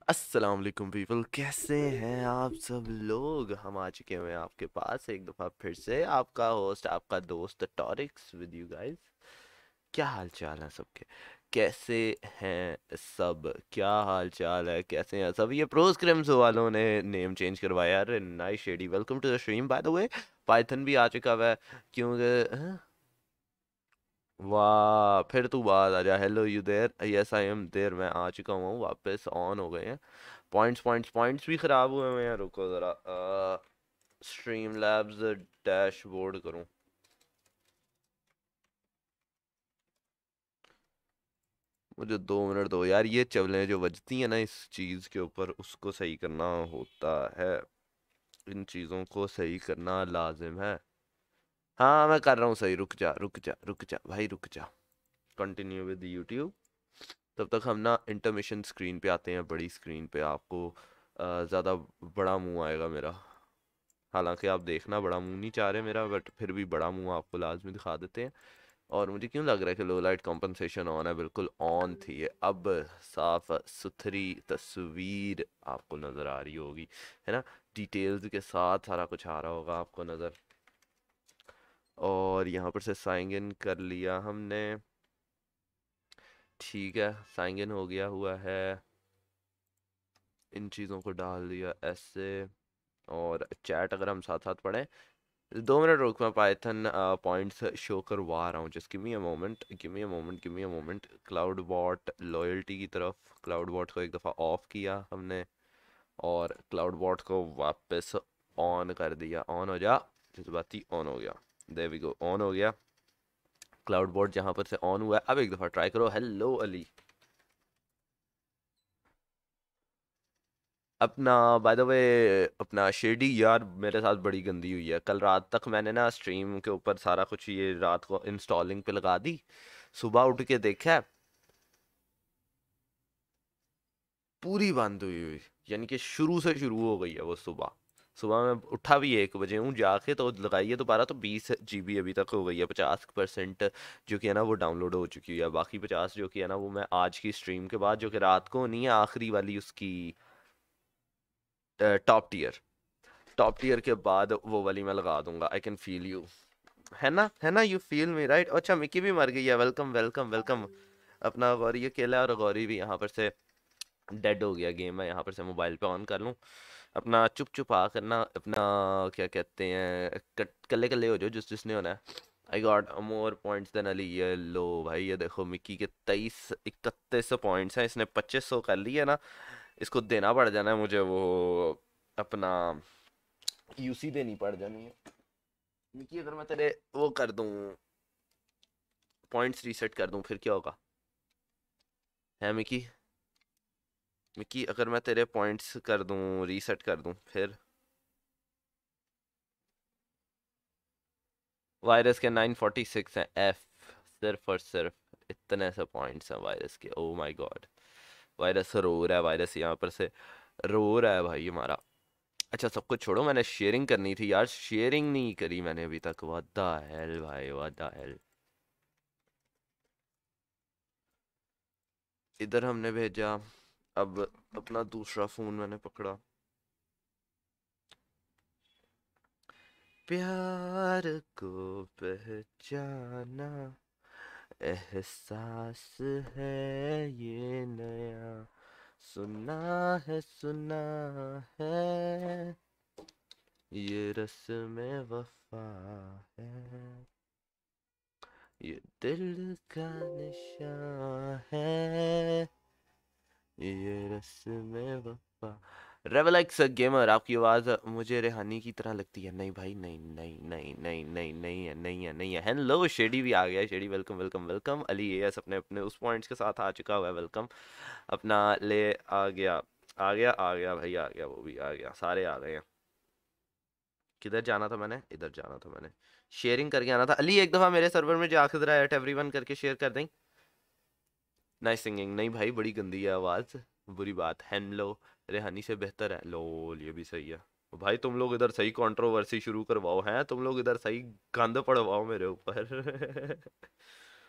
अस्सलाम वालेकुम पीपल, कैसे हैं आप सब लोग। हम आ चुके हैं आपके पास एक दफ़ा फिर से, आपका होस्ट आपका दोस्त टॉरिक्स विद यू गाइस। क्या हाल चाल है सबके, कैसे हैं सब, क्या हाल चाल है, कैसे हैं सब। ये प्रोस क्रिम्स वालों ने नेम चेंज करवाया। अरे nice Shady, welcome to the stream by the way. Python भी आ चुका हुआ है क्योंकि वाह, फिर तू बात आ जा। Hello you there, yes I am there, मैं आ चुका हूँ वापस, ऑन हो गए हैं। पॉइंट्स भी ख़राब हुए हुए हैं, रुको ज़रा स्ट्रीम लैब्स डैशबोर्ड करूँ। मुझे 2 मिनट दो यार, ये चवलें जो बजती हैं ना इस चीज़ के ऊपर, उसको सही करना होता है। इन चीज़ों को सही करना लाजिम है। हाँ मैं कर रहा हूँ सही, रुक जा रुक जा रुक जा भाई रुक जा। Continue with YouTube. तब तक हम ना इंटरमिशन स्क्रीन पे आते हैं, बड़ी स्क्रीन पे आपको ज़्यादा बड़ा मुंह आएगा मेरा। हालांकि आप देखना बड़ा मुंह नहीं चाह रहे मेरा, बट फिर भी बड़ा मुंह आपको लाजमी दिखा देते हैं। और मुझे क्यों लग रहा है कि लो लाइट कंपनसेशन ऑन है, बिल्कुल ऑन थी ये। अब साफ सुथरी तस्वीर आपको नज़र आ रही होगी, है ना। डिटेल्स के साथ सारा कुछ आ रहा होगा आपको नज़र। और यहाँ पर से साइन इन कर लिया हमने, ठीक है, साइन इन हो गया हुआ है। इन चीज़ों को डाल दिया ऐसे। और चैट अगर हम साथ साथ पढ़ें, 2 मिनट रुक, मैं पाइथन पॉइंट्स शो करवा रहा हूँ। Just give me a moment, give me a moment, give me a moment. Cloud bot loyalty की तरफ, क्लाउड बॉट को एक दफ़ा ऑफ किया हमने, और क्लाउड बॉट को वापस ऑन कर दिया। ऑन हो जा, जज्बाती ऑन हो गया। देयर वी गो, ऑन हो गया। क्लाउड बॉट जहाँ पर से ऑन हुआ है, अब एक दफ़ा ट्राई करो। हेलो अली। अपना बाय द वे, अपना शेडी यार मेरे साथ बड़ी गंदी हुई है। कल रात तक मैंने ना स्ट्रीम के ऊपर सारा कुछ ये रात को इंस्टॉलिंग पे लगा दी। सुबह उठ के देखा, पूरी बंद हुई हुई, यानी कि शुरू से शुरू हो गई है वो। सुबह सुबह मैं उठा भी 1 बजे हूँ जाके, तो लगाई है दोबारा, तो 20 GB अभी तक हो गई है। 50% जो कि है ना वो डाउनलोड हो चुकी है, बाकी 50 जो कि है ना वो मैं आज की स्ट्रीम के बाद, जो कि रात को नहीं है, आखिरी वाली उसकी टॉप टीयर के बाद वो वाली मैं लगा दूंगा। आई कैन फील यू, है ना, यू फील मी राइट। अच्छा मिकी भी मर गई है, वेलकम वेलकम वेलकम। अपना गौरी अकेला, और गौरी भी यहाँ पर से डेड हो गया। गेम है यहाँ पर से मोबाइल पे ऑन कर लूँ। अपना चुप चुप आ करना, अपना क्या कहते हैं, कल्ले कल्ले हो जाओ जिसने होना है। I got more points than Ali. ये लो भाई, ये देखो मिक्की के 23 31 पॉइंट्स हैं, इसने 2500 कर लिया ना। इसको देना पड़ जाना है मुझे वो, अपना यूसी देनी पड़ जानी है। मिकी अगर मैं तेरे वो कर दूं, पॉइंट्स रीसेट कर दूं, फिर क्या होगा। है मिकी, मिकी अगर मैं तेरे पॉइंट्स कर दूं, रीसेट कर दूं, फिर वायरस के 946 हैं एफ, सिर्फ और सिर्फ इतने से पॉइंट्स हैं वायरस के। ओ माय गॉड, वायरस रो रहा है, वायरस यहाँ पर से रो रहा है भाई हमारा। अच्छा सब कुछ छोड़ो, मैंने शेयरिंग करनी थी यार, शेयरिंग नहीं करी मैंने अभी तक। व्हाट द हेल भाई, व्हाट द हेल। इधर हमने भेजा। अब अपना दूसरा फोन मैंने पकड़ा। प्यार को पहचाना, एहसास है ये नया, सुना सुना है, ये रस्म वफा है, ये दिल का निशान है, ये रस्म वफा। रेबल एक्स गेमर, आपकी आवाज़ मुझे रेहानी की तरह लगती है। नहीं भाई, नहीं नहीं नहीं नहीं नहीं नहीं है, नहीं है, नहीं है। हेलो शेडी भी आ गया, Shady welcome welcome welcome. Ali एस अपने अपने उस पॉइंट्स के साथ आ चुका हुआ है, वेलकम। अपना ले आ गया, आ गया भाई, आ गया, वो भी आ गया, सारे आ गए हैं। किधर जाना था मैंने, इधर जाना था मैंने, शेयरिंग करके आना था। अली एक दफ़ा मेरे सर्वर में जाकर जरा एट एवरीवन करके शेयर कर दें। नाइस सिंगिंग, नहीं भाई बड़ी गंदी है आवाज़, बुरी बात। हेलो, रेहानी से बेहतर है, लोल ये भी सही है। भाई तुम लोग इधर सही कंट्रोवर्सी शुरू करवाओ, हैं तुम लोग इधर सही गंद पड़वाओ मेरे ऊपर।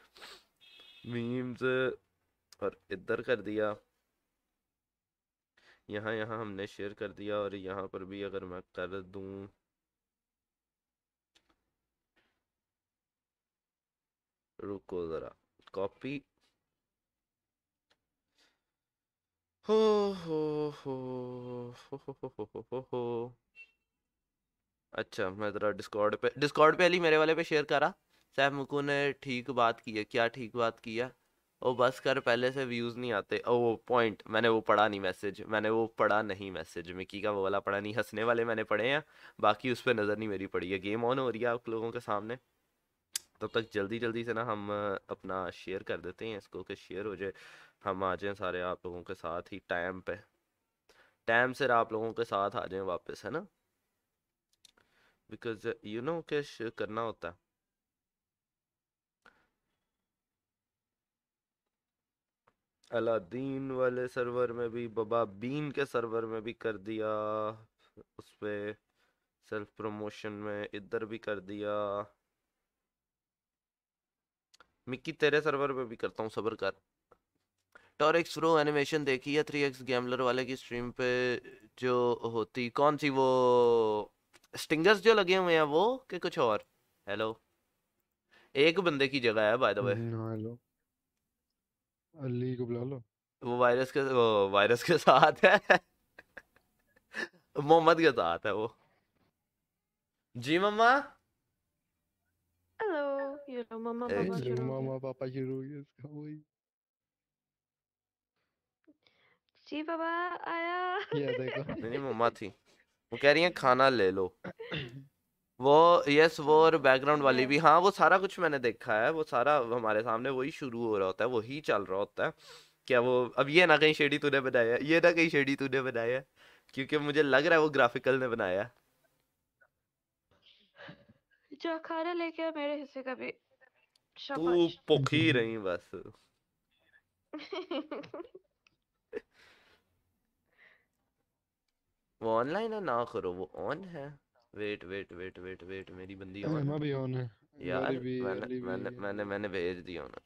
मीम्स, और इधर कर दिया। यहाँ यहाँ हमने शेयर कर दिया, और यहाँ पर भी अगर मैं कर दूं, रुको ज़रा, कॉपी, हो हो हो हो। अच्छा, मैं ज़रा डिस्कॉर्ड पे अली मेरे वाले पे शेयर करा। सैफ मुकू ने ठीक बात की है, क्या ठीक बात की है? ओ बस कर, पहले से व्यूज़ नहीं आते। ओ वो पॉइंट मैंने वो पढ़ा नहीं, मैसेज मैंने वो पढ़ा नहीं, मैसेज मिकी का वो वाला पढ़ा नहीं, हंसने वाले मैंने पढ़े हैं, बाकी उस पर नज़र नहीं मेरी पड़ी है। गेम ऑन हो रही है आप लोगों के सामने, तब तक जल्दी जल्दी से ना हम अपना शेयर कर देते हैं इसको, कि शेयर हो जाए, हम आ जाएं सारे आप लोगों के साथ ही टाइम पे, टाइम से आप लोगों के साथ आ जाएं वापस, है ना? बिकॉज यू नो कैश करना होता है। अलादीन वाले सर्वर में भी, बाबा बीन के सर्वर में भी कर दिया, उस पे सेल्फ प्रमोशन में इधर भी कर दिया। मिक्की तेरे सर्वर पे भी करता हूँ, सब्र कर। टॉरिक्स प्रो एनिमेशन देखी है 3x गैम्बलर वाले की स्ट्रीम पे? जो होती कौन सी वो, स्टिंगर्स जो लगे हुए हैं वो, कि कुछ और? हेलो, एक बंदे की जगह है बाय द वे। हाँ हेलो, अली को बुला लो। वो वायरस के साथ है। मोहम्मद के साथ है वो। जी मम्मा। हेलो, ये लो मम्मा एक पापा शुरू हो गया। मामा पापा शुरू हो गया इसका वही। जी पापा आया। ये देखो। नहीं नहीं, मम्मा थी, वो कह रही है खाना ले लो। वो, यस वो, और बैकग्राउंड वाली भी, यस। हाँ वो सारा कुछ मैंने देखा है, वो सारा हमारे सामने वही शुरू हो रहा होता है, वही चल रहा होता है। क्या वो, अब ये ना कहीं शेडी तूने बनाया है, ये ना कहीं शेडी तूने बनाया है, क्योंकि मुझे लग रहा है वो ग्राफिकल ने बनाया है। जो खाना लेके आ मेरे हिस्से का भी। तू शाबाश। भूखी रही बस। वो ऑनलाइन है, ना करो, वो ऑन है। Wait wait wait wait wait, मेरी बंदी ऑन है। मैं भी ऑन है। गौरी यार भी, मैंने अली भी। मैंने मैंने मैंने भेज दिया उन्हें।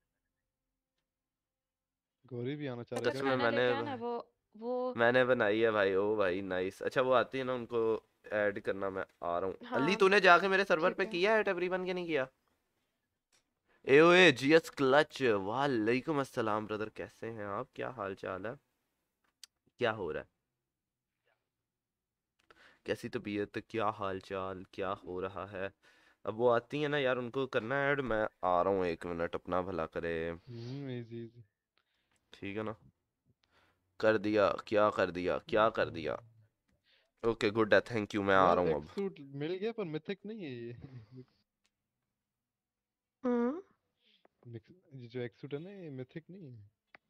गौरी भी आना चाह रहा जो क्या कसम में बीच खाना में? मैंने लेके आना वो मैंने बनाई है भाई, ओ भाई नाइस। अच्छा वो आती है ना, उनको ऐड करना, मैं आ रहा हूँ। अली हाँ तूने जाके मेरे सर्वर ठीक पे है। किया ऐड एवरीवन के, नहीं किया? एओए जीएस क्लच, वालेकुम अस्सलाम ब्रदर, कैसे हैं आप, क्या हाल चाल है, क्या हो रहा है, कैसी तबीयत, क्या हाल चाल, क्या हो रहा है? अब वो आती है ना यार, उनको करना ऐड, मैं आ रहा हूँ, 1 मिनट, अपना भला करे। Easy easy. ठीक है ना? कर दिया, क्या कर दिया, क्या कर दिया? ओके गुड है, थैंक यू, मैं आ यार रहा हूँ एक अब। सूट मिल गया पर मिथिक नहीं है ये। हम्म। ये जो एक सूट है ना, ये मिथिक नहीं है।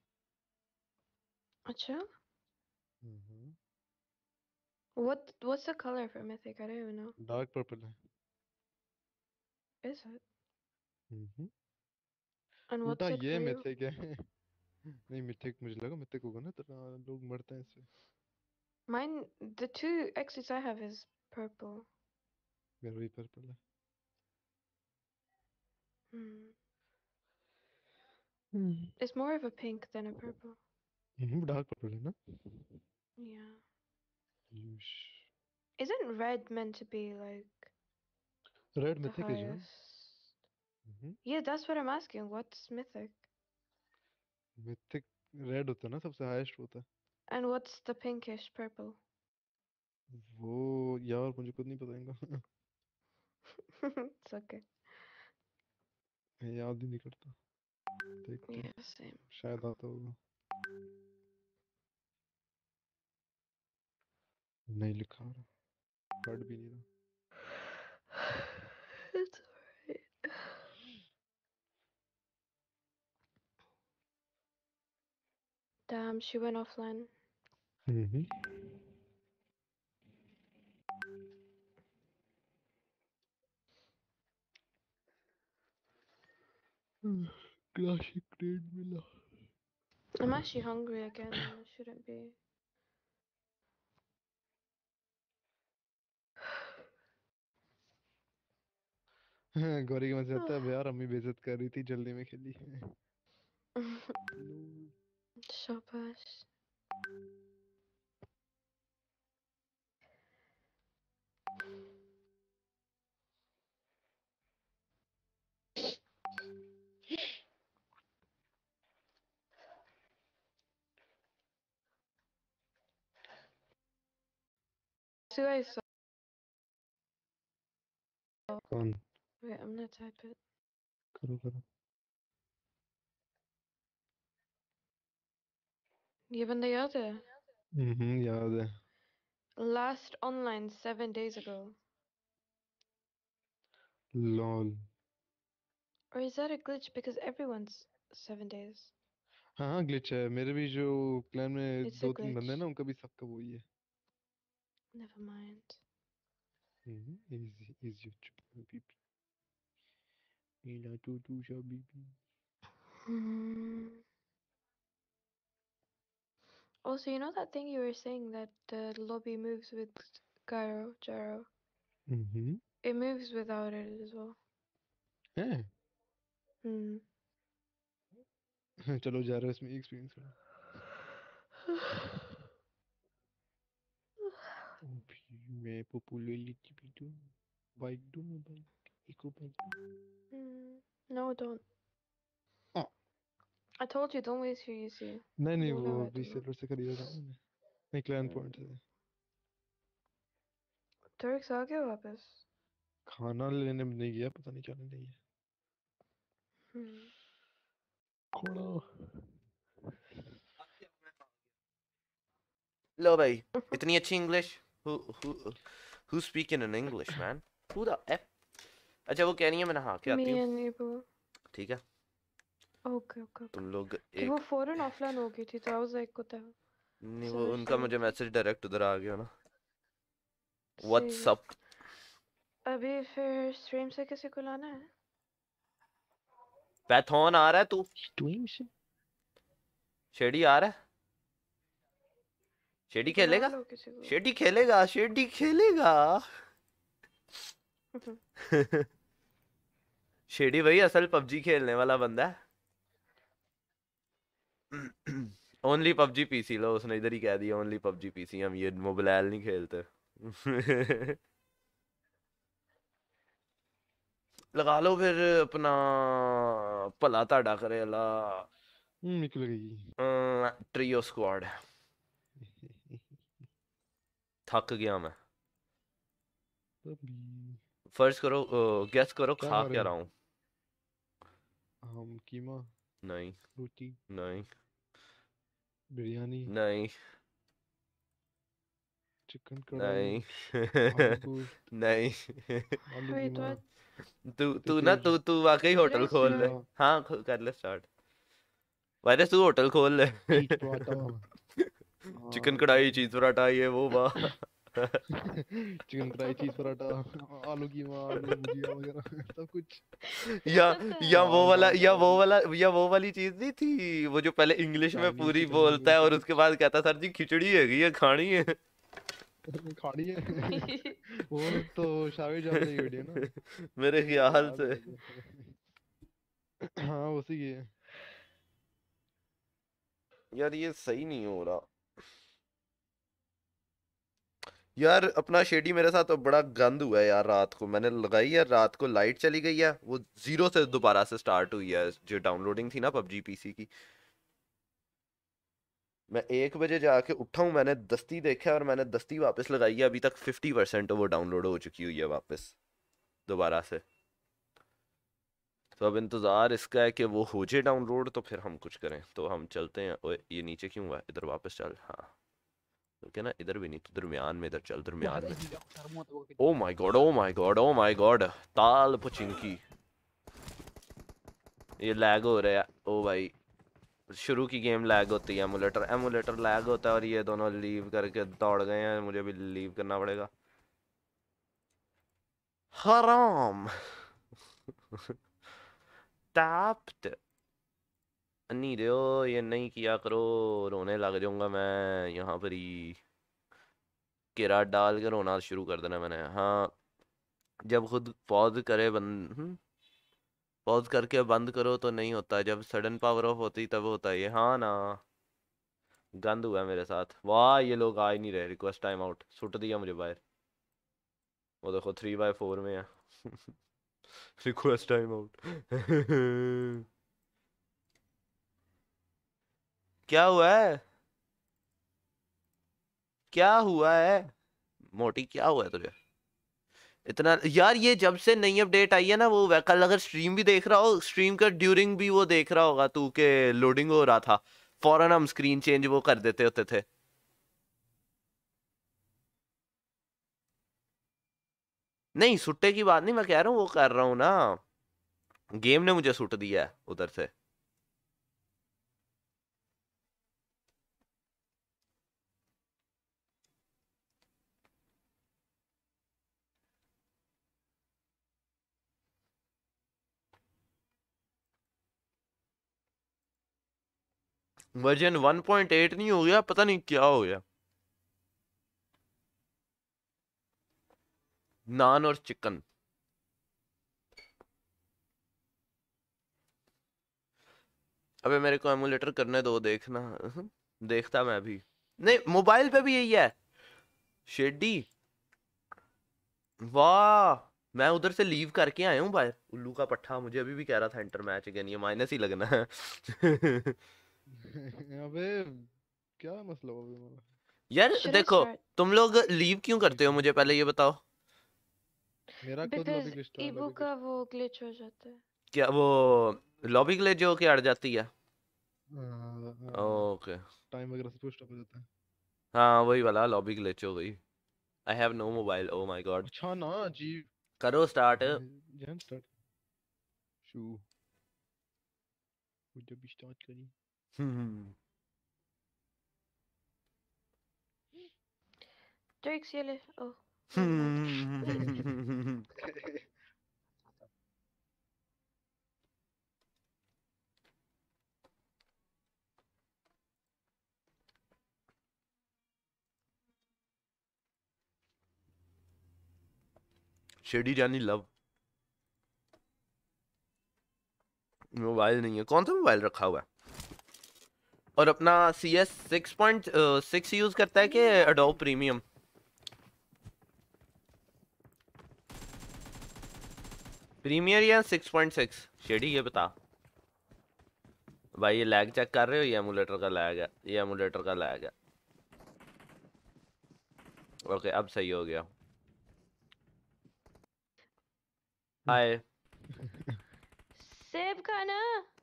अच्छा। Hmm. What's the color for mythic? I don't even know. Dark purple है। Is it? हम्म। And उल्टा what's it ये for you? मिथिक है। नहीं मिथिक, मुझे लगा मिथिक होगा ना, तो लोग मरते हैं इससे। Mine, the two X's I have is purple. मेरा भी पर्पल है। Hmm. Hmm. It's more of a pink than a purple. Dark purple है ना। Yeah. यूश। Isn't red meant to be like red the mythic है जो। highest? Yeah, that's what I'm asking. What's mythic? Mythic red होता है ना, सबसे highest होता And what's the pinkish purple? है वो। यार मुझे खुद नहीं पता इनका। It's okay. याद ही नहीं करता। देखते हैं, Yeah, same. शायद आता होगा। नहीं लिखा रहा, पढ़ भी नहीं रहा। It's alright. Damn, she went offline. Classic grade मिला। I'm actually hungry again and I shouldn't be. Gauri की मैसेज आता है, यार अम्मी बेइज्जत कर रही थी, जल्दी में खेली। Shabash. two I saw. कौन? Wait, I'm gonna type it. करो करो। ये बंदा याद है? याद है। Last online 7 days ago. Lol. Or is that a glitch because everyone's 7 days? हाँ हाँ ग्लिच है, मेरे भी जो क्लैन में It's a 2-3 बंदे हैं glitch. ना, उनका भी सबका वही है। Never mind. इजी इजी बीबी नीला टू शा बीबी। Hmm. Also, you know that thing you were saying that the lobby moves with Gyro? It moves without it as well. है। Hmm. चलो जा रहा है इसमें एक्सपीरियंस करो। ओ भी मैं पॉपुलर लिटी भी दूं, बाइक दूं मैं bike, eco bike. No, don't. हाँ। I told you, don't waste your UC. नहीं वो बोला हुआ है तुमने। रीसेलर से खरीदा था मैंने, नहीं क्लैन पॉइंट से। Turks आ गए वापस? खाना लेने में नहीं गया, पता नहीं क्या लेने गया। खाना। लो भाई, इतनी अच्छी English. who speaking in English man? Who the F? अच्छा वो कह रही है मैं नहा के आती Me हूँ। and Ibu. ठीक है, Okay. तुम लोग कि वो एक फौरन ऑफलाइन हो गई थी तो I was like what the hell? नहीं, So वो I उनका said मुझे okay. मैसेज डायरेक्ट उधर आ गया ना। सही व्हाट्स है। अप? अभी फिर स्ट्रीम से किसी को लाना है? पैथॉन आ रहा है तू? स्ट्रीम से शेडी आ रहा है? शेडी बुला खेलेगा? लो किसी को। शेडी खेलेगा, शेडी खेलेगा। शेडी भाई असल पबजी खेलने वाला बंदा है। ओनली पबजी पीसी लो, उसने इधर ही कह दिया ओनली पबजी पीसी, हम ये मोबाइल नहीं खेलते। लगा लो फिर अपना भला ताड़ा करे अल्लाह। निकल गई। Trio squad. थक गया मैं। फर्स्ट करो, गेस करो क्या खा खा रहे क्या हो? रहा हूँ। हम कीमा, नहीं रोटी, नहीं बिरयानी, नहीं चिकन कढ़ाई, नहीं आलू गोश्त, नहीं। आलू Wait, कीमा, what? तू ना फिर तू वाकई Should होटल I खोल ले। start? हाँ कर ले स्टार्ट। वायरस तू होटल खोल ले। चीज पराठा। चिकन कढ़ाई, चीज पराठा, ये वो वाह। चिकन कढ़ाई, चीज पराठा, आलू कीमा, आलू भुजिया वगैरह सब कुछ। या दाल दाल चावल, या वो वाली चीज नहीं थी, वो जो पहले इंग्लिश में चाइनीज पूरी चिकन बोलता नूडल है सब और उसके कुछ। बाद कहता सर जी खिचड़ी हैगी है खानी है। खानी है। वो तो शाहरुख जाफरी की वीडियो ना, मेरे ख्याल याद से। है मुझे। हाँ उसी की है। यार ये सही नहीं हो रहा यार। अपना शेडी मेरे साथ तो बड़ा गंद हुआ है यार। रात को मैंने लगाई है, रात को लाइट चली गई है, वो 0 से दोबारा से स्टार्ट हुई है जो डाउनलोडिंग थी ना पबजी पीसी की। मैं 1 बजे जाके उठा हूँ, मैंने दस्ती देखा और मैंने दस्ती वापस लगाई है। अभी तक 50% वो डाउनलोड हो चुकी हुई है वापस दोबारा से। तो अब इंतज़ार इसका है कि वो हो जाए डाउनलोड तो फिर हम कुछ करें। तो हम चलते हैं। ओए ये नीचे क्यों हुआ? इधर वापस चल। हाँ ओके ना, इधर भी नहीं तो दरमियान में, इधर चल दरमियान में। Oh my god, oh my god, oh my god, ताल पचिंकी। ये लैग हो रहा है। ओ भाई शुरू की गेम लैग होती है, एमुलेटर लैग होता है और ये दोनों लीव करके दौड़ गए हैं। मुझे भी लीव करना पड़ेगा। हराम। टैप्ड नहीं दो, ये नहीं किया करो, रोने लग जाऊंगा मैं यहाँ पर ही। किरा डाल के रोना शुरू कर देना मैंने। हाँ जब खुद पॉज करे बंद, पॉज करके बंद करो तो नहीं होता, जब सडन पावर ऑफ होती तब होता है ये। हाँ ना, गंद हुआ है मेरे साथ। वाह ये लोग आ ही नहीं रहे। रिक्वेस्ट टाइम आउट, सुट दिया मुझे बाहर। वो देखो 3x4 में है। Request time out. क्या हुआ है? क्या हुआ है? मोटी क्या हुआ है तुझे इतना यार? ये जब से नई अपडेट आई है ना, वो कल अगर स्ट्रीम भी देख रहा हो, स्ट्रीम का ड्यूरिंग भी वो देख रहा होगा तू के लोडिंग हो रहा था, फौरन हम स्क्रीन चेंज वो कर देते होते थे। नहीं सुट्टे की बात नहीं, मैं कह रहा हूँ वो कर रहा हूँ ना, गेम ने मुझे सुट दिया है उधर से। वर्जन 1.8 नहीं हो गया, पता नहीं क्या हो गया। नान और चिकन। अबे मेरे को एमुलेटर करने दो, देखना। देखता मैं भी। नहीं मोबाइल पे भी यही है शेडी। वाह मैं उधर से लीव करके आया हूँ बाहर। उल्लू का पट्टा मुझे अभी भी कह रहा था इंटर मैच अगेन, ये माइनस ही लगना है। अबे क्या मसला हो गया मेरा? यार Should I देखो start? तुम लोग लीव क्यों करते हो, मुझे पहले ये बताओ। मेरा खुद Because लॉबी लिस्ट है, ईबू लॉबी का लिस्ट। वो ग्लिच हो जाता है। क्या वो लॉबी ग्लिच जो के अड़ जाती है? ओके टाइम वगैरह से पुश हो जाता है। हाँ वही वाला लॉबी ग्लिच हो गई। I have no mobile, oh my god. अच्छा ना जी। करो स्टार्ट। जैन स्टार्ट शू वो जब भी स्टार्ट करी। Drake's yellow. Oh. never mind. Shady जानी लव। मोबाइल नहीं है, कौन सा मोबाइल रखा हुआ है? और अपना CS 6.6 यूज करता है कि एडोब प्रीमियम? प्रीमियर या 6.6? शेडी ये बता भाई। ये लैग चेक कर रहे हो? ये एमुलेटर का लैग है, ये एमुलेटर का लैग है। ओके अब सही हो गया। हाय Seb Kana!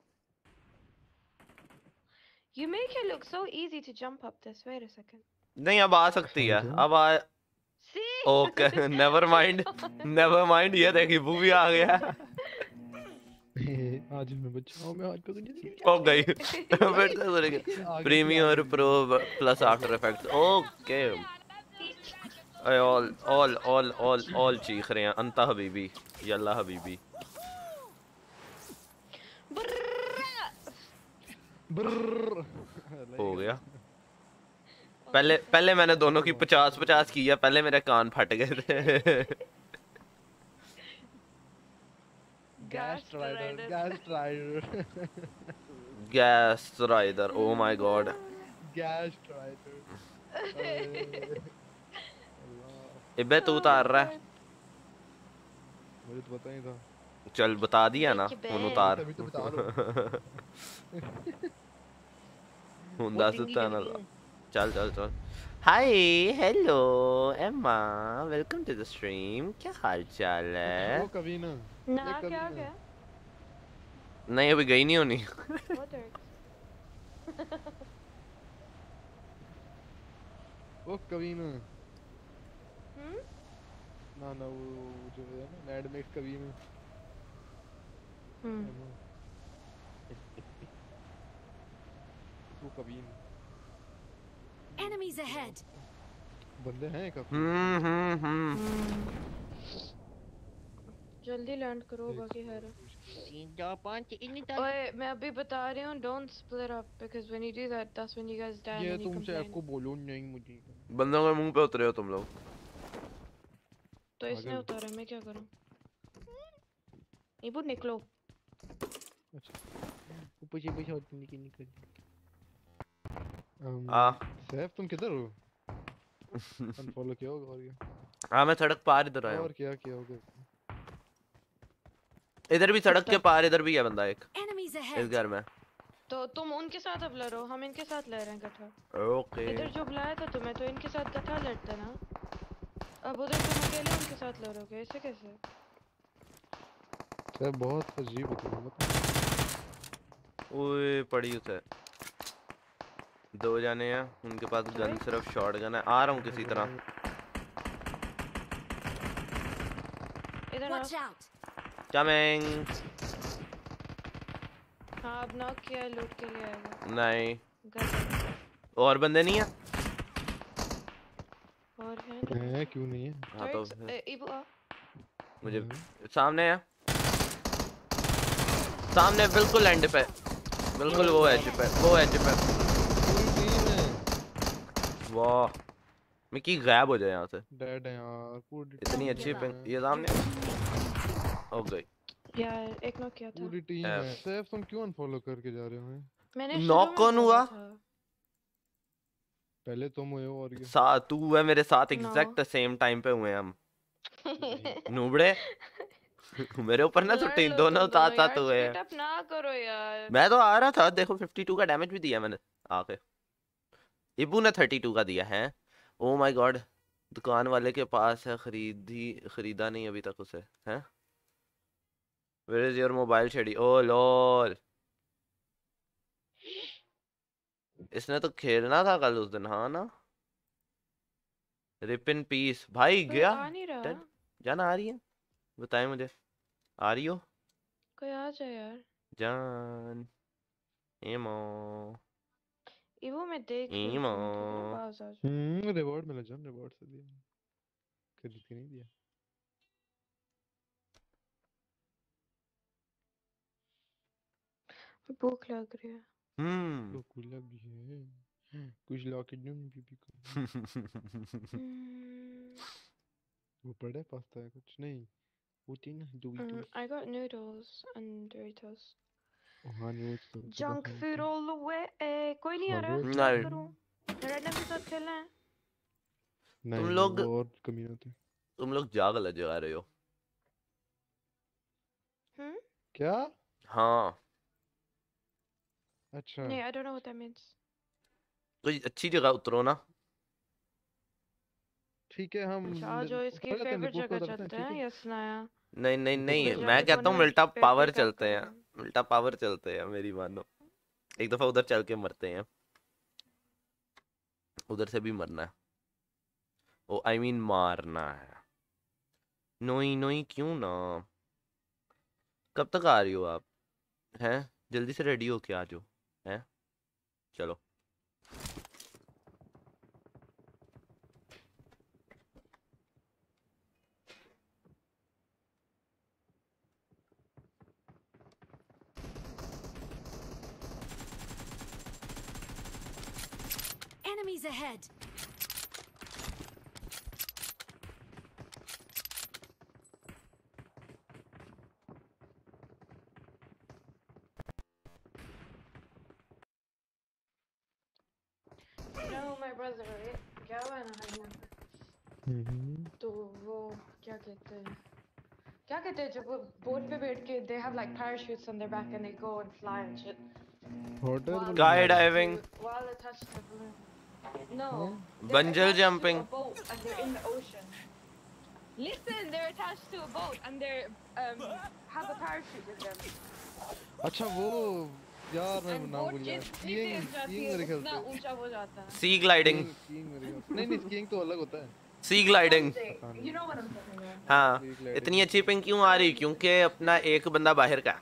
You make it look so easy to jump up this. Wait a second. नहीं अब आ सकती है, अब आ। See? Okay never mind, never mind. ये देखी वो भी आ गया। आज मैं बचाओ मैं आज पे कुछ हो गई फिर से सुनेंगे। Premiere pro plus after effects. Okay all चीख रहे हैं। अंता हबीबी यल्ला हबीबी। हो गया। पहले मैंने दोनों की 50-50 की है, पहले मेरे कान फट गए थे। Gas rider gas rider oh my god. Gas rider इबे तू उतार रहा है? मुझे तो पता ही था। चल बता दिया ना उन उतार। तभी तो बता रहा हुंदा सुता ना। चल चल चल। Hi hello Emma, welcome to the stream. क्या हाल चाल है? वो कभी ना ना क्या गया? नहीं अभी गई नहीं होनी। What Drake? वो कभी ना Hmm? ना वो जो है ना मैड मैक्स कभी ना। वो कभी ना। Enemies ahead. बंदे हैं काफी। जल्दी लैंड करो बाकी है। ओए मैं अभी बता रही हूँ don't split up because when you do that that's when you guys die ये and you तुमसे complain. आपको बोलूं नहीं मुझे। बंदों के मुंह पे उतरे हो तुम लोग। तो इसने उतारा, मैं क्या करूँ? इबू निकलो। अच्छा ऊपर से बस और निकल। सैफ तुम किधर हो? अनफॉलो किया होगा और क्या? हाँ मैं सड़क पार इधर आया हूँ। और क्या किया होगा? इधर भी सड़क के पार इधर भी है बंदा एक Enemies इस ahead. घर में। तो तुम उनके साथ अब लड़ो, हम इनके साथ लड़ रहे हैं गठा। ओके इधर जो बुलाया था तुम्हें तो इनके साथ गठा लड़ता ना। अब उधर तुम अकेले उनके साथ लड़ोगे, ऐसे कैसे? सर बहुत अजीब है तुम बता। ओए पड़ी उसे। 2 जाने हैं उनके पास गन, Joy? सिर्फ शॉट गन है। आ रहा हूँ किसी तरह। इधर आओ। Watch out! कमिंग। हाँ अब नॉक किया, लूट के लिए आएगा। नहीं गन और बंदे नहीं है। और है है क्यों नहीं है? हाँ तो Joy, Ibu आओ। मुझे सामने है, सामने बिल्कुल एंड पे, बिल्कुल वो एज पे, वो एज पे। पूरी टीम है। वाह मिकी गायब हो जाए यहाँ से। डेड है यार पूरी इतनी टीम अच्छी है। पिंग ये सामने हो गई। यार एक नॉक किया था। पूरी टीम है। सैफ तुम क्यों अनफॉलो करके जा रहे हो? मैंने नॉक शुरू में कौन बोला हुआ? था। पहले तुम हुए हो और ये तू है मेरे साथ No. एग्जैक्ट सेम टाइम पे हुए हम। नूबड़े मेरे ऊपर ना लड़ सुट्टी, लो दोनों तुम साथ दोनों साथ यार, हुए हैं। स्प्लिट अप ना करो यार। मैं तो आ रहा था, देखो 52 का डैमेज भी दिया मैंने आके। इबू ने 32 का दिया है। ओ माय गॉड, दुकान वाले के पास है, खरीदा नहीं अभी तक उसे है। Where is your mobile Shady? Oh lol, इसने तो खेलना था कल उस दिन, हाँ ना। रिप इन पीस भाई कोई गया। आ नहीं रहा। Dead? जान आ रही है? बताए मुझे, आ रही हो? कोई आ जाए यार। जान एमो इवो मैं देख रही एमो। थी, मतलब मेरे पास आ जाओ। रिवॉर्ड मिला जान, रिवॉर्ड से दिया, खरीद के नहीं दिया। भूख लग रही है। हम्म तो कुछ लग है कुछ लॉकेट नहीं बीबी को। वो पड़ा है पास्ता है कुछ नहीं होती ना दो I got noodles and Doritos. हाँ नोट्स तो Junk food all the way. कोई नहीं आ रहा, रोज क्या नहीं करूं? रैंडम के साथ खेलना है। तुम नहीं लोग वो और कमी होती। जा गलत जगह रहे हो। क्या? हाँ अच्छा नहीं, I don't know what that means. कोई अच्छी जगह उतरो ना। ठीक है हम अच्छा आज इसकी फेवरेट जगह चलते हैं, यसनाया। नहीं नहीं नहीं, गुजराती मैं कहता हूँ मिल्टा पे पावर pick up चलते हैं, करेंगे। मिल्टा पावर चलते हैं, मेरी मानो। एक दफा उधर चल के मरते हैं, उधर से भी मरना है। ओ आई मीन मारना है। नोई नोई क्यों ना। कब तक आ रही हो आप? हैं जल्दी से रेडी हो के आ जाओ। हैं चलो। Enemies ahead! No, my brother, क्या हुआ है ना हरियाणा में? तो वो क्या कहते हैं जब वो बोट पे बैठ के they have like parachutes on their back and they go and fly and shit. Sky diving. While attached to the balloon. No. Bungee jumping. A boat and they're in the ocean. Listen, they're attached to a boat and they're have a parachute with them. अच्छा वो यार मैं And नाम boat भूल गया। जितनी तेज जाती है मेरे ख्याल उतना से ऊंचा हो जाता है। Sea gliding. नहीं स्कीइंग तो अलग होता है। Sea gliding. You know what I'm talking about. हाँ Sea gliding. इतनी अच्छी पिंग क्यों आ रही? क्योंकि अपना एक बंदा बाहर का।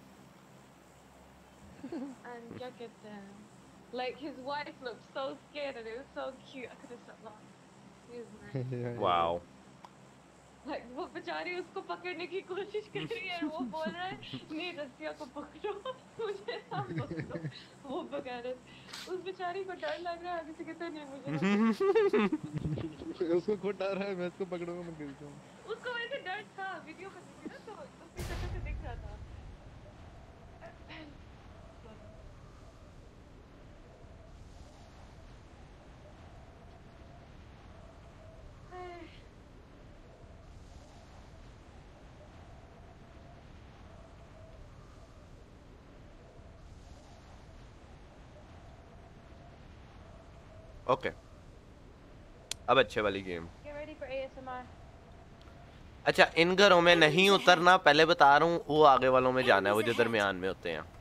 And क्या कहते हैं? Like his wife looked so scared and it was so cute. I could have stopped laughing. He was nice. Wow Like वो बेचारी उसको पकड़ने की कोशिश कर रही है, वो बोल रहा है नहीं रस्सिया को पकड़ो, मुझे ना पकड़ो। वो बगैरत उस बेचारी को डर लग रहा है, किसी कहता नहीं मुझे उसको खुद डर है, मैं इसको पकड़ूंगा मैं गिर जाऊंगा। उसको वैसे डर था, वीडियो में देखी ना तो उसकी शक्ल से दिख रहा था। ओके अब अच्छे वाली game. Get ready for ASMR. ASMR. अच्छा इन घरों में नहीं उतरना, पहले बता रहा हूँ, वो आगे वालों में जाना है, वो जो दरमियान में होते हैं।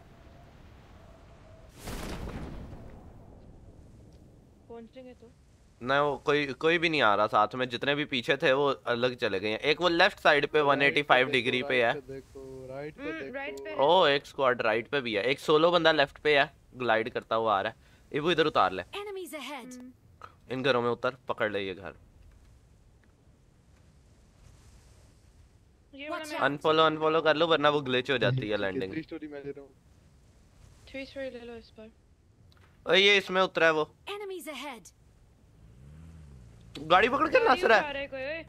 पहुंचेंगे तो ना वो कोई भी नहीं आ रहा साथ में, जितने भी पीछे थे वो अलग चले गए हैं। एक वो लेफ्ट साइड पे 185 डिग्री पे है। देखो राइट पे देखो। राइट पे ओ एक स्क्वाड राइट पे भी है, एक सोलो बंदा लेफ्ट पे है, ग्लाइड करता हुआ आ रहा है। वो इधर उतार ले, Enemies ahead. इन घरों में उतर, पकड़ ले ये घर। ये वाला Watch मैं out. अनफॉलो कर लो वरना वो ग्लिच हो जाती है लैंडिंग। कितनी स्टोरी मैं ले रहा हूँ। 3 स्टोरी ले लो इस पर। ओए ये इसमें उतरा है वो, Enemies ahead. गाड़ी पकड़ के नाच रहा है। कोई ओए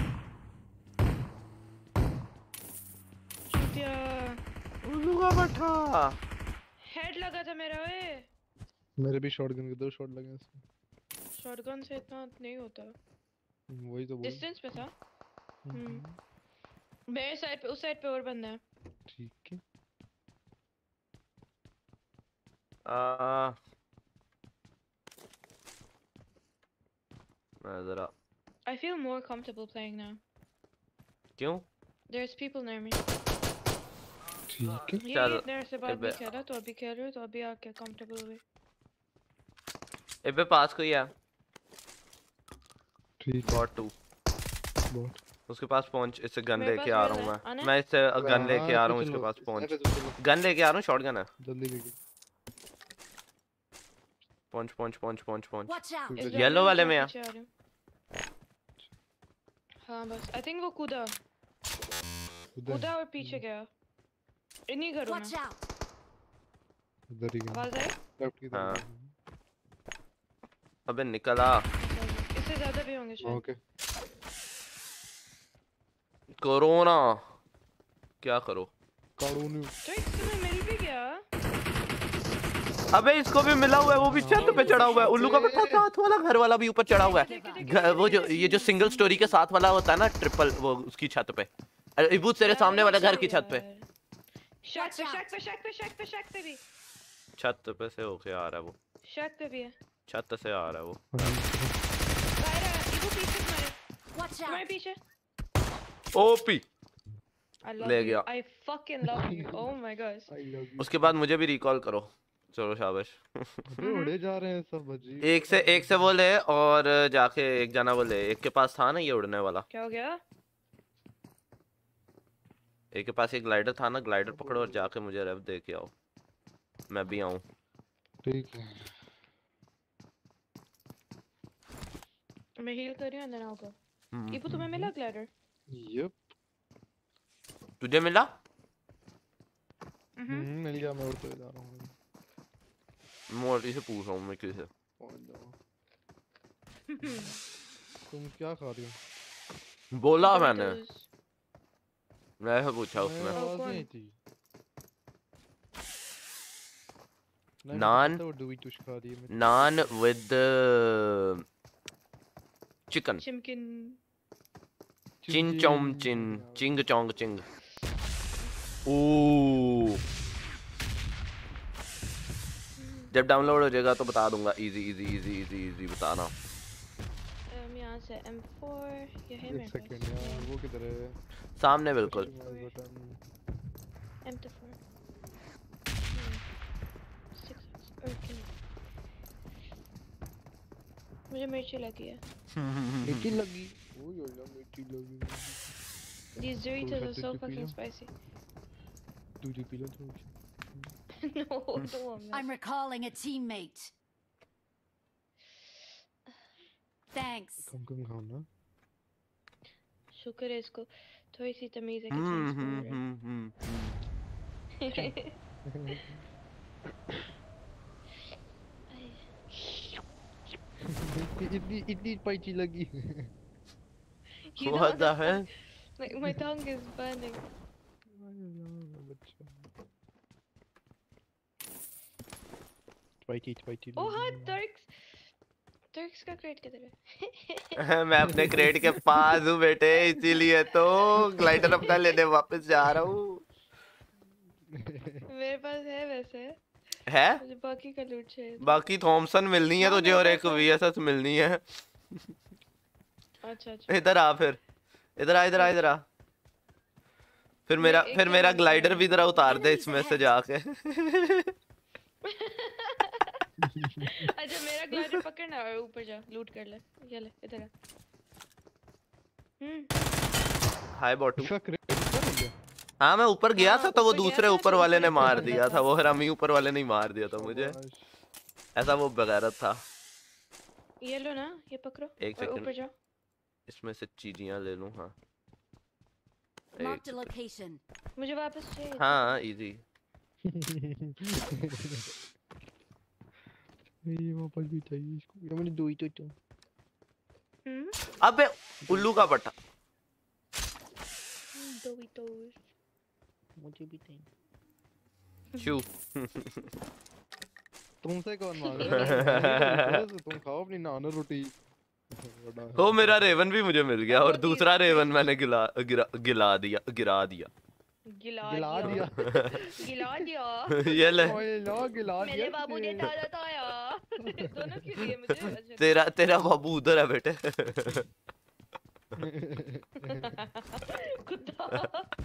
चूतिया, उल्लू का बैठा। हेड लगा था मेरा। ओए मेरे भी शॉटगन के 2 शॉट लगे इसमें। शॉटगन से इतना नहीं होता, वही तो बोल। डिस्टेंस पे था। मेरे साइड पे, उस साइड पे और बंदा है। ठीक है। मैं जरा I feel more comfortable playing now. क्यों? There's people near me. ठीक है। ये देर से बाद इबे नहीं खेला तो अभी खेल रहे हो तो अभी आके comfortable हुए। इबे पास कोई है, ठीक बॉट 2 बॉट। उसके पास पहुंच, इससे गन मेरे लेके पास आ will रहा हूँ है, आना मैं है? इससे गन लेके आ रहा हूँ, चलो, इसके पास पहुंच, ऐसे तो चलो, गन लेके आ रहा हूँ, शॉटगन है। जल्दी लेके। पहुंच। Watch out. इस येलो जगह वाले मैं में है। पीछे आ रही हूँ। हाँ बस I think वो कूदा उधर और पीछे गया। इन्हीं घरों में। Watch out. उधर ही गया। आवाज आई? लेफ्ट की हाँ। तरफ। अबे निकला। इससे ज्यादा भी होंगे शायद। ओके। कोरोना क्या करो। कानूनी तो एक तुम्हें मिल भी गया। अबे इसको भी मिला हुआ है, वो भी छत पे चढ़ा हुआ है। उल्लू का पट्टा साथ वाला घर वाला भी ऊपर चढ़ा हुआ है। वो जो ये जो सिंगल स्टोरी के साथ वाला होता है ना, ट्रिपल, वो उसकी छत पे। अरे इबू तेरे सामने वाले घर की छत पे। शक पे भी। छत पे से होके आ रहा है वो, शक पे भी है। छत से आ रहा है वो। दायरा इबू पीछे तुम्हारे। Watch तुम्हारे out. पीछे। ओपी I love ले you. गया। I fucking love you. Oh my gosh. I love you. उसके बाद मुझे भी रिकॉल करो। चलो शाबाश। अबे उड़े जा रहे हैं सब अजीब। एक से वो ले, और जाके एक जना वो ले। एक के पास था ना ये उड़ने वाला, क्या हो गया? एक के पास एक ग्लाइडर था ना, ग्लाइडर पकड़ो और जाके मुझे रेव दे के आओ, मैं भी आऊं। ठीक है। मैं हील कर रही हूँ अंदर आओ। इबू तुम्हें मिला ग्लाइडर? यप। तुझे मिला? मिल गया। मैं उड़ते जा रहा हूँ। मोटी से पूछ रहा हूँ मैं किसे। पहुंच जाओ। तुम क्या खा रही हो? बोला मैंने, मैं ऐसा पूछा मैं उसने। आवाज नहीं थी। नान डुबी खा रही है। नान विद चिकन। चिमकिन। चिन चौम चिन चिंग चोंग चिंग। ओह जब डाउनलोड हो जाएगा तो बता दूंगा। इजी बता रहा हूँ। यहाँ से M4 ये है मेरे एक सेकंड पास। यार, वो किधर है? सामने बिल्कुल। M4 okay. मुझे मिर्ची लगी है। मिर्ची लगी। ओह यार मिर्ची लगी। These Doritos are so Doritos fucking pila? spicy. दूध पी लो थोड़ी। No, don't want I'm that. recalling a teammate. Thanks. कम खाओ ना। शुक्र है इसको थोड़ी सी तमीज है कि चीज इतनी स्पाइसी लगी। What the hell? My tongue is burning. Spicy. Oh हाँ, Turks का क्रेट किधर है? मैं अपने क्रेट के पास हूँ बेटे, इसीलिए तो ग्लाइडर अपना लेने वापस जा रहा हूँ। मेरे पास है वैसे। है? मुझे बाकी का लूट चाहिए। बाकी थॉमसन मिलनी है हाँ, तुझे और मेरे एक पास है। VSS मिलनी है। अच्छा अच्छा इधर आ फिर, इधर आ इधर आ इधर आ। फिर मेरा एक फिर मेरा मिनट ग्लाइडर भी जरा उतार दे Enemies इसमें से ahead. जाके। अच्छा मेरा ग्लाइडर पकड़ना और ऊपर जा लूट कर ले। ये ले इधर आ। हाय बॉटू। इसका क्रेडिट कर दिया। हाँ मैं ऊपर गया हाँ, था तो वो ऊपर गया दूसरे था ऊपर तो वाले ऊपर ने एक मार बंदा दिया था, था। वो हरामी ऊपर वाले ने ही मार दिया था मुझे। शाबाश। ऐसा वो बगैरत था। ये लो ना, ये पकड़ो एक और ऊपर सेकंड, जाओ। इसमें से चीजियां ले लूं। हाँ Marked a एक, location. मुझे वापस चाहिए। हाँ इजी। ये वापस भी चाहिए इसको, ये मैंने दो ही तो अबे उल्लू का पट्टा। दो ही तो। मुझे भी चाहिए। शू। तुमसे कौन मांग रहा है? तुम खाओ अपनी नान रोटी। हो मेरा रेवन भी मुझे मिल गया और दूसरा रेवन मैंने गिरा दिया। गिला गिला दिया। गिला दिया। ये ले ओए लो गिला दिया। मेरे बाबू ने डाला था यार। दोनों क्यों दिए मुझे? अच्छा। तेरा बाबू उधर है बेटे। कुत्ता।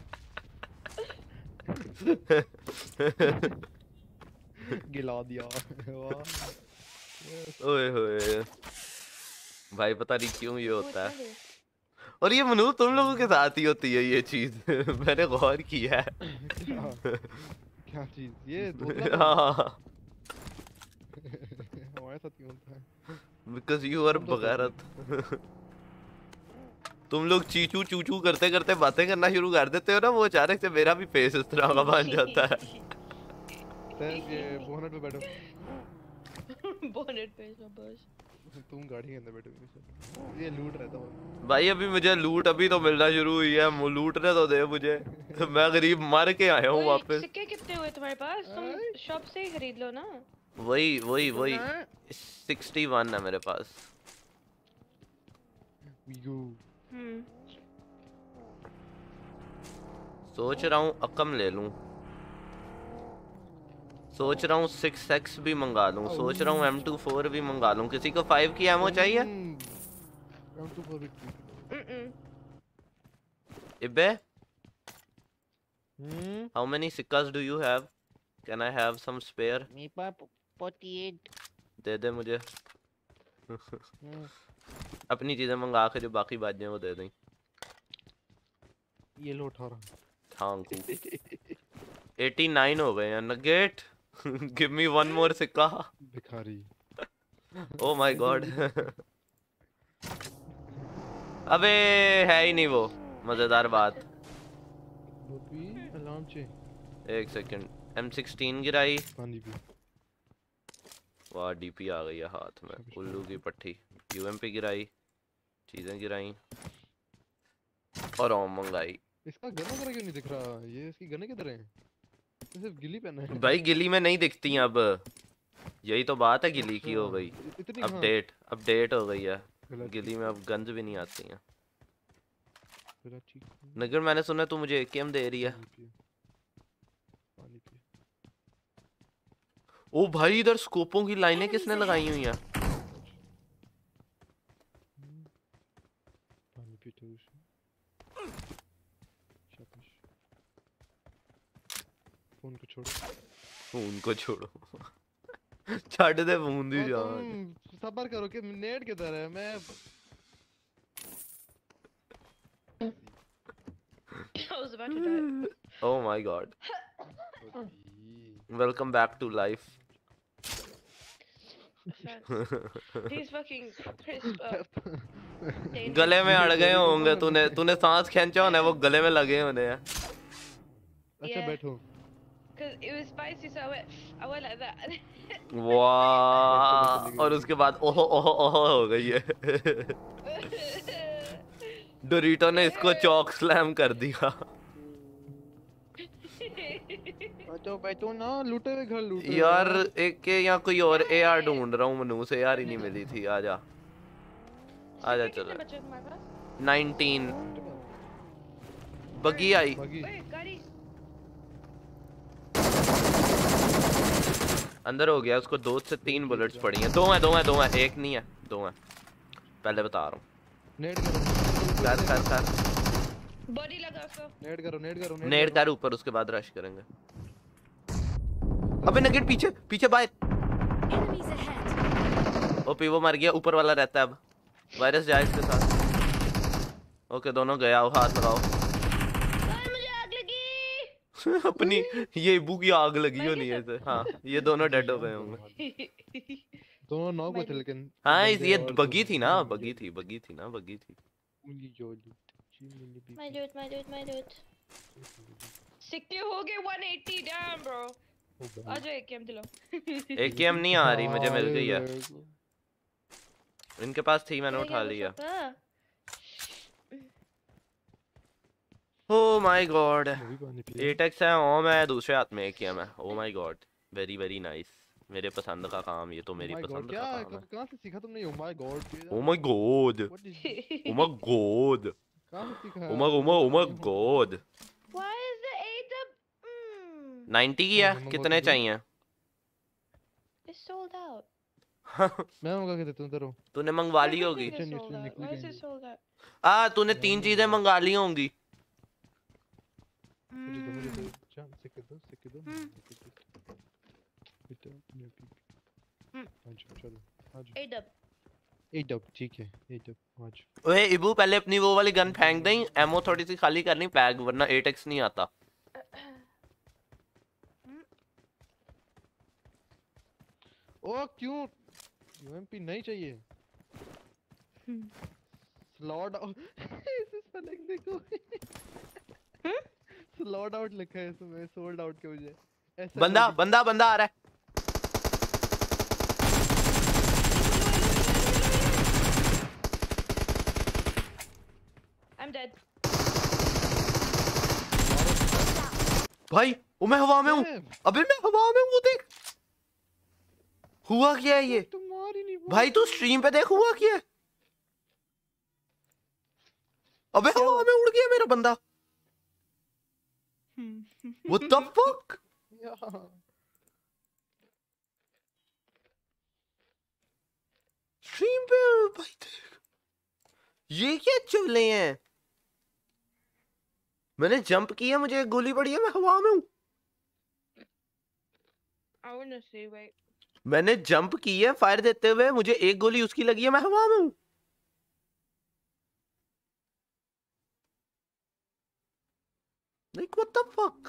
गिला दिया। वाह। ओए होए भाई पता नहीं क्यों ये होता है। है। और ये मनु तुम लोगों के साथ ही होती है ये चीज। मैंने गौर किया है। क्या चीज ये दूसरा तो हाँ हमारे साथ क्यों होता है? बिकॉज यू आर बगैरत। तुम लोग चीचू चूचू करते करते बातें करना शुरू कर देते हो ना, वो अचानक से मेरा भी फेस इस तरह का बन जाता है। सर ये बोनट पे बैठो। बोनेट पे शाबाश। तुम गाड़ी के अंदर बैठो मेरे साथ। ये लूट रहा था भाई अभी मुझे लूट अभी तो मिलना शुरू हुई है, लूटने तो दे मुझे। मैं गरीब मर के आया हूँ ओए, वापस। सिक्के कितने हुए तुम्हारे पास? तुम शॉप से ही खरीद लो ना। वही 61 है मेरे पास। यू। सोच रहा हूँ अकम ले लूं, सोच रहा हूँ 6x भी मंगा लूं, सोच रहा हूँ M24 भी मंगा लूं। किसी को 5 की एमो चाहिए? इब्बे how many सिक्कास do you have? Can I have some spare? मेरे पास 48। दे दे मुझे। अपनी चीजें मंगा के जो बाकी बात वो दे दें। ये लो 18। Thank you. 89 हो गए हैं nugget. Give me one more सिक्का। भिखारी। Oh my god. अबे है ही नहीं वो मजेदार बात। अलार्म चाहिए। एक सेकंड, M16 गिराई। पानी पी। वाह डीपी आ गई है हाथ में। उल्लू की पट्टी। UMP गिराई, चीजें गिराई और ओम मंगाई। इसका गन वगैरह क्यों नहीं दिख रहा? ये इसकी गने किधर है? सिर्फ गिली पहना है। भाई गिली में नहीं दिखती हैं अब, यही तो बात है। गिली की हो गई इतनी अपडेट हो गई है। गिली में अब गन्स भी नहीं आती हैं। नगर मैंने सुना तू मुझे AKM दे रही है। पानी पी। ओ भाई इधर स्कोपों की लाइनें किसने लगाई हुई हैं? पानी पी तो शाबाश। फोन को छोड़ो। फोन को छोड़ो। छाड़ दे फोन दी जान। सब्र करो कि नेट किधर है? मैं I was about to die. Oh my god. Welcome back to life. These fucking crisp dangerous. गले में अड़ गए होंगे, तूने सांस खींचा होना है, वो गले में लगे होने हैं। अच्छा Yeah. बैठो। Cause it was spicy, so I went like that. वाह, और उसके बाद ओहो ओहो ओहो हो गई है। डोरिटो ने इसको चौक स्लैम कर दिया। तो बैठो ना, लूटे हुए घर लूट रहे हो। यार एक के यहाँ कोई और AR ढूंढ रहा हूँ, मनु से AR ही नहीं मिली थी। आजा आजा कितने चलो। बचे तुम्हारे पास? 19 बगी आई। बगी। ओए गाड़ी। अंदर हो गया, उसको 2 से 3 बुलेट्स पड़ी हैं। दो हैं, एक नहीं है, 2 हैं। पहले बता रहा हूँ। नेट करो कर बॉडी लगा उसको। नेट करो नेड कर ऊपर, उसके बाद रश करेंगे। अबे नगेट पीछे पीछे बाहर। Enemies ahead. ओपी वो मर गया, ऊपर वाला रहता है अब। वायरस जाए इसके साथ। ओके दोनों गया, हाथ लगाओ। मुझे आग लगी। अपनी ये इबू की आग लगी होनी है इसे। हाँ ये दोनों डेड हो गए होंगे। दोनों नॉक हुए थे लेकिन हाँ बंदे ये और बगी थी ना, मिली बगी थी। My dude. 60 हो गए 180 डैम ब्रो। आ जाओ एकेएम दिलाओ। एकेएम नहीं आ रही, मुझे मिल गई है। इनके पास थी, मैंने उठा लिया। ओह माय गॉड। 8x है ओम है, दूसरे हाथ में एकेएम है। Oh my god, very nice. मेरे पसंद का काम, ये तो मेरी पसंद का काम है। कहाँ से सीखा तुमने? Oh my god oh my god कहाँ से सीखा? Oh my god. Why is the 8 up? 90 की है, कितने चाहिए? It's sold out. मैं मंगा के देता हूँ तेरे को। तूने मंगवा ली होगी। Why is it sold out? तूने 3 चीजें मंगा ली होंगी। मुझे दो जान से के दो चलो आज 8 up. 8 डब ठीक है 8 डब आज। ओए इबू पहले अपनी वो वाली गन फेंक दें, एमो थोड़ी सी खाली करनी पैक, वरना 8x नहीं आता। ओ क्यों यूएमपी नहीं चाहिए? स्लॉट आउट इस पर लिख देखो। स्लॉट आउट लिखा है इसमें, सोल्ड आउट के वजह। बंदा आ रहा है। I'm dead. भाई ओ मैं हवा में हूँ। अबे मैं हवा में हूँ, वो देख। हुआ क्या है ये? भाई तू स्ट्रीम पे देख हुआ क्या है? अबे हवा में उड़ गया मेरा बंदा। What the fuck? स्ट्रीम पे भाई देख, ये क्या चले हैं? मैंने जंप किया, मुझे एक गोली पड़ी है, मैं हवा में हूँ। I wanna see, wait. मैंने जंप की है फायर देते हुए, मुझे एक गोली उसकी लगी है, मैं हवा में हूँ। Like what the fuck?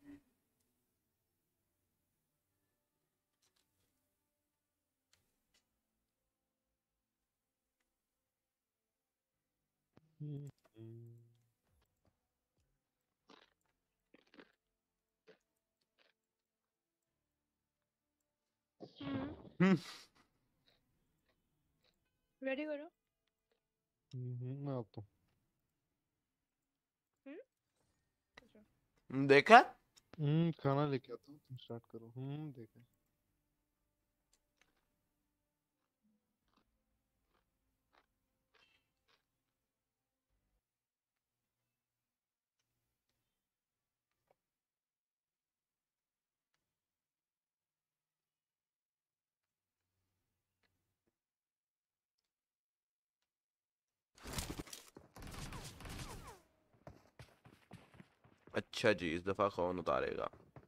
Ready करो। मैं आता हूँ। देखा? खाना लेके आता हूँ, तुम स्टार्ट करो। देखा। अच्छा जी, इस दफा कौन उतारेगा?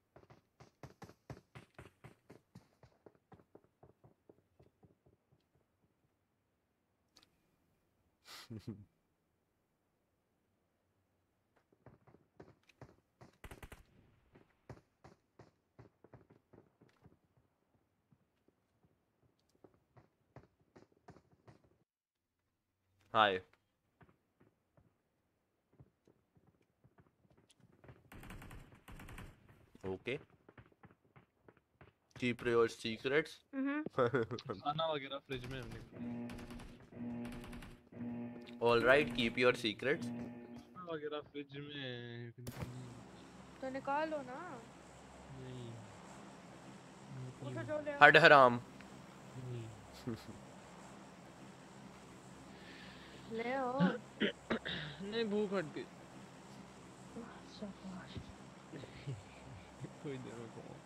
Hi okay, keep your secrets. खाना वगैरह फ्रिज में हमने। Alright, keep your secrets. खाना वगैरह फ्रिज में तो निकालो ना। नहीं। उठो जाओ ले आओ। हड हराम। ले आओ। नहीं भूख हट गई। कोई देर में खाऊं।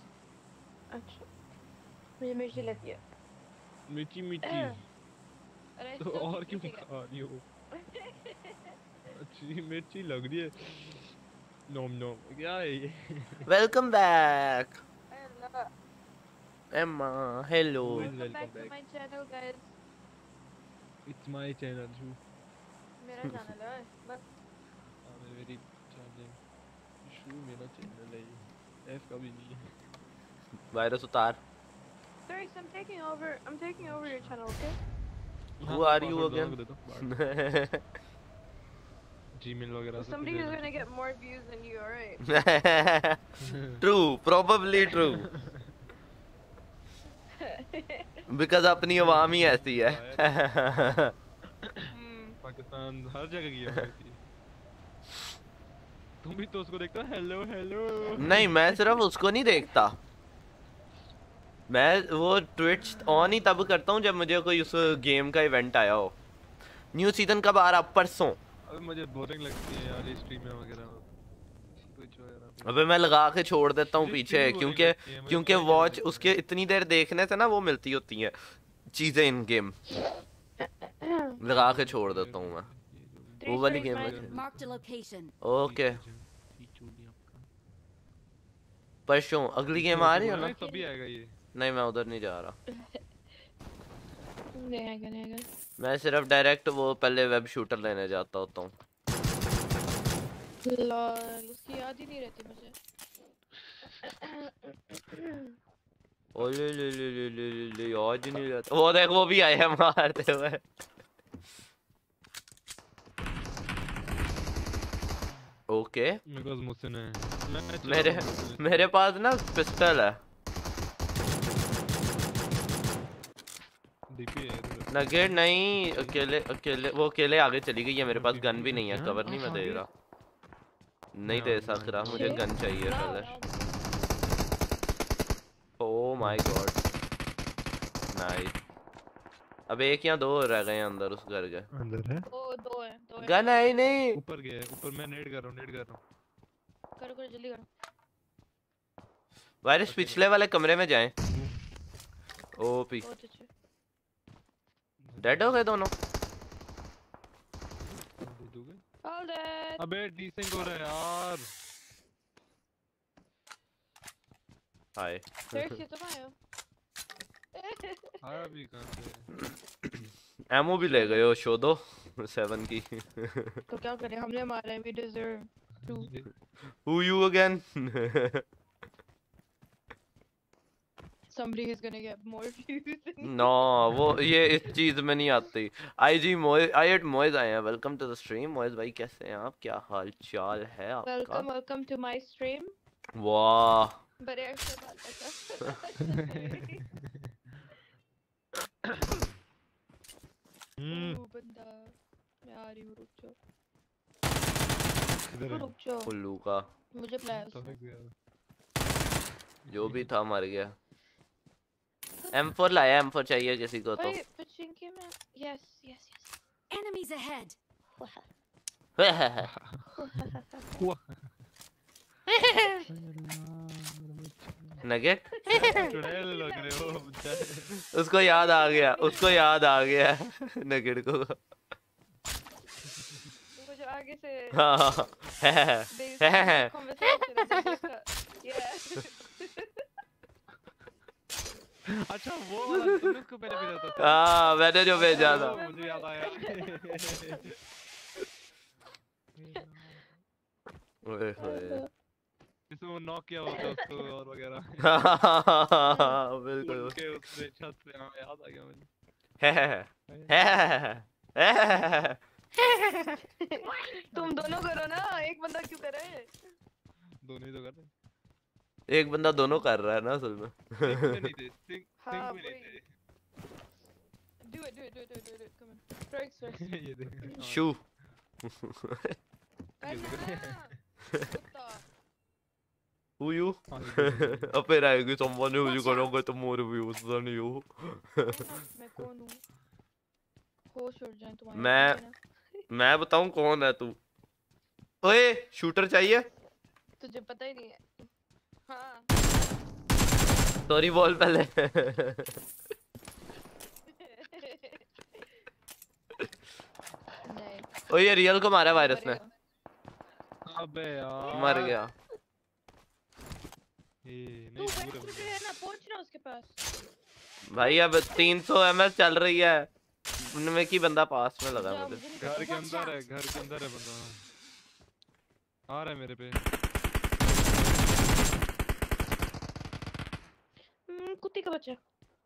अच्छा मुझे मिर्ची लगी है। मीठी अरे तो और क्यों खा रही हो? अच्छी मिर्ची लग रही है। नोम नोम क्या है ये? Welcome back Hello. Emma, hello. Who is Welcome welcome back to back? my channel, guys. It's my channel too. मेरा channel है बस। हाँ मेरी चैनल शू मेरा चैनल है ये। F का भी नहीं है। वायरस उतार। Sorry, I'm taking over. I'm taking over your channel, okay? Who are you again? Gmail वगैरह से Somebody is gonna get more views than you, alright? True, probably true. Because अपनी आवाम ही ऐसी है। पाकिस्तान हर जगह की है। तुम भी तो उसको देखता हेलो हेलो। नहीं, मैं सिर्फ उसको नहीं देखता। मैं वो ट्विच ऑन ही तब करता हूँ जब मुझे कोई उस गेम का इवेंट आया हो। न्यू सीजन कब आ रहा? परसों। अबे मुझे बोरिंग लगती है यार ये स्ट्रीमें वगैरह। अबे मैं लगा के छोड़ देता हूँ पीछे, क्योंकि वॉच उसके इतनी देर देखने से ना वो मिलती होती हैं चीजें इन गेम। लगा के छोड़ देता हूँ मैं वो वाली game. Marked a location. Okay, परसों अगली गेम आ रही है ना? तभी आएगा ये। नहीं, मैं उधर नहीं जा रहा। नहीं आएगा। मैं सिर्फ डायरेक्ट वो पहले वेब शूटर लेने जाता होता हूँ। लॉल, उसकी याद ही नहीं रहती मुझे। ओले ले ले ले ले ले ले याद ही नहीं रहता। वो देख, वो भी आए हैं मारते हुए। ओके, मेरे पास मुझसे नहीं मेरे पास ना पिस्टल है। नगेट नहीं, अकेले वो अकेले आगे चली गई है। मेरे पास गन भी नहीं है, कवर नहीं मैं दे रहा। नहीं दे सक रहा, मुझे गन चाहिए पहले। Oh my god, nice. अब एक या दो रह गए अंदर उस घर के। अंदर है? दो है। गन है ही नहीं। ऊपर गया, ऊपर मैं नेड कर रहा हूँ। करो जल्दी करो। वायरस पिछले वाले कमरे में जाएं। ओपी डेड हो गए दोनों। अबे डिसिंग हो रहा है यार। हाय ये तो आया। आया भी कहां से? एमओ भी ले गए हो, शो दो 7 की। तो क्या करें, हमने मारा है, we deserve to. Who you again? Somebody is gonna get more views. No, वो ये इस चीज में नहीं आती। आईजी मोइज आए हैं। Welcome to the stream. Moiz भाई कैसे हैं आप? क्या हाल चाल है आपका? Welcome to my stream. वाह, बड़े अच्छे बात है। बंदा, मैं आ रही हूँ, रुक जाओ। उल्लू का मुझे प्लेयर जो भी था मर गया। M4 लाया, M4 चाहिए किसी को तो। Yes. Enemies ahead. नगेट चुड़ैल लग रहे हो। उसको याद आ गया नगेट को। मुझे आगे से अच्छा वो वाला तुमने उसको पहले भेजा था। हाँ, मैंने जो भेजा था। मुझे याद आया। ओए होए, इसमें वो नॉक किया होता उसको और वगैरह। बिल्कुल उसके उससे छत पे। हाँ याद आ गया मुझे। तुम दोनों करो ना, एक बंदा क्यों करे? दोनों ही तो कर रहे। एक बंदा दोनों कर रहा है ना असल में। हाँ, do it. Come on. Strikes first. ये देख। शू Who you? फिर आएगी someone who you करोगे तो more views than you. मैं कौन हूँ? होश उड़ जाए तुम्हारे। मैं बताऊं कौन है तू? ओए शूटर चाहिए? तुझे पता ही नहीं है। हाँ। सॉरी बोल पहले। ओ ये रियल को मारा वायरस ने, अबे यार मर गया। ये तू नहीं वेट पूरा मुझे है ना, पहुंच ना उसके पास। भाई अब 300 ms चल रही है, उनमें की बंदा पास में लगा जा, मुझे। मुझे नहीं घर के पता। अंदर है, घर के अंदर है बंदा आ रहा है मेरे पे। कुत्ते का बच्चा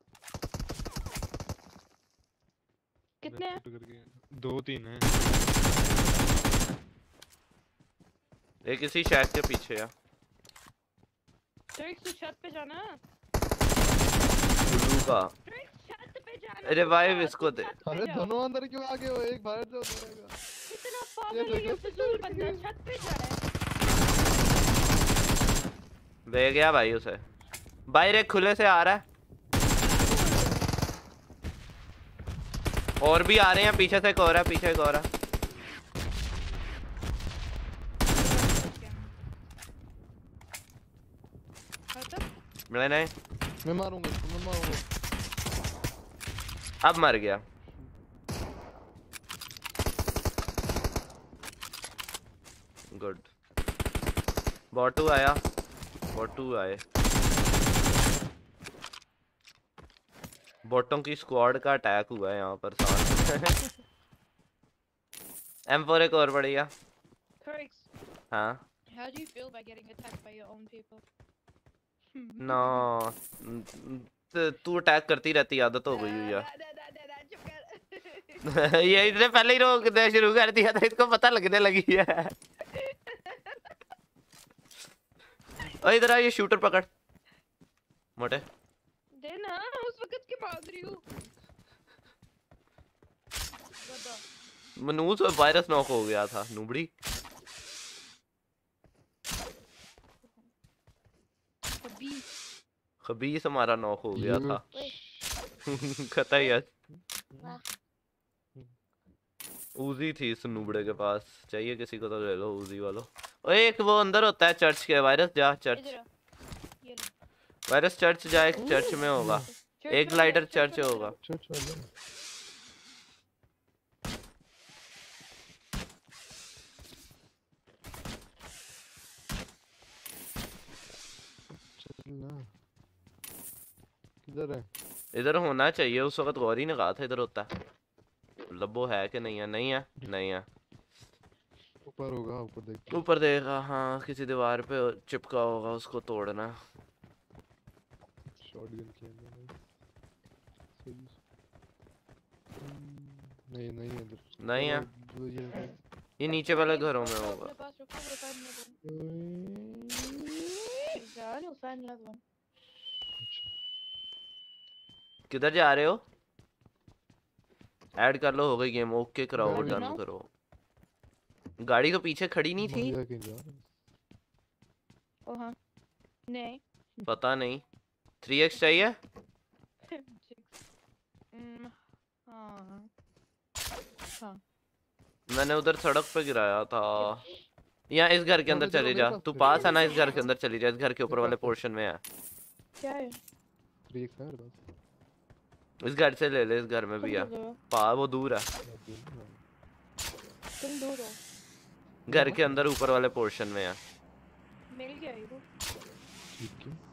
कितने हैं? शूट करके 2-3 है। ये किसी शैक के पीछे है, ट्रिक्स, तू छत पे जाना। ब्लू का। ट्रिक्स छत पे जाना। रिवाइव तू इसको दे। छत पे अरे जा। दोनों अंदर क्यों आ गए हो? एक बाहर जाओ दोनों का। इतना पागल है ये फजूल बंदा, छत पे जा रहा है। दे गया भाई उसे, बाहर एक खुले से आ रहा है, और भी आ रहे हैं पीछे से, एक और है, पीछे एक और है। नहीं मैं मारूंगा इसको, मैं मारूंगा। अब मर गया। गुड। बॉटू आया, बॉटू आए। बॉटों की स्क्वाड का अटैक हुआ है यहाँ पर साथ। M4 एक और बढ़िया। Trix, हाँ how do you feel by getting attacked by your own people? No, तू अटैक करती रहती, आदत हो गई हुई है। ये इसने पहले ही रोक दे शुरू कर दिया था, इसको पता लगने लगी है। और इधर आ, ये शूटर पकड़ मोटे। देना, उस वक्त की भाग रही हूँ। मनूस और वायरस नॉक हो गया था, नूबड़ी। खबीस हमारा नॉक हो गया था। कतई है। उजी थी इस नूबड़े के पास, चाहिए किसी को तो ले लो उजी वालों। ओए एक वो अंदर होता है चर्च के, वायरस जा चर्च। वायरस चर्च जा, एक चर्च में होगा, एक लाइटर चर्च होगा। किधर है? इधर होना चाहिए, उस वक्त गौरी ने कहा था इधर होता है। लब्बो है कि नहीं है? नहीं है, नहीं है। ऊपर होगा, ऊपर देख। ऊपर देखा, हाँ किसी दीवार पे चिपका होगा, उसको तोड़ना। शॉटगन के नहीं नहीं है इधर, नहीं है, ये नीचे वाले घरों में होगा। किधर जा रहे हो? ऐड कर लो, हो गई गेम। ओके कराओ, डन करो। गाड़ी तो पीछे खड़ी नहीं थी? ओ हाँ, नहीं पता नहीं। 3x चाहिए? हाँ हाँ, मैंने उधर सड़क पे गिराया था। यहाँ इस घर के अंदर चली जा, तू पास है ना, इस घर के अंदर चली जा, इस घर के ऊपर वाले पोर्शन में है। क्या है? 3x है बस। इस घर से ले ले, इस घर में भी है। वो दूर है, तुम दूर हो। घर के अंदर ऊपर वाले पोर्शन में है। मिल गया ये। ठीक है।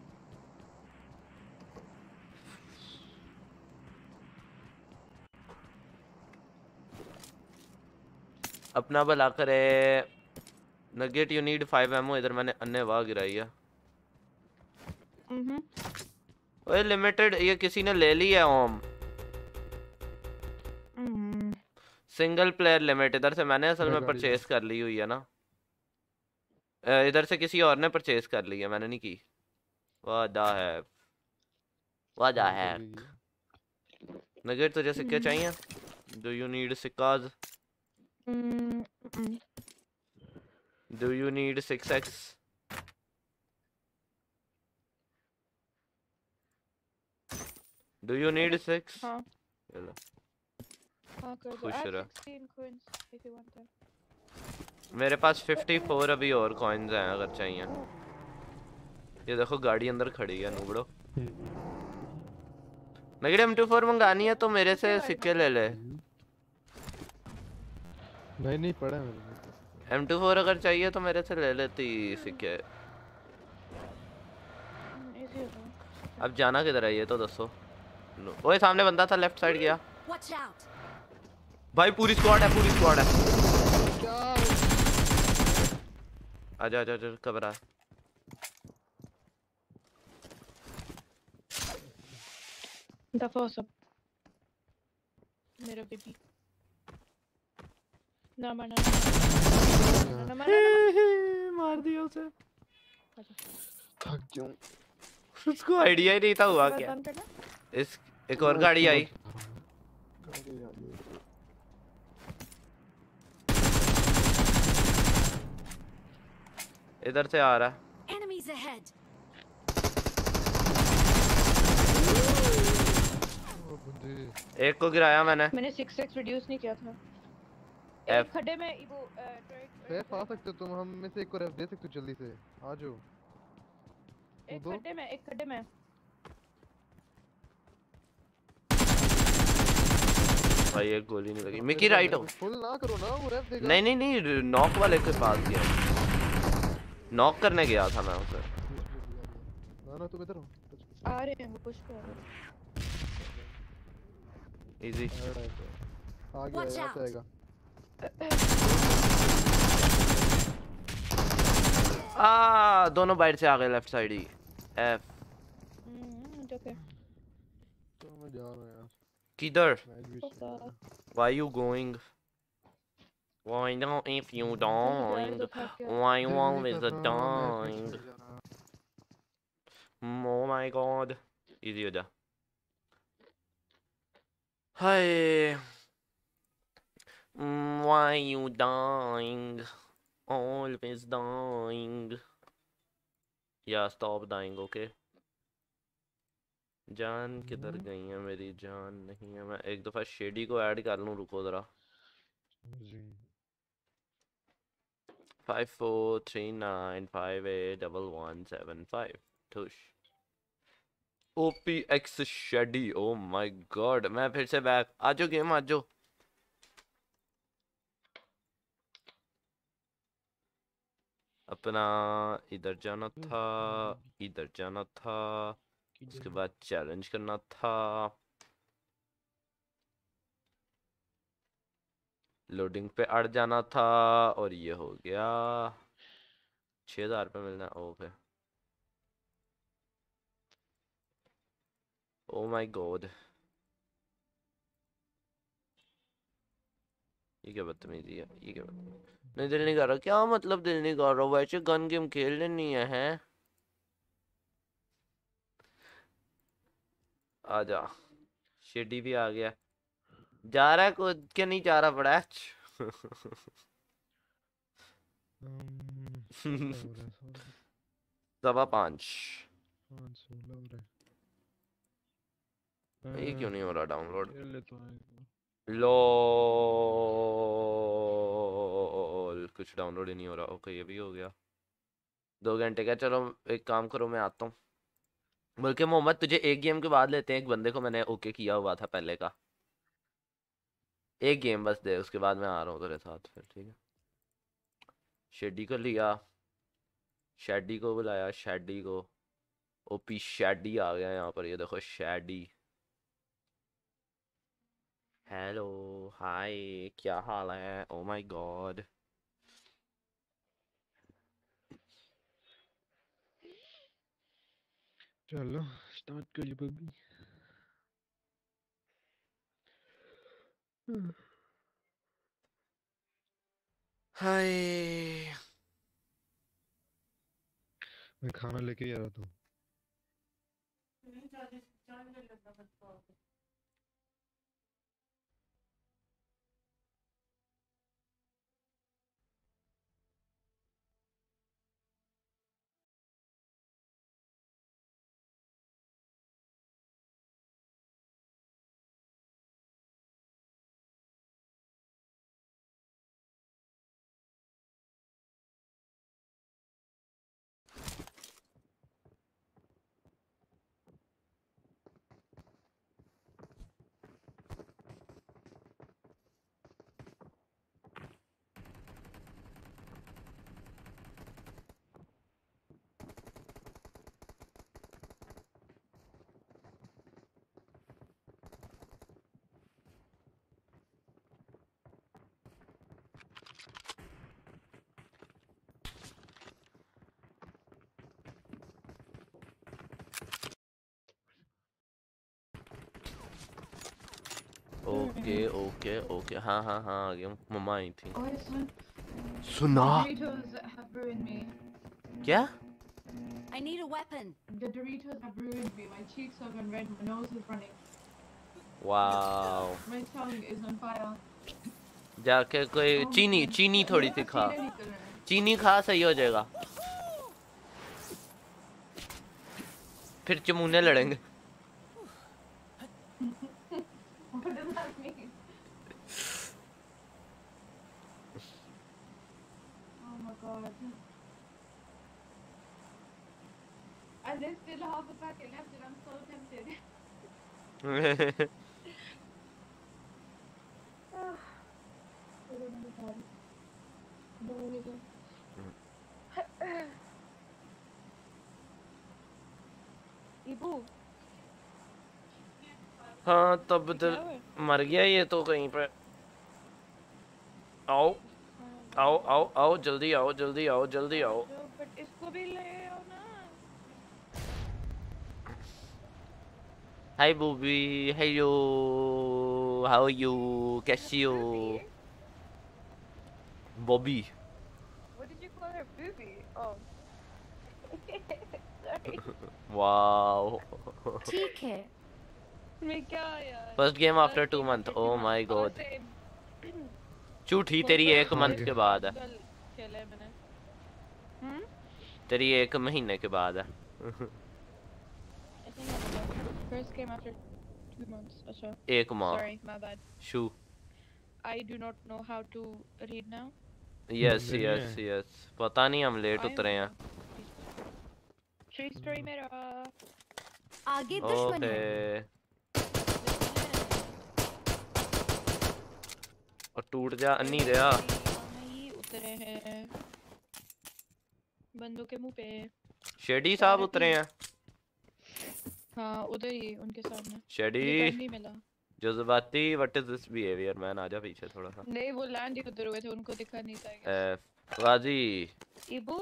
अपना भला करे। Nugget you need 5 ammo. इधर मैंने अन्य वाह गिराई है। ओए लिमिटेड, ये किसी ने ले ली है ओम। सिंगल प्लेयर लिमिट इधर से मैंने असल में परचेज कर ली हुई है ना, इधर से किसी और ने परचेज कर ली है, मैंने नहीं की। वादा है, वादा है। नगेट तुझे सिक्के चाहिए? डू यू नीड सिक्काज? Do you need 6x? Do you need 6? हाँ। चलो हाँ कर दो। खुश रह। 16 coins if you want them. मेरे पास 54 अभी और कॉइन्स हैं अगर चाहिए। ये देखो गाड़ी अंदर खड़ी है नूबड़ो। नगेट M24 मंगानी है तो मेरे से सिक्के ले ले। नहीं नहीं पड़ा है मेरे पास। M24 अगर चाहिए तो मेरे से ले लेती सिक्के। इजी होगा। अब जाना किधर है ये तो दसो। ओए सामने बंदा था, लेफ्ट साइड गया। Watch out! भाई पूरी स्क्वाड है, पूरी स्क्वाड है। क्या आजा आजा आजा, कवर आ। दफा हो सब। मेरा बेबी ना मारना ना मारना। मार दिया उसे। थक जाऊं। उसको आइडिया ही नहीं था हुआ क्या। बंद करना। इस एक और गाड़ी आई। इधर से आ रहा है। Enemies ahead! ओ बंदे। एक को गिराया मैंने। मैंने 6x रिड्यूस नहीं किया था। F। एक खड्डे में वो सैफ आ सकते हो तुम, हम में से एक को रेफ दे सकते हो, जल्दी से आ जाओ। एक दो। खड्डे में, एक खड्डे में। भाई एक गोली नहीं लगी। मिकी राइट हो। फुल ना करो ना, वो रेफ देगा। नहीं नहीं नहीं, नॉक वाले के पास गया। नॉक करने गया था मैं उसे। ना ना तुम इधर हो। आ रहे हैं वो, पुश पे आ रहे हैं। इजी। आ गया, Watch यहाँ से out. आएगा। दोनों बाइट से आ गए लेफ्ट साइड ही। F। ओके। तो मैं जा रहा हूँ यार। किधर? मैच भी शुरू हो गया। Why you going? Why not if you don't? Why you दिल नहीं always कर रहा, मैच भी dying? शुरू हो जा रहा। Oh my god. Easy हो जा। Hi. Why you dying? Always dying. Yeah, stop dying, okay? जान किधर गई है मेरी जान? नहीं है। मैं एक दफा शेडी को ऐड कर लूं, रुको जरा। जी। 5439581175 ठुश। OPX Shady, oh my god. मैं फिर से बैक। आजो गेम आजो। अपना इधर जाना था, इधर जाना था, उसके बाद चैलेंज करना था, लोडिंग पे अड़ जाना था, और ये हो गया। 6000 रुपये मिलना। ओके। ओ माय गॉड, ये क्या बदतमीजी है, ये क्या बदतमीजी। नहीं दिल नहीं कर रहा। क्या मतलब दिल नहीं कर रहा? वैसे गन गेम खेलने नहीं है, हैं? आजा। शेडी भी आ गया। जा रहा है कूद के? नहीं जा रहा बड़ा। 5:15। ये क्यों नहीं हो रहा डाउनलोड? लोल कुछ डाउनलोड ही नहीं हो रहा। ओके ये भी हो गया। 2 घंटे का। चलो एक काम करो, मैं आता हूँ। बल्कि मोहम्मद तुझे एक गेम के बाद लेते हैं। एक बंदे को मैंने ओके किया हुआ था पहले का। एक गेम बस दे, उसके बाद मैं आ रहा हूँ तेरे साथ फिर, ठीक है? शेडी को लिया, शैडी को बुलाया, शैडी को। ओपी शैडी आ गया यहाँ पर, ये देखो शैडी। हेलो हाय, क्या हाल है? Oh my god. चलो स्टार्ट करिए बबी। हाय। मैं खाना लेके ही आ रहा था। ओके ओके ओके, हाँ हाँ हाँ आ गया हूँ, मम्मा आई थी। ओए सुन, सुना Doritos have ruined me. क्या? I need a weapon. The Doritos have ruined me. My cheeks have gone red. My nose is running. Wow, My tongue is on fire. जाके कोई Oh my चीनी God. चीनी थोड़ी सी मेरे खा, पसीने निकल रहे हैं। चीनी खा सही हो जाएगा, फिर चमूने लड़ेंगे। What does that mean? Oh my God. And there's still half a packet left and I'm so tempted. Ibu, हाँ तब क्या तो हुआ? मर गया ये तो कहीं पे। आओ आओ आओ आओ, जल्दी आओ जल्दी आओ जल्दी आओ। बट इसको भी ले आओ ना। Hi Booby, hello, how are you, कैसी हो? Bobby. What did you call her? Booby? Oh. Sorry. Wow, ठीक है. मैं क्या यार? First game after 2 month, oh my god. झूठी तेरी 1 मंथ के बाद है, कल खेला है मैंने। तेरी 1 महीने के बाद है। I think I'm first game after 2 months. अच्छा. 1 माह। Sorry, my bad. शू। I do not know how to read now. Yes yes yes, पता नहीं हम लेट उतरे हैं। Tree story मेरा। आगे दुश्मन है. ओके, और टूट जा अन्नी दया। नहीं उतरे हैं। बंदों के मुंह पे। शेडी साहब उतरे हैं। हाँ उधर ही उनके सामने। शेडी ये नहीं मिला। जज्बाती, what is this behaviour man? आजा पीछे थोड़ा सा। नहीं वो लैंड ही उधर हुए थे, उनको दिखा नहीं था। गाजी इबू।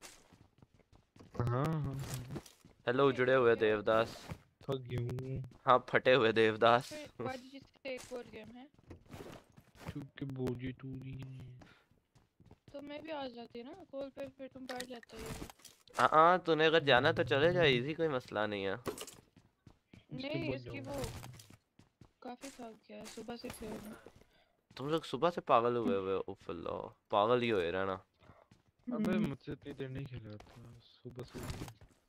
हाँ हेलो, जुड़े हुए देवदास। थक गया हाँ फटे हुए Devdas. Why did you say एक और गेम है? क्योंकि बोझी टूरी तो मैं भी आ जाती ना कॉल पे, फिर तुम बैठ जाते हो। हाँ तूने अगर जाना तो चले जा, इजी कोई मसला नहीं है। नहीं इसकी वो काफी थक गया है, सुबह से खेल रहा हूँ। तुम लोग सुबह से पागल हुए हुए, उफ अल्लाह, पागल ही हुए रहना। अबे मुझसे इतनी देर नहीं खेला था सुबह से।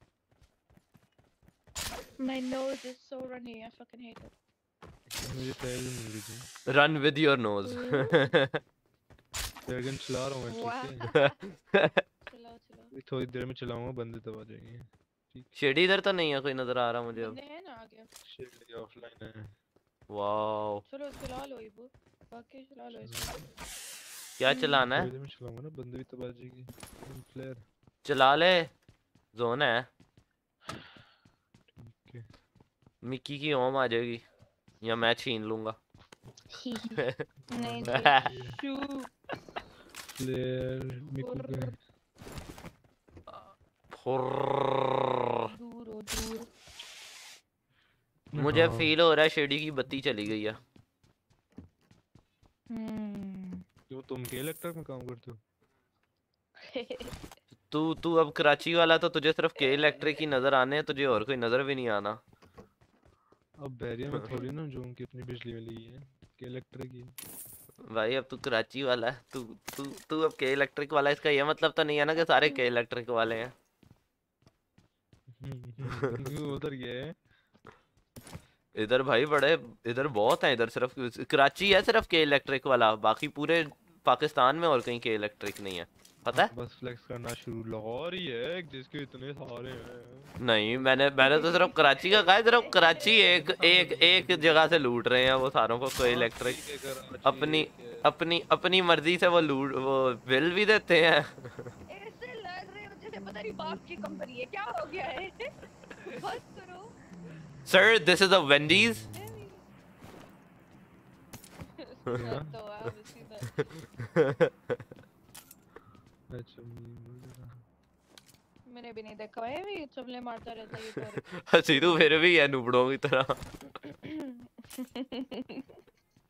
My nose is so runny, I fucking hate it. मुझे ट्रायल मिल रही थी। Run with your nose. Dragon चला रहा हूँ मैं, ठीक है। चलाओ। थोड़ी देर में चलाऊंगा, बंदे तब आ जाएंगे। ठीक। शेडी इधर तो नहीं है कोई नजर आ रहा मुझे अब। बंदे हैं ना आगे। शेडी ऑफलाइन है। वाओ, चलो चला लो इबू, बाकी चला लो इसको। क्या चलाना है? थोड़ी देर में चलाऊंगा ना, बंदे भी तब आ जाएंगे। फ्लेयर चला ले, जोन है। ठीक है। मिक्की की होम आ जाएगी या मैं छीन लूंगा। नहीं शू फ्लेयर मिकू पे दूर मुझे फील हो रहा है शेडी की बत्ती चली गई है। क्यों, तुम के इलेक्टर में काम करते हो? तू अब कराची वाला, तो तुझे सिर्फ के इलेक्ट्रिक की नजर आने हैं, तुझे और कोई नजर भी नहीं आना। अब बैरियर में थोड़ी ना जो उनकी अपनी बिजली वाली है, के इलेक्ट्रिक ही। भाई अब तू कराची वाला है, तू अब के इलेक्ट्रिक वाला, इसका ये मतलब तो नहीं है ना कि सारे के इलेक्ट्रिक वाले हैं। उधर ये है इधर भाई बड़े, इधर बहुत हैं, इधर सिर्फ कराची है सिर्फ के इलेक्ट्रिक वाला, बाकी पूरे पाकिस्तान में और कहीं के इलेक्ट्रिक नहीं है, पता है? बस फ्लेक्स करना शुरू, लाहौर ही है जिसके इतने सारे हैं। नहीं, मैंने तो सिर्फ कराची का कहा है, सिर्फ कराची एक जगह से लूट रहे हैं वो सारों को कोई इलेक्ट्रिक। अपनी मर्जी से वो बिल भी देते हैं। ऐसे लग रहे हो जैसे पता नहीं बाप की कंपनी है, क्या हो गया है? बस करो sir, this is a Wendy's. तो आप सीधा मैंने भी नहीं देखा है, भी चमले मारता रहता है ये तो। सीधू फिर भी है नुबड़ों की तरह।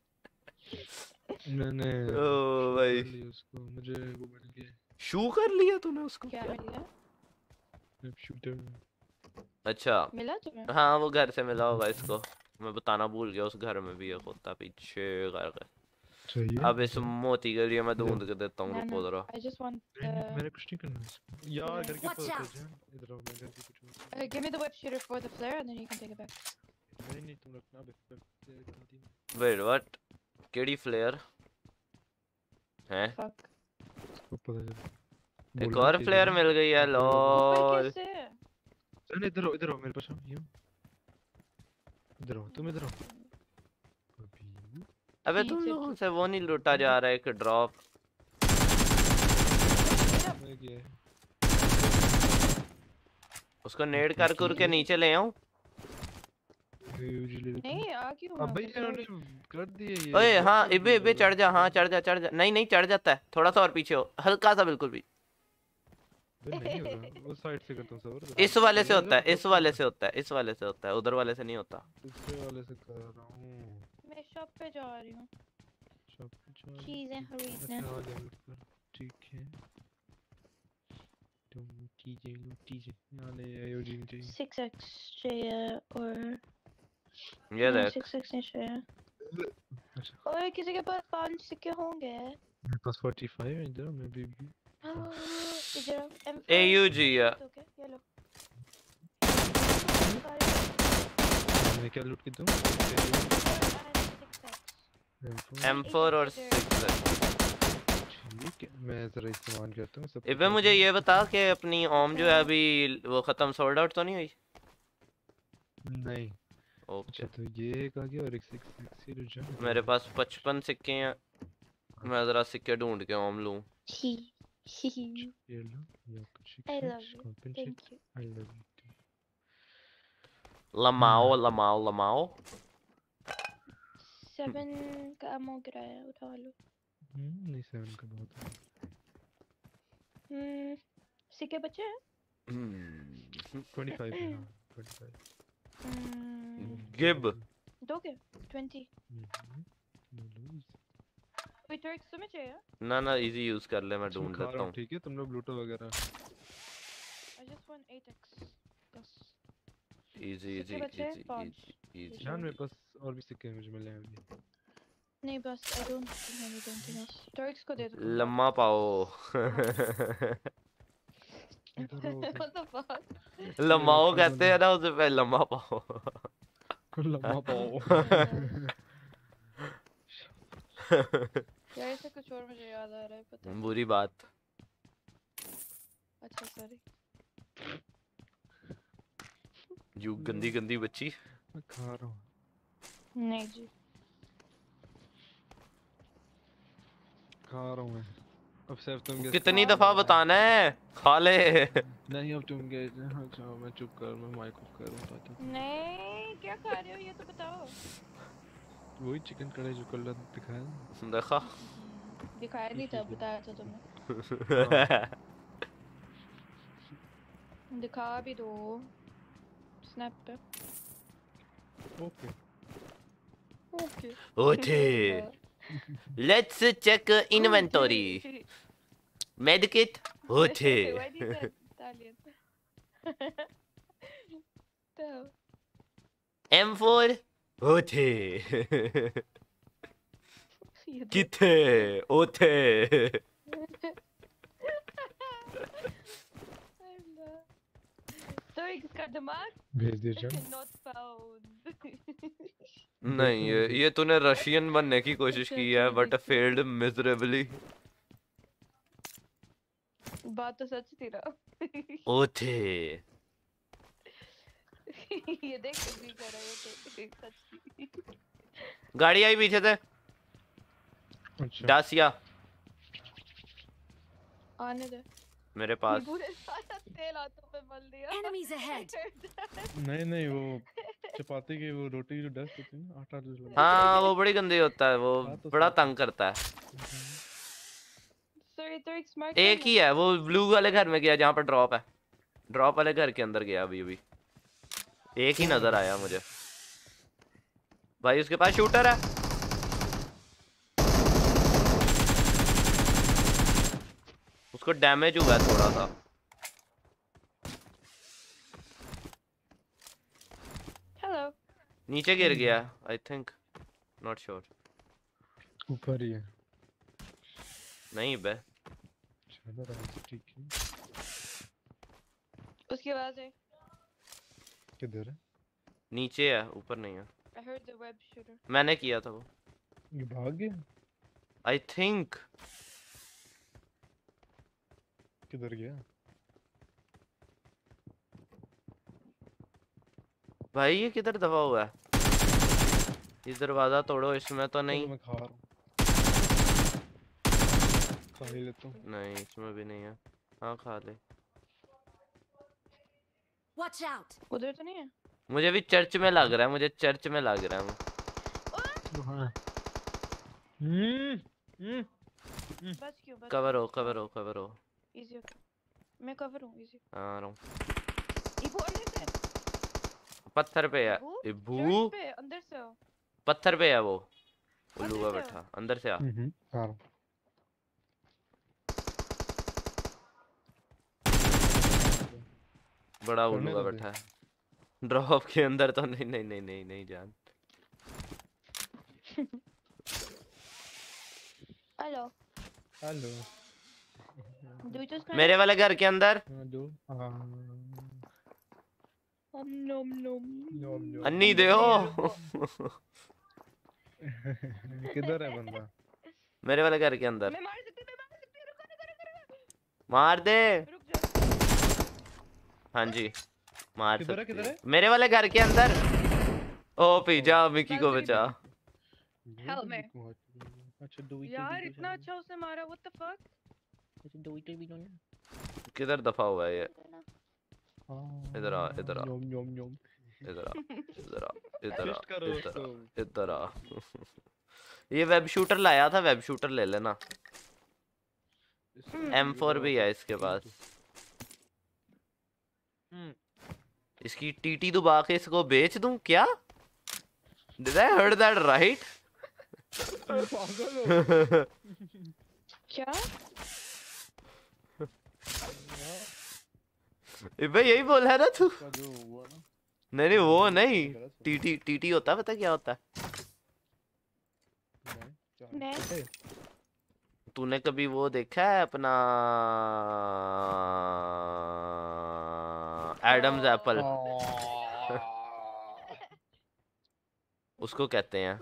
मैंने ओ भाई कर लिया उसको, मुझे वो मिल गया शू कर लिया तूने उसको क्या मिल गया? शूटर। अच्छा मिला तुम्हें? हाँ वो घर से मिला होगा इसको मैं बताना भूल गया उस घर में भी एक होता पीछे घर का चाहिए अब इस मोती के लिए मैं ढूंढ के देता हूँ ना रुको जरा I just want मैंने कुछ नहीं करना इसको यार, घर के Watch पास out. कर जा, इधर आओ, मैं घर के कुछ give me the web shooter for the flare and then you can take it back. नहीं तुम रखना बे वेट व्हाट केडी फ्लेयर है Fuck. इसको पता चला एक और फ्लेयर मिल गई है Wait, लॉल कैसे? चल इधर आओ मेरे पास आओ, यूं इधर आओ, तुम इधर आओ अभी। अबे ठीक तुम है, लोगों से वो नहीं लूटा जा रहा है एक ड्रॉप मैं गया उसको नेड कर के नीचे ले आऊं नहीं आ क्यों? अब भाई इन्होंने कर दिए ये। ओए हाँ इबे चढ़ जा हाँ चढ़ जा नहीं चढ़ जाता है थोड़ा सा और पीछे हो हल्का सा बिल्कुल भी नहीं हो रहा, उस साइड से करता हूं सबर। इस वाले से होता है इस वाले से होता है उधर वाले से नहीं होता दूसरे वाले से कर रहा हूं। मैं शॉप पे जा रही हूँ शॉप पे चल। चीजें खरीदने। अच्छा, आ गया मुझ पर, ठीक है तुम चीजें यहाँ ले आयोजी नहीं चाहिए। 6x चाहिए और ये देख 6x नहीं चाहिए। अच्छा और किसी के पास 5 सिक्के होंगे? मेरे पास 45 है इधर, मैं भी इधर AUG है ओके ये लो। मैं क्या लूट के दूं? M4 और 6 ठीक है, मैं जरा इस्तेमाल करता हूं सब। इबे मुझे ये बता कि अपनी ओम जो है अभी वो खत्म सोल्ड आउट तो नहीं हुई नहीं ओके अच्छा, तो ये एक आ गया और एक 6 रुक जा। मेरे पास 55 सिक्के हैं मैं जरा सिक्के ढूंढ के ओम लूं ये लो, ये आपका I 6 love you. compensate। Thank you. I love you too। लमाओ 7 का अमो गिराया उठा लो। नहीं 7 का बहुत है। सिक्के बचे हैं? 25 है, हाँ 25। गिब दोगे 20। कोई ट्रिक्स तुम्हें चाहिए? ना इजी यूज कर ले मैं ढूंढ लेता हूँ ठीक है, तुम लोग लूटो वगैरह। I just want 8x बस। इजी सिक्के बचे हैं 5। जान मेरे पास और भी सिक्के हैं, मुझे मिले हैं अभी। नहीं बस I don't have anything else। Tricks को दे दो। लम्मा पाओ What the fuck? लम्माओ कहते हैं ना उसे पहले लम्मा पाओ लम्मा पाओ। यार ऐसे कुछ और मुझे याद आ रहा है पता है। बुरी बात अच्छा सॉरी। यू गंदी बच्ची मैं खा रहा हूँ नहीं जी खा रहा हूँ मैं। अब सिर्फ तुम कितनी दफा बताना है खा ले नहीं, अब तुम गए अच्छा मैं चुप कर, मैं माइक ऑफ करूँ ताकि नहीं क्या खा रहे हो ये तो बताओ। वही चिकन कढ़ाई जो कल दिखाया देखा दिखाया नहीं था बताया था तुमने। दिखा भी दो स्नैप पे। Okay okay okay let's check inventory medicate okay Why do you say Italian? M4 okay ये दो। किथे ओथे तो इसका दिमाग भेज दीजिए। not found। नहीं ये तूने रशियन बनने की कोशिश की है बट फेल्ड मिजरेबली बात तो सच थी ना। ओथे ये देख भी कर रहे थे सच थी। गाड़ी आई पीछे से अच्छा डासिया आने दे। मेरे पास पूरे सारा तेल हाथों पे मल दिया। Enemies ahead. नहीं वो चपाती की वो रोटी जो डस्ट होती है ना, आटा जो लगता हाँ वो बड़ी गंदी होता है वो हाँ, तो बड़ा सही। तंग करता है सॉरी तो एक स्मार्ट एक ही है वो ब्लू वाले घर में गया जहाँ पर ड्रॉप है ड्रॉप वाले घर के अंदर गया अभी एक ही नजर आया मुझे भाई उसके पास शूटर है उसको डैमेज हुआ है थोड़ा सा। हेलो। नीचे गिर गया आई थिंक, नॉट श्योर। ऊपर ही है। नहीं बे, चलो राइट, ठीक है। उसकी आवाज है। किधर है? नीचे है, ऊपर नहीं है। I heard the web shooter. मैंने किया था वो ये भाग गया? I think. किधर गया? भाई ये किधर दबा हुआ है? ये दरवाजा तोड़ो, इसमें तो नहीं। चलो मैं खा रहा हूँ, खा ही लेता हूँ। नहीं इसमें भी नहीं है। हाँ खा ले। Watch out! उधर तो नहीं है। मुझे भी चर्च में लग रहा है, मुझे चर्च में लग रहा है। हाँ। बच क्यों बच। कवर हो, कवर हो, कवर हो। इजी होता। मैं कवर हूँ इजी। आ रहा हूँ। इबू अंदर से। पत्थर पे है। इबू इबू चर्च पे अंदर से आओ। पत्थर पे है वो उल्लू का अंदर से बैठा। अंदर से आ। खा रहा हूँ। बड़ा करने उल्लू का तो दे। बैठा है। ड्रॉप के अंदर तो नहीं नहीं नहीं नहीं नहीं जान। Hello. Hello. Do you just मेरे वाले घर के अंदर हाँ दो। हाँ। नोम नोम। नोम अन्नी दे हो। किधर है बंदा? मेरे वाले घर के अंदर मैं मार सकती हूँ, रुको। मार दे। रुक जा। हाँ जी मार किधर है, सकती किधर है। है? मेरे वाले घर के अंदर। ओ पिज्जा मिकी को balcony बचा। Help me. अच्छा दो ही यार इतना अच्छा उसने मारा, what the fuck? अच्छा दो ही भी नहीं। किधर दफा हुआ है ये? हाँ। इधर आ, इधर आ। योम योम योम। इधर आ, इधर आ, इधर आ, Assist करो इधर आ, उसको। इधर आ। ये वेब शूटर लाया था, वेब शूटर ले लेना। M4 भी है इसके पास। इसकी टीटी दबा के इसको बेच दूं क्या? Did I heard that right? पागल हो। क्या? इबे यही बोला है ना तू? का जो हुआ ना। नहीं नहीं वो नहीं। टीटी टीटी होता है, पता क्या होता है? नहीं। तूने कभी वो देखा है अपना एडम्स एप्पल? उसको कहते हैं।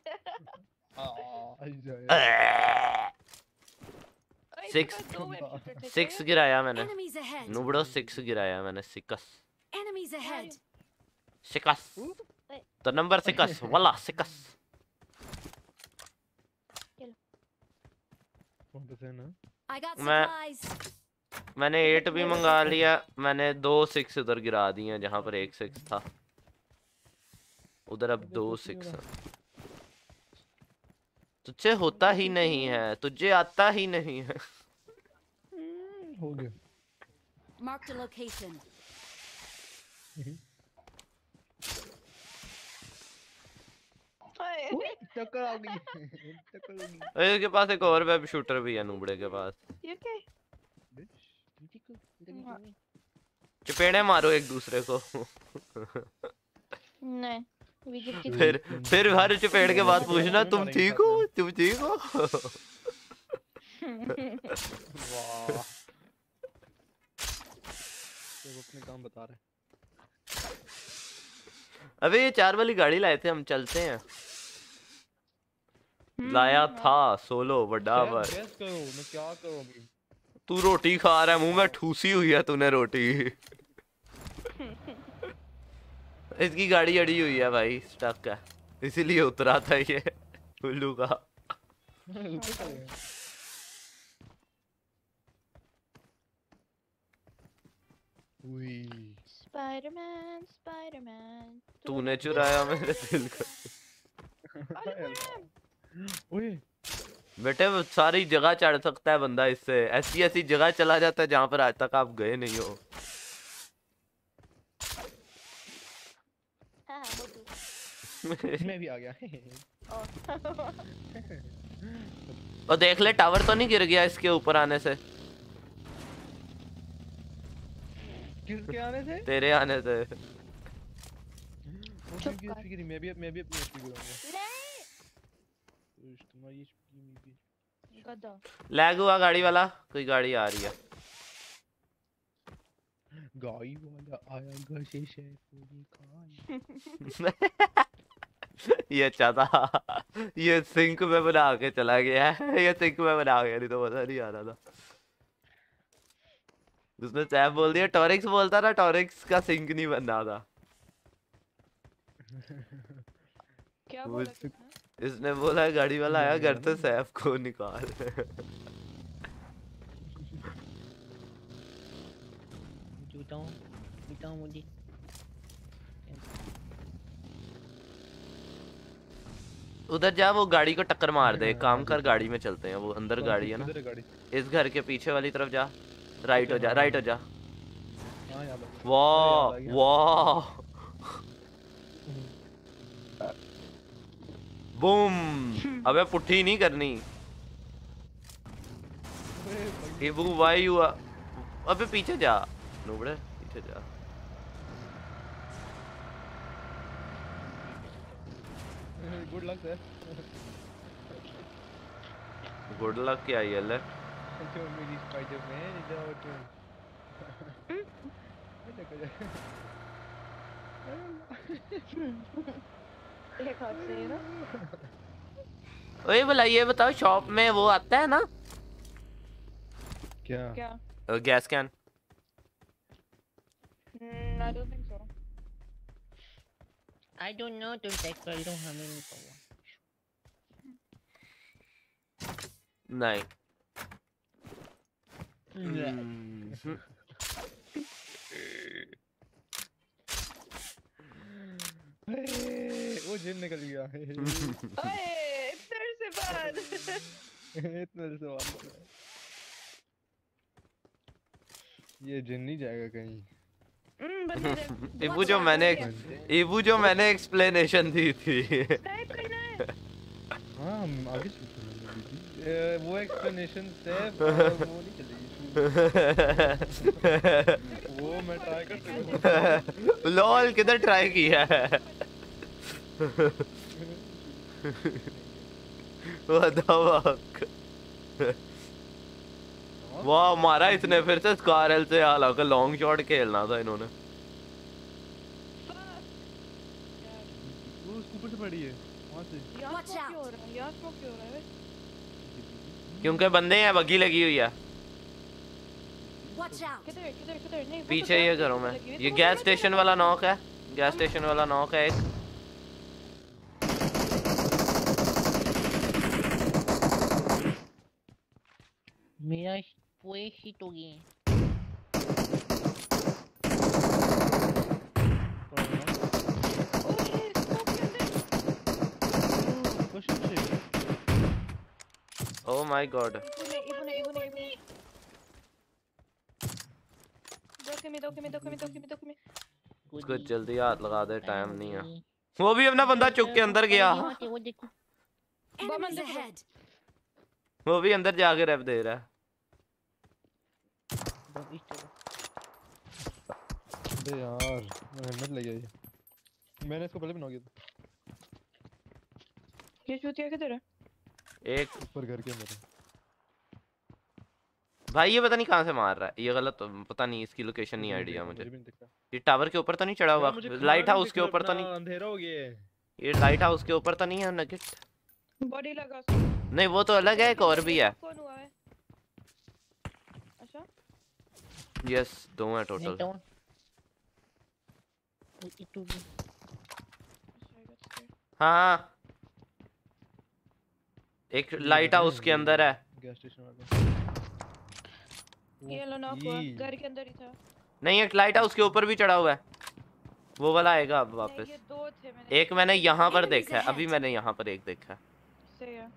सिक्स गिराया मैंने। Enemies ahead! नूबड़ो 6 गिराया मैंने। Six Enemies ahead! सिकस तो नंबर 6 वाला सिकस। I got मैं- supplies! मैंने 8 भी मंगा लिया। मैंने 2 6 उधर गिरा दिए हैं जहाँ पर 1 6 था। उधर अब 2 6 हैं। तुझसे होता ही नहीं है, तुझे आता ही नहीं है। हो गया। Marked a location. टक्कर आ गई। टक्कर लगी। अरे इसके पास एक और वेब शूटर भी है नूबड़े के पास। You okay? चपेड़े मारो एक दूसरे को। नहीं। We just keep फिर हर चपेड़ के बाद पूछना तुम ठीक हो, तुम ठीक हो। वाह। तो अपने काम बता रहे। अबे ये 4 वाली गाड़ी लाए थे हम, चलते हैं। लाया था सोलो बड़ा पर। गैस करो मैं क्या करूं अभी। तू रोटी खा रहा है, मुंह में ठूसी हुई है तूने रोटी। इसकी गाड़ी अड़ी हुई है भाई, स्टक है, इसीलिए उतरा था ये उल्लू का। Spider-Man, Spider-Man. तूने चुराया मेरे दिल को। ओए बेटे वो सारी जगह चढ़ सकता है बंदा इससे। ऐसी ऐसी जगह चला जाता है जहाँ पर आज तक आप गए नहीं हो। हाँ मोटू। मैं भी आ गया। और देख ले टावर तो नहीं गिर गया इसके ऊपर आने से। किसके आने से? तेरे आने से। चुप कर। मैं भी अपनी एचपी गिराऊंगा। तुम्हारी एचपी में भी गधा। लैग हुआ गाड़ी वाला, कोई गाड़ी आ रही है। गाड़ी वाला आया घर से शेर को दिखाया। ये अच्छा था। ये सिंक में बना के चला गया है। ये सिंक में बना गया, नहीं तो मजा नहीं आ रहा था। उसने सैफ बोल दिया, टॉरिक्स बोलता ना, टॉरिक्स का सिंक नहीं बन रहा था। क्या वो बोला इसने- किसने? इसने बोला गाड़ी वाला आया घर से सैफ को निकाल। बताऊं मुझे। उधर जा, वो गाड़ी को टक्कर मार दे। काम कर, गाड़ी में चलते हैं। वो अंदर गाड़ी है ना, किधर है गाड़ी? इस घर के पीछे वाली तरफ जा। राइट हो जा, राइट हो जा। हां याद आ गया। वाह वाह, बूम। अबे पुट्ठी नहीं करनी। इबू वाई हुआ। अबे पीछे जा नूबड़े, पीछे जा। Good luck sir. Good luck क्या ये ले। जो मेरी स्पाइडरमैन जाओ तुम। एक हाथ से है ना। ओए भला ये बताओ, शॉप में वो आता है ना, क्या? क्या? Gas can? I don't think so. I don't know, तुम चेक कर लो, हमें नहीं पता। नहीं। वो जिन निकल गया। ओए इधर से बात। इतना से बात। ये जिन नहीं जाएगा कहीं। इबू जो मैंने एक्सप्लेनेशन दी थी। टाइप करना है। हाँ आगे वो एक्सप्लेनेशन से वो नहीं चलेगी। वो मैं ट्राई कर सकता हूँ। लॉल किधर ट्राई किया है? वाह, मारा इसने फिर से स्कारएल से। हालांकि लॉन्ग शॉट खेलना था इन्होंने। वो ऊपर से पड़ी है वहाँ से। Watch out. क्यों हो रहा है? यहाँ स्मोक क्यों हो रहा है? क्योंकि बंदे हैं, बग्गी लगी हुई है Watch out. किधर किधर किधर? नहीं वो पीछे तो ये gas घरों में। लगी हुई है। ये तो गैस वो स्टेशन वाला नॉक है, गैस स्टेशन वाला नॉक है एक। मेरा पूरे हिट हो गए। Oh my god. उसको जल्दी हाथ लगा दे, टाइम नहीं है। वो भी अपना बंदा चुक के अंदर गया। वो देखो। Enemies ahead. वो भी अंदर जाके रेप दे रहा है। अबे यार हेलमेट ले गया ये। मैंने इसको पहले भी नॉक किया था। ये चूतिया किधर है? एक ऊपर घर के अंदर। भाई ये पता नहीं कहाँ से मार रहा है, ये गलत। पता नहीं, इसकी लोकेशन नहीं आइडिया मुझे। भी नहीं दिखता। ये टावर के ऊपर तो नहीं चढ़ा हुआ? लाइट हाउस के ऊपर तो नहीं? अंधेरा हो गया है। ये लाइट हाउस के ऊपर तो नहीं है नगेट? बॉडी लगा। नहीं, वो तो अलग है, एक और भी है। कौन हुआ है? अच्छा यस, दो है टोटल। हाँ, एक लाइट हाउस के अंदर है। गैस स्टेशन वाला। ये लो नॉक हुआ, घर के अंदर ही था। नहीं, एक लाइट हाउस के ऊपर भी चढ़ा हुआ है। वो वाला आएगा अब वापस। नहीं, ये दो थे। मैंने एक मैंने यहाँ पर देखा है, अभी मैंने यहाँ पर एक देखा है। सही है।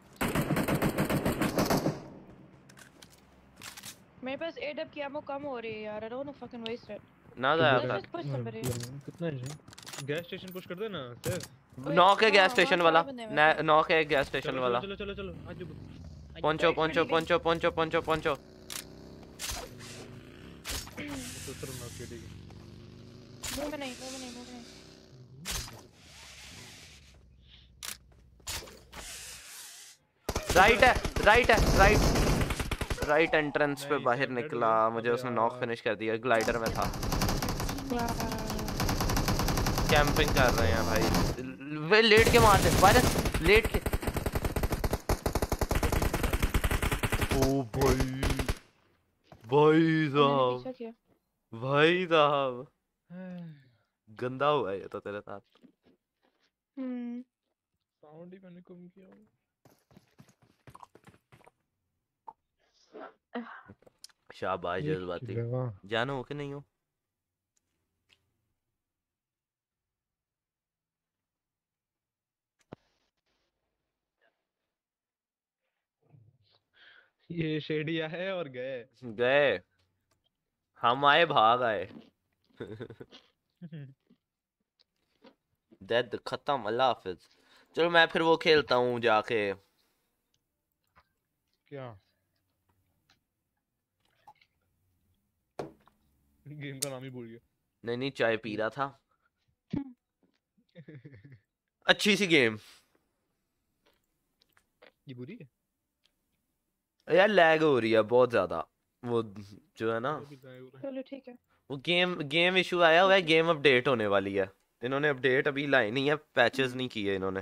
मेरे पास एडब की एमो कम हो रही है यार। I don't want to fucking waste it. ना जाया Let's था। just push somebody. कितना है? गैस स्टेशन पुश कर दे ना सर। नॉक है गैस हाँ, स्टेशन वहाँ वाला। सारे बंदे हैं। नॉक है गैस स्टेशन वाला। चलो चलो चलो आज पहुंचो पहुंचो पहुंचो पहुंचो पहुंचो पहुंचो। तो सर नॉक के ठीक है। मुंह में नहीं, मुंह में नहीं, मुंह में नहीं। राइट है, राइट है, राइट एंट्रेंस पे नहीं बाहर सर डेड हो निकला, गया। मुझे अबे उसने नॉक यार फिनिश कर दिया, ग्लाइडर में था। वाह। कैंपिंग कर रहे हैं भाई, वे लेट के मारते वायरस, लेट के। ओ भाई, भाई मैंने साहब, पीछा किया। भाई साहब, गंदा हुआ है ये तो तेरे साथ। साउंड ही मैंने कम किया। शाबाश ये जज्बाती। चिल्लावा। जानो हो कि नहीं हो? ये शेडिया है और गए। गए, हम आए भाग आए। डेड खत्म, अल्लाह हाफिज। चलो मैं फिर वो खेलता हूँ जाके। क्या गेम का नाम ही भूल गया। नहीं नहीं, चाय पी रहा था। अच्छी सी गेम। ये बुरी है। यार लैग हो रही है बहुत ज्यादा, वो जो है ना, मेरा भी lag हो रहा है। चलो ठीक है। वो गेम इशू आया हुआ है, गेम अपडेट होने वाली है। इन्होंने अपडेट अभी लाई नहीं है, पैचेस नहीं किए इन्होंने।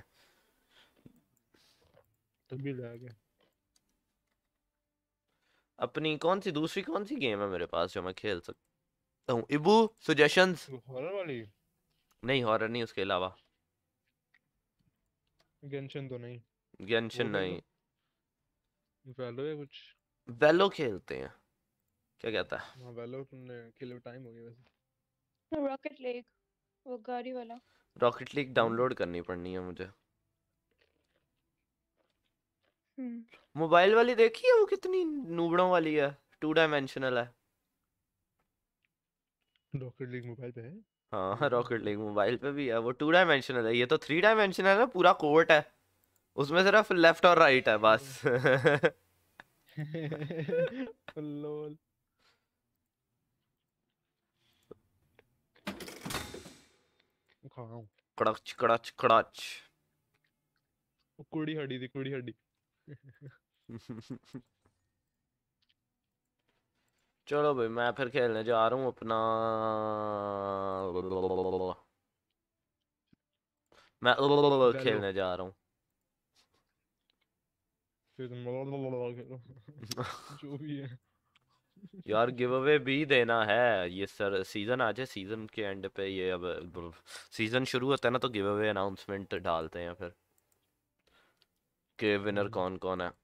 तभी lag है। अपनी कौन सी दूसरी कौन सी गेम है मेरे पास जो मैं खेल सकता हूँ? Ibu suggestions? वो हॉरर वाली नहीं हॉरर नहीं, उसके अलावा गेंशन तो नहीं। गेंशिन वो नहीं। वैलो है कुछ। वेलो खेलते हैं, क्या कहता है? हाँ वैलो तुमने खेले टाइम हो गया वैसे। रॉकेट लीग, वो गाड़ी वाला। रॉकेट लीग डाउनलोड करनी पड़नी है मुझे। मोबाइल वाली देखी है वो कितनी नूबड़ों वाली है, 2 डायमेंशनल है। रॉकेट लीग मोबाइल पे है। हाँ रॉकेट लीग मोबाइल पे भी है, वो 2 डायमेंशनल है, ये तो 3 डायमेंशनल है, पूरा कोर्ट है, उसमें सिर्फ लेफ्ट और राइट है बस। लोल। खाऊं। कड़च कड़च कड़च। कुड़ी हड्डी थी कुड़ी हड्डी। चलो भाई मैं फिर खेलने जा रहा हूँ अपना, मैं वैलो खेलने जा रहा हूँ। फिर तुम खेलो जो भी है। यार गिव अवे भी देना है, ये सर सीजन आ जाए, सीजन के एंड पे ये अब सीजन शुरू होता है ना, तो गिव अवे अनाउंसमेंट डालते हैं फिर के विनर कौन कौन है।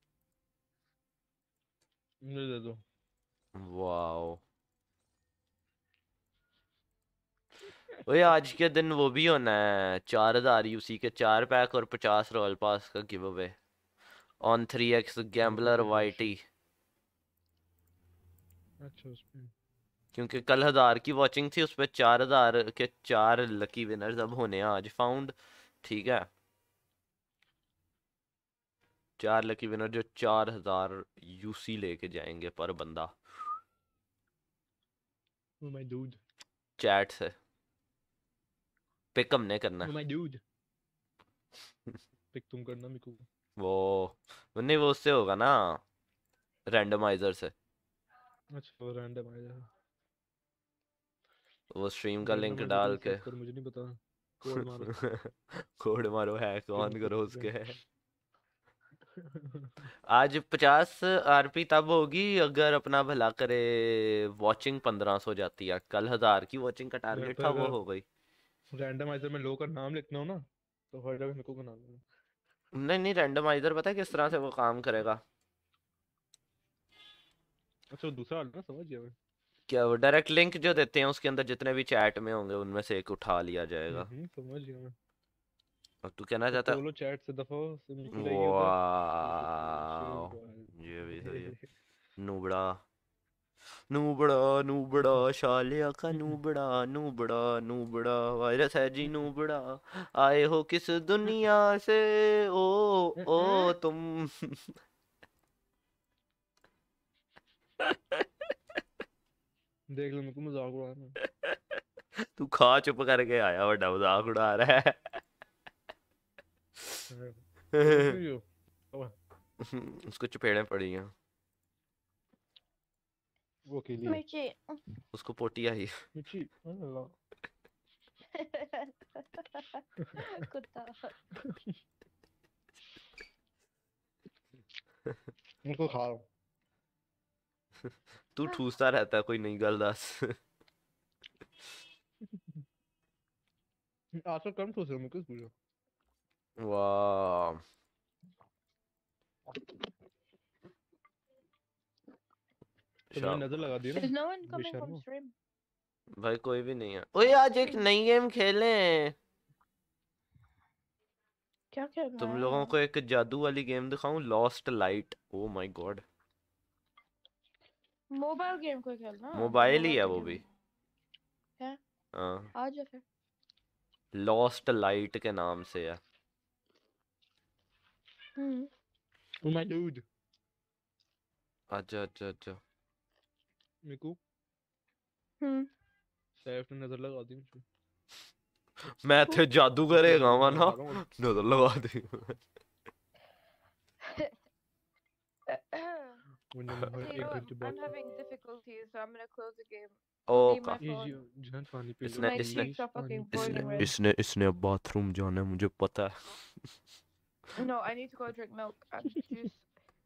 मुझे दे दो। वाओ, ओए आज के दिन वो भी होना है, 4,000 यूसी के 4 पैक और 50 रॉयल पास का give away on 3x gambler YT. अच्छा उसमें क्योंकि कल 1,000 की वॉचिंग थी, उस पर 4,000 के 4 लकी विनर्स अब होने हैं आज फाउंड, ठीक है। 4 लकी विनर जो 4,000 यूसी लेके जाएंगे पर बंदा, वो माय डूड। चैट से पिक हमने करना वो है। My dude. पिक तुम करना मेरे को। वो नहीं, वो उससे होगा ना, रैंडमाइजर से, अच्छा रैंडम आ जाएगा। वो स्ट्रीम का लिंक रैंडमाइजर डाल कैसे के। सेट कर मुझे नहीं पता। कोड मारो। कोड मारो, हैक फिर ऑन मैं करो कर उसके। दूंगा। आज 50 आरपी तब होगी अगर अपना भला करे वॉचिंग 1500 हो जाती है, कल 1,000 की वॉचिंग का यार टारगेट पर था, वो अगर हो गई। रैंडमाइजर में लो का नाम लिखना हो ना तो हर जगह मेरे को बना देना। नहीं नहीं, रैंडमाइजर पता है किस तरह से वो काम करेगा? अच्छा वो दूसरा वाला ना समझ गया मैं। क्या वो डायरेक्ट लिंक जो देते हैं उसके अंदर जितने भी चैट में होंगे उनमें से एक उठा लिया जाएगा। समझ गया मैं। और तू कहना तो चाहता? पोलो चैट से दफा से मेरे को जाएगी उधर। वाह, ये भी सही है। नूबड़ा नूबड़ा नूबड़ा, शालिया का नूबड़ा नूबड़ा नूबड़ा, वायरस है जी नूबड़ा, आए हो किस दुनिया से, ओ तुम। देख लो मेरे को मजाक उड़ाना। तू खा चुप करके आया, बड़ा मजाक उड़ा रहा है। कुछ नहीं हो। उसको चपेड़ें पड़ी हैं, वो अकेली है। मिर्ची उसको पोटी आई। मिर्ची अल्लाह। कुत्ता उनको खा लो। तू ठूसता रहता है, कोई नई गल दस। आजकल कम ठूस रहे हो, मैं कुछ पूछो। वाह, तुमने नजर लगा दी ना is no one coming from बेशर्मो। stream भाई कोई भी नहीं है। ओए आज एक नई गेम खेलें। क्या खेलना तुम है लोगों को एक जादू वाली गेम दिखाऊं, Lost Light. Oh my God, mobile game कोई खेलना मोबाइल ही है वो गेम भी। है हाँ, आ जा फिर लॉस्ट लाइट के नाम से है। Hmm oh my dude. अच्छा अच्छा अच्छा। मेरे को हम्म सैफ ने नजर लगा दी मुझे। मैं थे जादू करेगा मैं वरना खा रहा हूँ। नजर लगा दी। वरना मैं हर See, you एक know, घंटे I'm बाद having difficulties, so I'm gonna close the game. O Leave my का ये phone. जान पानी पी लो इसने My इसने cheeks are पानी fucking पी इसने boiling लो। red. इसने अब बाथरूम जाना है, मुझे पता है। No, I need to go drink milk and juice.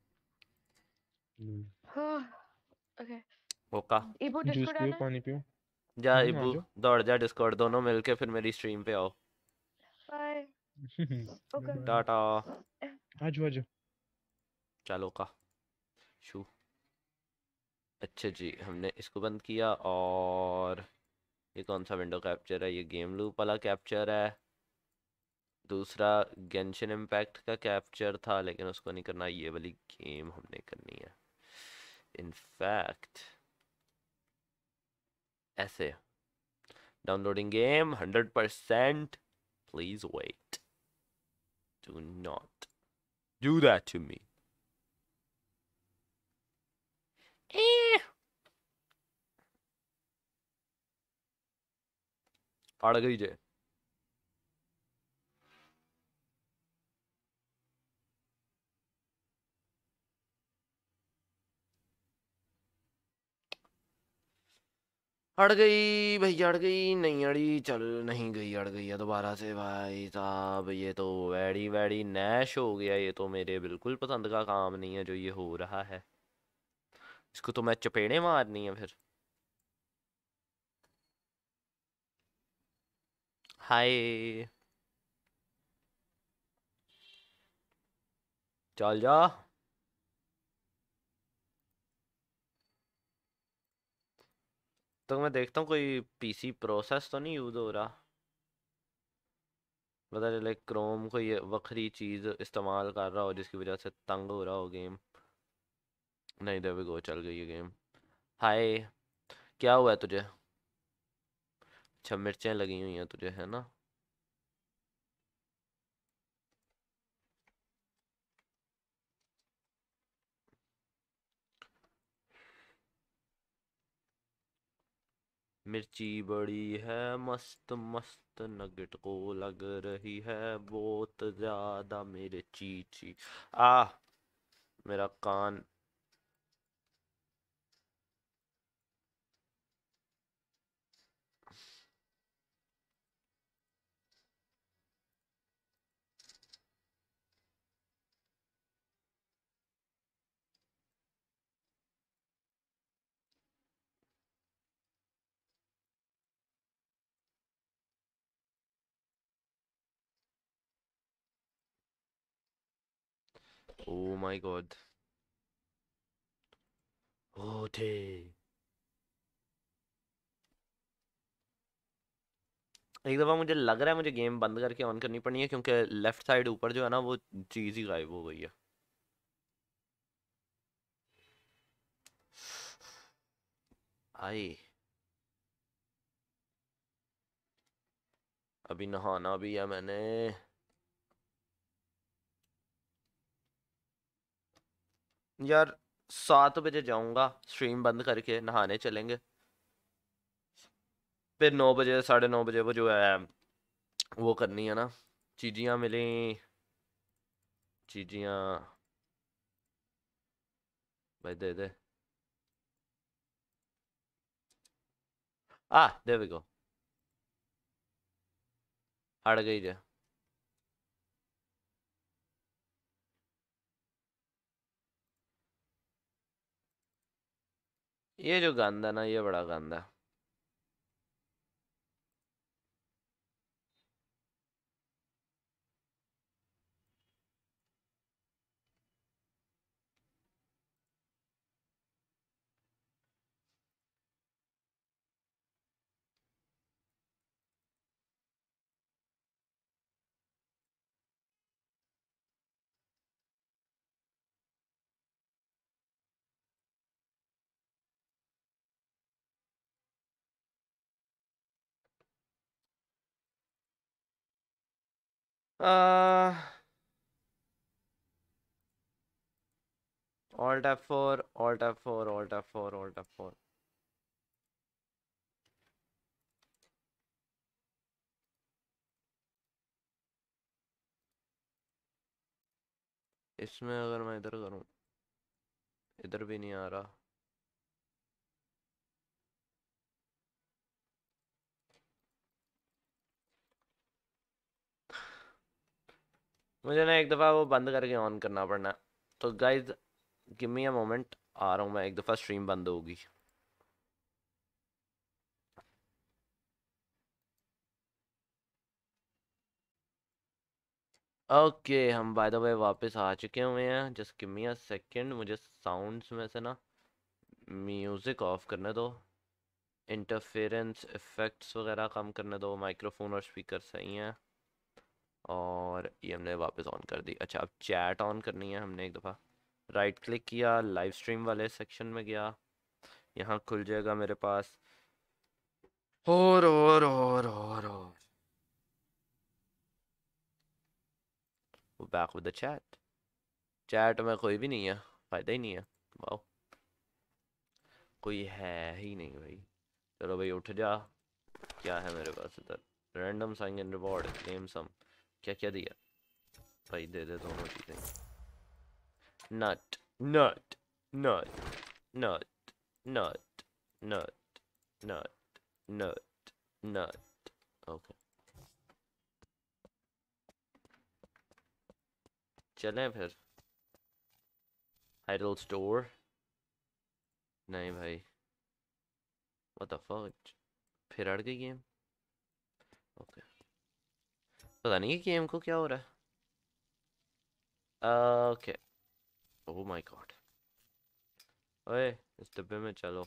Okay. Okay, Ibu, juice Discord पियो आना है? पानी पियो। जा आ इबू, जाओ। दौड़ जा डिस्कॉर्ड, दोनों मिलके फिर मेरी स्ट्रीम पे आओ। Bye. Okay. बाय। टाटा। आ जाओ आ जाओ। चलो का शू। अच्छा जी, हमने इसको बंद किया। और ये कौन सा विंडो कैप्चर है? ये गेम लूप वाला कैप्चर है। दूसरा गेंशिन इम्पैक्ट का कैप्चर था, लेकिन उसको नहीं करना, ये वाली गेम हमने करनी है। इनफैक्ट ऐसे, downloading game 100%, please wait, do not do that to me. अड़ गई जे। अड़ गई भैया, अड़ गई। नहीं अड़ी, चल नहीं गई, अड़ गई है दोबारा से। भाई साहब ये तो वैडी वैडी नैश हो गया। ये तो मेरे बिल्कुल पसंद का काम नहीं है जो ये हो रहा है। इसको तो मैं चपेड़े मारनी है फिर। हाय, चल जा। तो मैं देखता हूँ कोई पीसी प्रोसेस तो नहीं यूज हो रहा। पता चले क्रोम कोई वक्री चीज इस्तेमाल कर रहा हो जिसकी वजह से तंग हो रहा हो गेम। नहीं, देवी गो, चल गई ये गेम। हाय, क्या हुआ है तुझे? अच्छा, मिर्चें लगी हुई हैं तुझे, है ना? मिर्ची बड़ी है मस्त मस्त, नगेट को लग रही है बहुत ज्यादा मेरे चीची। आ, मेरा कान। ओ माय गॉड, ओ थे। एक दफ़ा मुझे लग रहा है मुझे गेम बंद करके ऑन करनी पड़नी है, क्योंकि लेफ्ट साइड ऊपर जो है ना वो चीज़ ही गायब हो गई है। आई, अभी नहाना भी है मैंने। यार 7 बजे जाऊंगा, स्ट्रीम बंद करके नहाने चलेंगे। फिर 9 बजे 9:30 बजे वो जो है वो करनी है ना, चीजियाँ मिली, चीजियाँ भाई दे दे। देयर वी गो, अड़ गई जे। ये जो गंद है ना, ये बड़ा गंद है। Alt F4, Alt F4, Alt F4, Alt F4। इसमें अगर मैं इधर करूं, इधर भी नहीं आ रहा। मुझे ना एक दफ़ा वो बंद करके ऑन करना पड़ना। तो guys give me a moment, आ रहा हूँ मैं, एक दफ़ा स्ट्रीम बंद होगी। ओके हम बाय द वे वापस आ चुके हुए हैं। Just give me a second, मुझे साउंड्स में से ना म्यूज़िक ऑफ करने दो, इंटरफेरेंस इफेक्ट्स वगैरह कम करने दो, माइक्रोफोन और स्पीकर सही हैं, और ये हमने वापस ऑन कर दी। अच्छा अब चैट ऑन करनी है हमने। एक दफ़ा राइट क्लिक किया, लाइव स्ट्रीम वाले सेक्शन में गया, यहाँ खुल जाएगा मेरे पास और back with the chat. Chat में कोई भी नहीं है, फ़ायदा ही नहीं है। वाओ, कोई है ही नहीं भाई। चलो भाई उठ जा। क्या है मेरे पास इधर? Random sign in reward, claim some. क्या क्या दिया भाई? दे दे दोनों चीज़ें। नट नट नट नट नट नट नट नट नट। ओके चलें फिर। हाइडल स्टोर नहीं भाई, व्हाट द फक, फिर अड़ गई गेम। ओके पता नहीं गेम को क्या हो रहा है। ओके ओह माय गॉड, ओए इस डब्बे में चलो।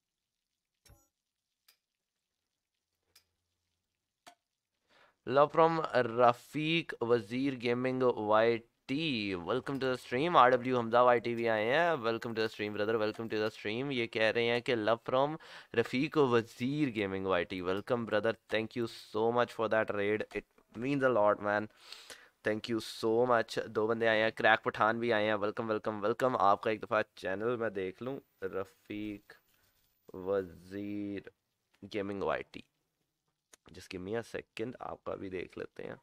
Love from Rafiq Wazir gaming Y T, welcome to the stream. RW Hamza Y T भी आए हैं, welcome to the stream brother, welcome to the stream. ये कह रहे हैं कि love from Rafiq Wazir gaming Y T, welcome brother, thank you so much for that raid, it means a lot man, thank you so much. दो बंदे आए हैं, crack Pathan भी आए हैं, वेलकम वेलकम वेलकम। आपका एक दफ़ा चैनल मैं देख लूँ, Rafiq Wazir gaming Y T, just give me a second, आपका भी देख लेते हैं।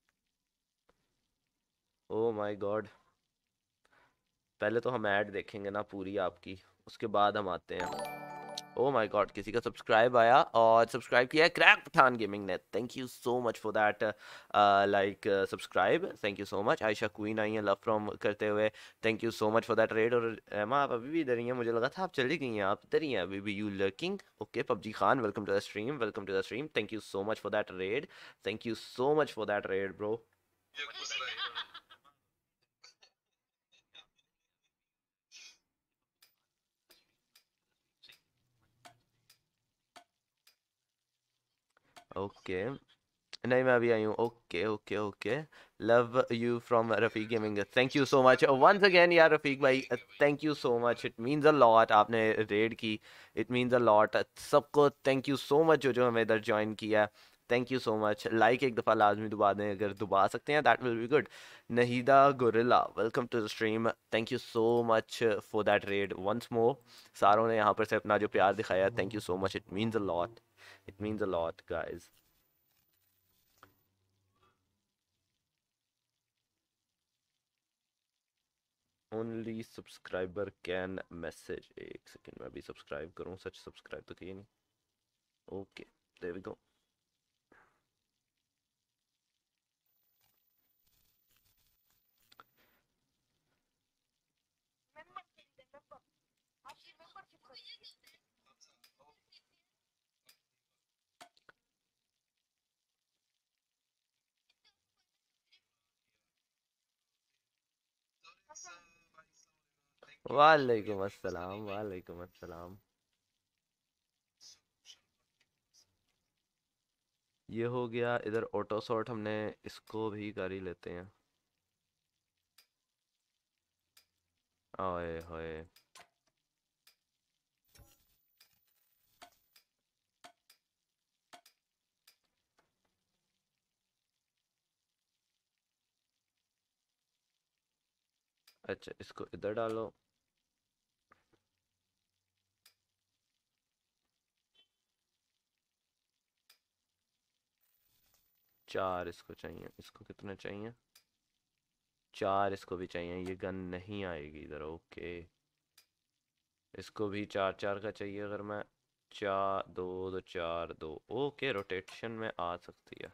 ओ माय गॉड, पहले तो हम ऐड देखेंगे ना पूरी आपकी, उसके बाद हम आते हैं। ओ माय गॉड, किसी का सब्सक्राइब आया और सब्सक्राइब किया है क्रैक पठान गेमिंग ने, thank you so much for that like subscribe, thank you so much. Ayesha queen आई है लव फ्रॉम करते हुए, thank you so much for that raid. और एमा आप अभी भी इधर ही हैं, मुझे लगा था आप चली गई हैं, आप इधर ही हैं अभी भी, you lurking. Okay PUBG Khan, welcome to the stream, welcome to the stream, thank you so much for that raid, thank you so much for that raid bro. Okay नहीं मैं अभी आई हूँ। Okay okay okay, love you from Rafiq gaming, thank you so much once again यार रफीक भाई, thank you so much, it means a lot, आपने raid की, it means a lot सबको, थैंक यू सो मच जो जो हमें इधर ज्वाइन किया, thank you so much. Like एक दफ़ा लाजमी दबा दें, अगर दबा सकते हैं that will be good. Nahida gorilla, welcome to the stream, thank you so much for that raid once more. सारों ने यहाँ पर से अपना जो प्यार दिखाया, thank you so much, it means a lot. It means a lot, guys. Only subscriber can message. एक सेकंड, मैं भी सब्सक्राइब करूँ, सच सब्सक्राइब तो किए नहीं. Okay, there we go. वालेकुम अस्सलाम, वालेकुम अस्सलाम. ये हो गया. इधर ऑटो सॉर्ट हमने इसको भी कर ही लेते हैं. ओए होए. अच्छा, इसको इधर डालो. चार इसको चाहिए. इसको कितने चाहिए? चार इसको भी चाहिए. ये गन नहीं आएगी इधर. ओके, इसको भी चार चार का चाहिए. अगर मैं चार दो तो चार दो. ओके, रोटेशन में आ सकती है.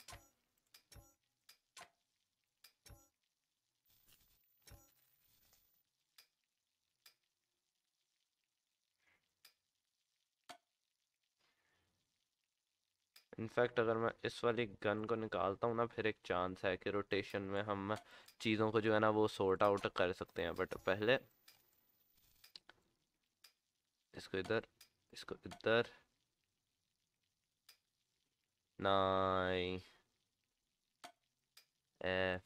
इनफैक्ट अगर मैं इस वाली गन को निकालता हूँ ना, फिर एक चांस है कि रोटेशन में हम चीज़ों को जो है ना वो सॉर्ट आउट कर सकते हैं. बट पहले इसको इधर, इसको इधर. Nine F.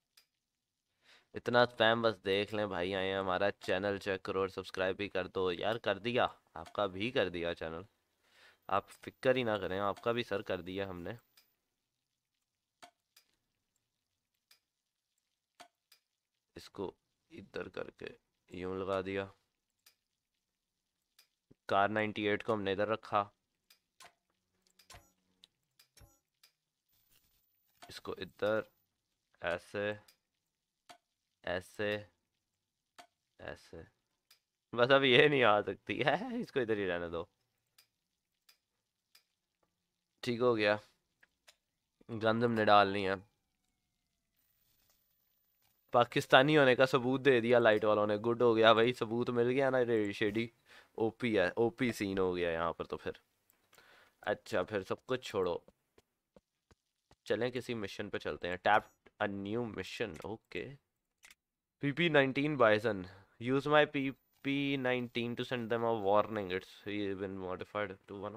इतना स्पैम बस देख लें भाई. आए हैं, हमारा चैनल चेक करो और सब्सक्राइब भी कर दो यार. कर दिया, आपका भी कर दिया चैनल. आप फिक्र ही ना करें, आपका भी सर कर दिया हमने. इसको इधर करके यूं लगा दिया. कार 98 को हमने इधर रखा. इसको इधर ऐसे ऐसे ऐसे. बस अब ये नहीं आ सकती है. इसको इधर ही रहने दो. ठीक हो गया. गंद हमने डालनी है. पाकिस्तानी होने का सबूत दे दिया लाइट वालों ने. गुड हो गया भाई, सबूत मिल गया ना. शेडी ओपी है, ओपी सीन हो गया यहाँ पर तो फिर. अच्छा, फिर सब कुछ छोड़ो, चलें किसी मिशन पे चलते हैं. Tap a new mission. Okay. PP19 Bizon. Use my PP19 to send them a warning. It's been modified to one.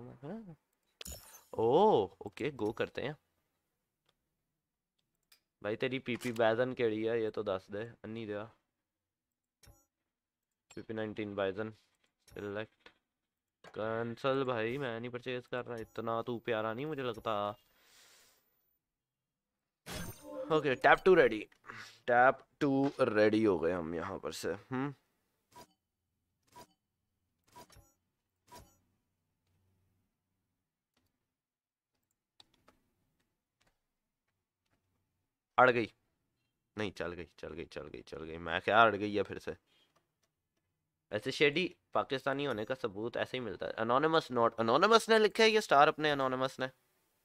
Oh okay, go करते हैं. भाई तेरी PP बाइसन केड़ी है ये तो दस दे. अन्नी दिया. PP19 bison select. कैंसल. भाई मैं नहीं परचेज कर रहा. इतना तू प्यारा नहीं मुझे लगता. Okay, tap to ready. Tap to ready हो गए हम यहाँ पर से. अड़ गई. नहीं, चल गई चल गई चल गई चल गई. मैं क्या अड़ गई है फिर से. ऐसे शेडी पाकिस्तानी होने का सबूत ऐसे ही मिलता है. Anonymous note. अनोनिमस ने लिखा है ये स्टार अपने. अनोनिमस ने.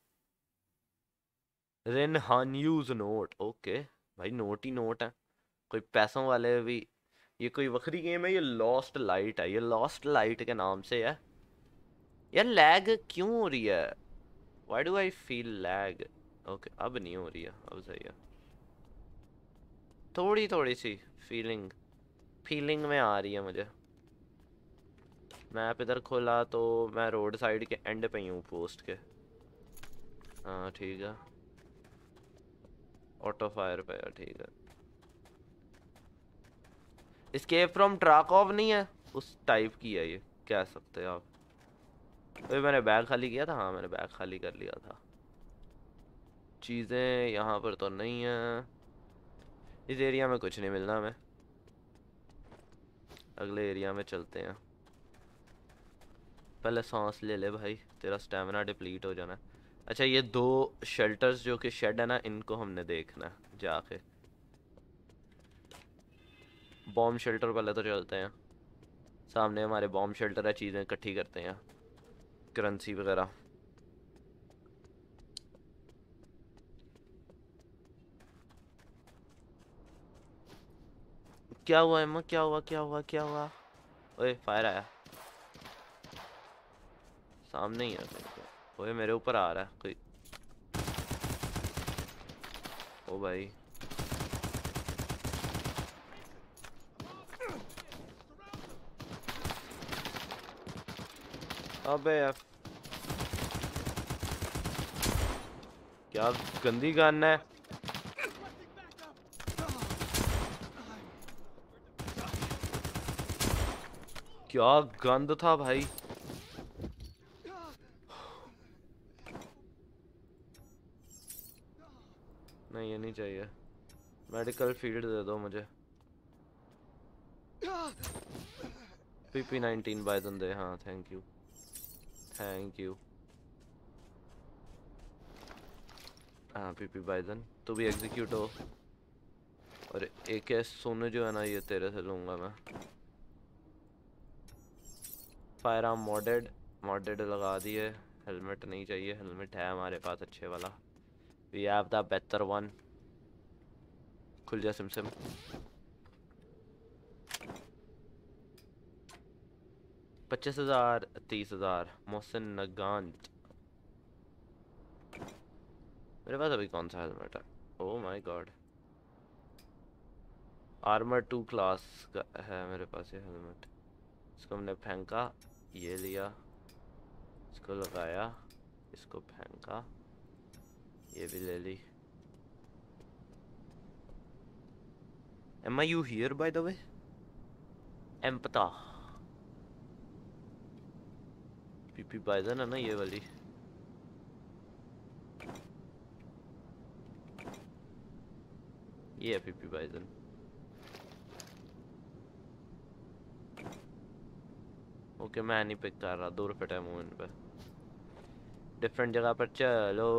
रेनहान्यूज नोट. ओके भाई, नोट ही नोट है. कोई पैसों वाले भी. ये कोई वक्री गेम है. ये लॉस्ट लाइट है. ये लॉस्ट लाइट के नाम से है. यार लैग क्यों हो रही है? Why do I feel lag? Okay, अब नहीं हो रही है. अब सही है. थोड़ी थोड़ी सी फीलिंग में आ रही है मुझे. मैप इधर खोला तो मैं रोड साइड के एंड पे ही हूँ पोस्ट के. हाँ ठीक है. ऑटो फायर पे है. ठीक है. एस्केप फ्रॉम ट्राकॉव नहीं है, उस टाइप की है ये. कह सकते हैं आप. अभी मैंने बैग खाली किया था. हाँ मैंने बैग खाली कर लिया था. चीज़ें यहाँ पर तो नहीं है. इस एरिया में कुछ नहीं मिलना हमें. अगले एरिया में चलते हैं. पहले सांस ले ले भाई, तेरा स्टेमिना डिप्लीट हो जाना है। अच्छा ये 2 शेल्टर्स जो कि शेड है ना, इनको हमने देखना है जाके। बॉम्ब शेल्टर पहले तो चलते हैं, सामने हमारे बॉम्ब शेल्टर है, चीज़ें इकट्ठी करते हैं, करेंसी वगैरह। क्या हुआ एम्मा, क्या हुआ क्या हुआ क्या हुआ? ओए फायर आया सामने ही है मेरे को। ओए मेरे ऊपर आ रहा है कोई। ओ भाई अबे यार क्या गंदी गन है। क्या गंद था भाई। नहीं ये नहीं चाहिए, मेडिकल फील्ड दे दो मुझे। PP19 बाइजन दे, हाँ थैंक यू थैंक यू। हाँ PP बाइजन तू भी एग्जीक्यूट हो। और एक सोने जो है ना, ये तेरे से लूंगा मैं। फायर आर्म मॉडेड, मॉडेड लगा दिए। हेलमेट नहीं चाहिए, हेलमेट है हमारे पास अच्छे वाला। We have the better one. खुल जा सिम सिम। 25,000 30,000 मोहसिन नगांत। मेरे पास अभी कौन सा हेलमेट है? Oh my God, armour 2 class का है मेरे पास ये हेलमेट। इसको हमने फेंका, ये लिया, इसको लगाया, इसको फेंका, ये भी ले ली। Am I you here by the way? एम्पता PP बाइजन है ना ये वाली। ये है PP बाइजन। ओके मैं नहीं पिक कर रहा, 2 रुपये मूवमेंट पे। डिफरेंट जगह पर चलो।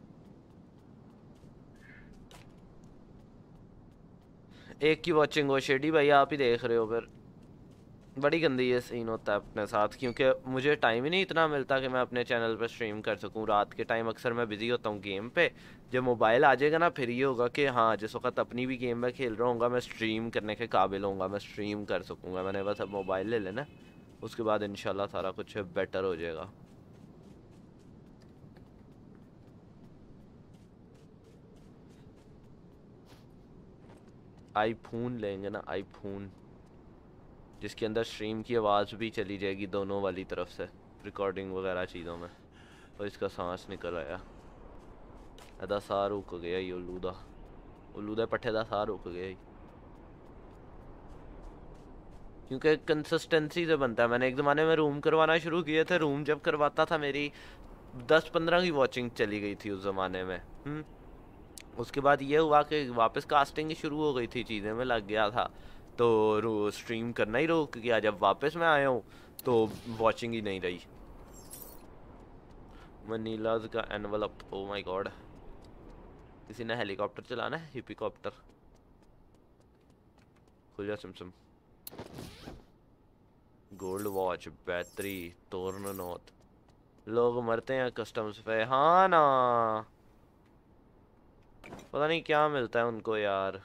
एक की वॉचिंग हो शेडी भाई, आप ही देख रहे हो फिर। बड़ी गंदी ये सीन होता है अपने साथ, क्योंकि मुझे टाइम ही नहीं इतना मिलता कि मैं अपने चैनल पर स्ट्रीम कर सकूं। रात के टाइम अक्सर मैं बिजी होता हूं गेम पे। जब मोबाइल आ जाएगा ना, फिर ये होगा कि हाँ जिस वक्त अपनी भी गेम में खेल रहा हूँ मैं स्ट्रीम करने के काबिल होऊंगा, मैं स्ट्रीम कर सकूँगा। मैंने बस अब मोबाइल ले लेना, उसके बाद इंशाल्लाह सारा कुछ बेटर हो जाएगा। आईफोन लेंगे ना, आईफोन जिसके अंदर स्ट्रीम की आवाज़ भी चली जाएगी दोनों वाली तरफ से, रिकॉर्डिंग वगैरह चीज़ों में। और इसका सांस निकल आया, अदा साह रुक गया ही। उल्लू दा पट्ठे दा साह रुक गया ही, क्योंकि कंसिस्टेंसी से बनता है। मैंने एक ज़माने में रूम करवाना शुरू किए थे, रूम जब करवाता था मेरी 10-15 की वॉचिंग चली गई थी उस ज़माने में। उसके बाद ये हुआ कि वापस कास्टिंग शुरू हो गई थी, चीज़ें में लग गया था, तो स्ट्रीम करना ही रोक गया। जब वापस मैं आया हूँ तो वॉचिंग ही नहीं रही। मनीलाज का एनवलप, ओ माय गॉड। किसी ने हेलीकॉप्टर चलाना है, हिपीकॉप्टर। खुल जा सिमसम। Gold watch, battery, torn note. लोग मरते हैं कस्टम्स पे, हाँ ना। पता नहीं क्या मिलता है उनको यार।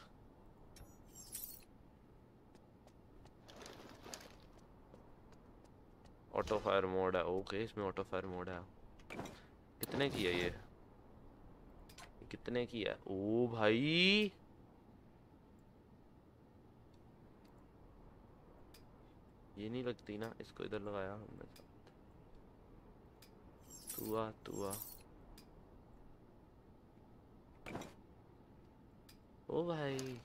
ऑटो फायर मोड है, ओके इसमें ऑटो फायर मोड है। कितने की है ये कितने की है? ओ भाई ये नहीं लगती ना, इसको इधर लगाया हमने। तू आ ओ भाई।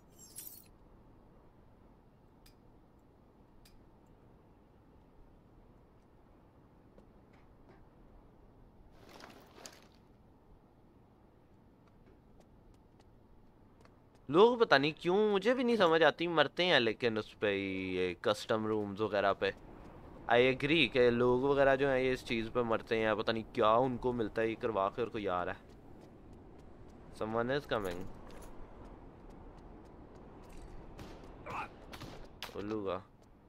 लोग पता नहीं क्यों, मुझे भी नहीं समझ आती, मरते हैं लेकिन उस पे ये कस्टम रूम्स वगैरह पे। आई एग्री कि लोग वगैरह जो हैं ये इस चीज़ पे मरते हैं, पता नहीं क्या उनको मिलता है ये करवा के, और कोई आ रहा है। Someone is coming. उल्लूगा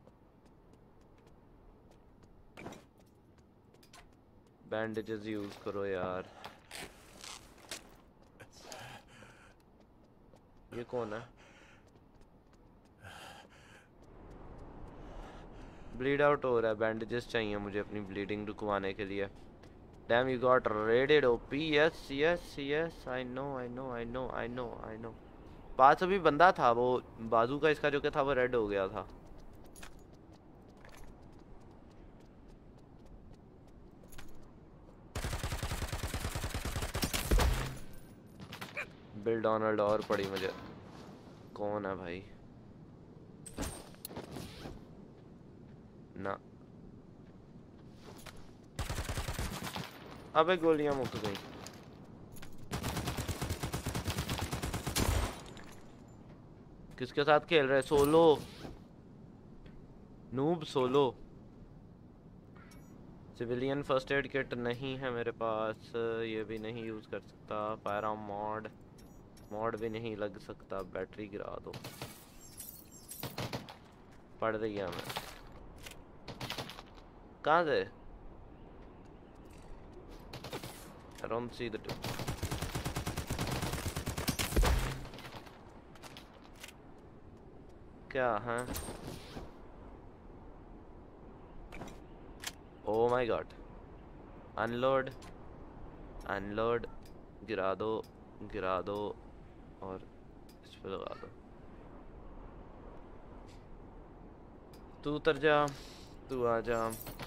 बैंडेजेस यूज करो यार। ये कौन है? ब्लीड आउट हो रहा है, बैंडेजेस चाहिए मुझे अपनी ब्लीडिंग रुकवाने के लिए। Damn you got raided OP. Yes yes yes, I know I know I know I know I know. पास अभी बंदा था, वो बाजू का इसका जो क्या था वो रेड हो गया था। बिल डोनाल्ड और पड़ी मुझे। कौन है भाई? ना, अबे गोलियां मुक गई। किसके साथ खेल रहे? Solo noob, solo. Civilian first aid kit नहीं है मेरे पास, ये भी नहीं यूज कर सकता। फायर आर्म मॉड भी नहीं लग सकता। बैटरी गिरा दो। पढ़ रही है मैं। कहाँ से? I don't see the two. क्या है? Oh my god. Unload, unload, गिरा दो और इस पे लगा दो। तू उतर जा, तू आ जा।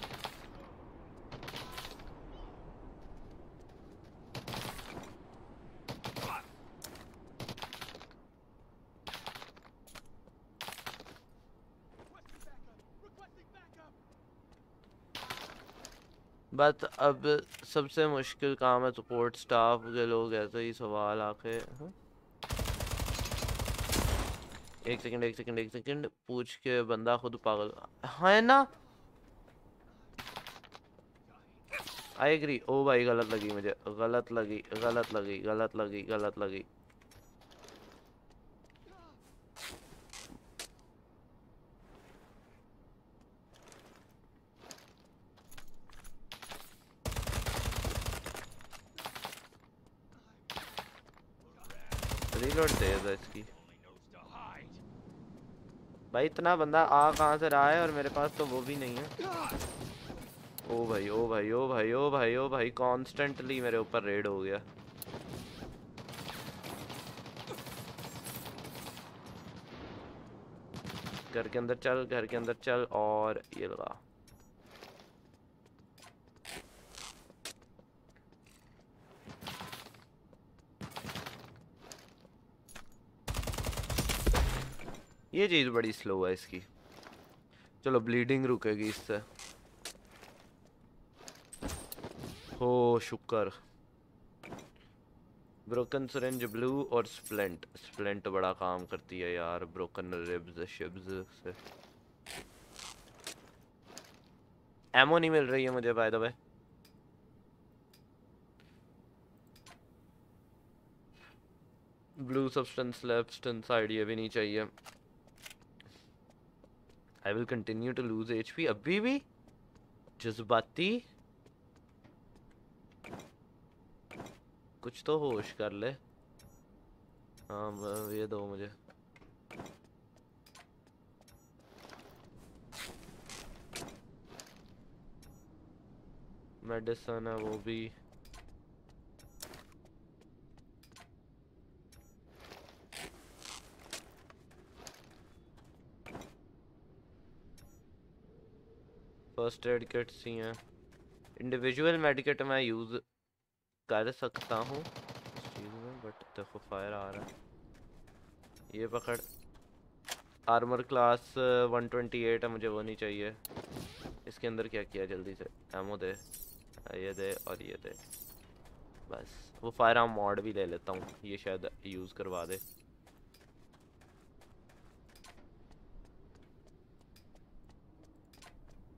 बस अब सबसे मुश्किल काम है सपोर्ट स्टाफ के लोग ऐसे ही सवाल आके एक सेकंड पूछ के बंदा खुद पागल है ना। I agree. ओ भाई गलत लगी मुझे, गलत लगी। रीलोड तेज है इसकी। भाई इतना बंदा आ कहाँ से रहा है और मेरे पास तो वो भी नहीं है। ओ भाई कॉन्स्टेंटली मेरे ऊपर रेड हो गया। घर के अंदर चल और ये लगा। ये चीज बड़ी स्लो है इसकी। चलो ब्लीडिंग रुकेगी इससे। हो शुक्र। ब्रोकन सिरिंज ब्लू और स्प्लिंट बड़ा काम करती है यार ब्रोकन रिब्स शिब्स से। एमो नहीं मिल रही है मुझे by the way. Blue substance left inside ये भी नहीं चाहिए। I will continue to lose HP अभी भी। जज्बाती कुछ तो होश कर ले। हाँ ये दो मुझे। मेडिसिन है वो भी। फर्स्ट एड किट्स ही हैं। इंडिविजुअल मेडिकेट मैं यूज कर सकता हूँ इस चीज में, बट देखो फायर आ रहा है। ये पकड़। आर्मर क्लास 128 है, मुझे वो नहीं चाहिए। इसके अंदर क्या किया? जल्दी से एमो दे, ये दे और ये दे। बस वो फायर आर्म मॉड भी ले लेता हूँ, ये शायद यूज करवा दे।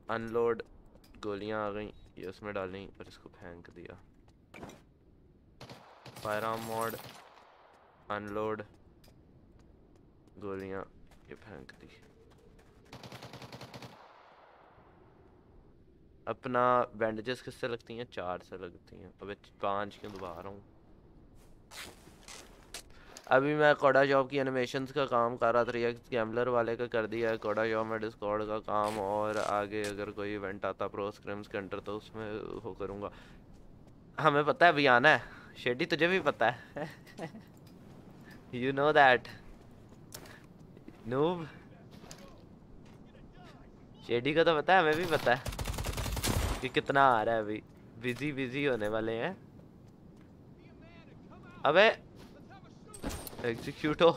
अनलोड, गोलियां आ गई, ये उसमें डाली और इसको फेंक दिया। फायर आर्म मोड, अनलोड, गोलियां, ये फेंक दी। अपना बैंडेजेस किससे लगती हैं? 4 से लगती हैं। अबे 5 क्यों दबा रहा हूँ? अभी मैं कोडा जॉब की एनिमेशंस का काम कर रहा था, रिएक्ट गैम्बलर वाले का कर दिया है कोडा जॉब में डिस्कॉर्ड का काम, और आगे अगर कोई इवेंट आता प्रो स्क्रिम्स के अंडर तो उसमें वो करूँगा। हमें पता है अभी आना है, शेडी तुझे भी पता है। You know that noob, Shady को तो पता है, हमें भी पता है कि कितना आ रहा है। अभी बिजी होने वाले हैं। अबे एग्जीक्यूटो,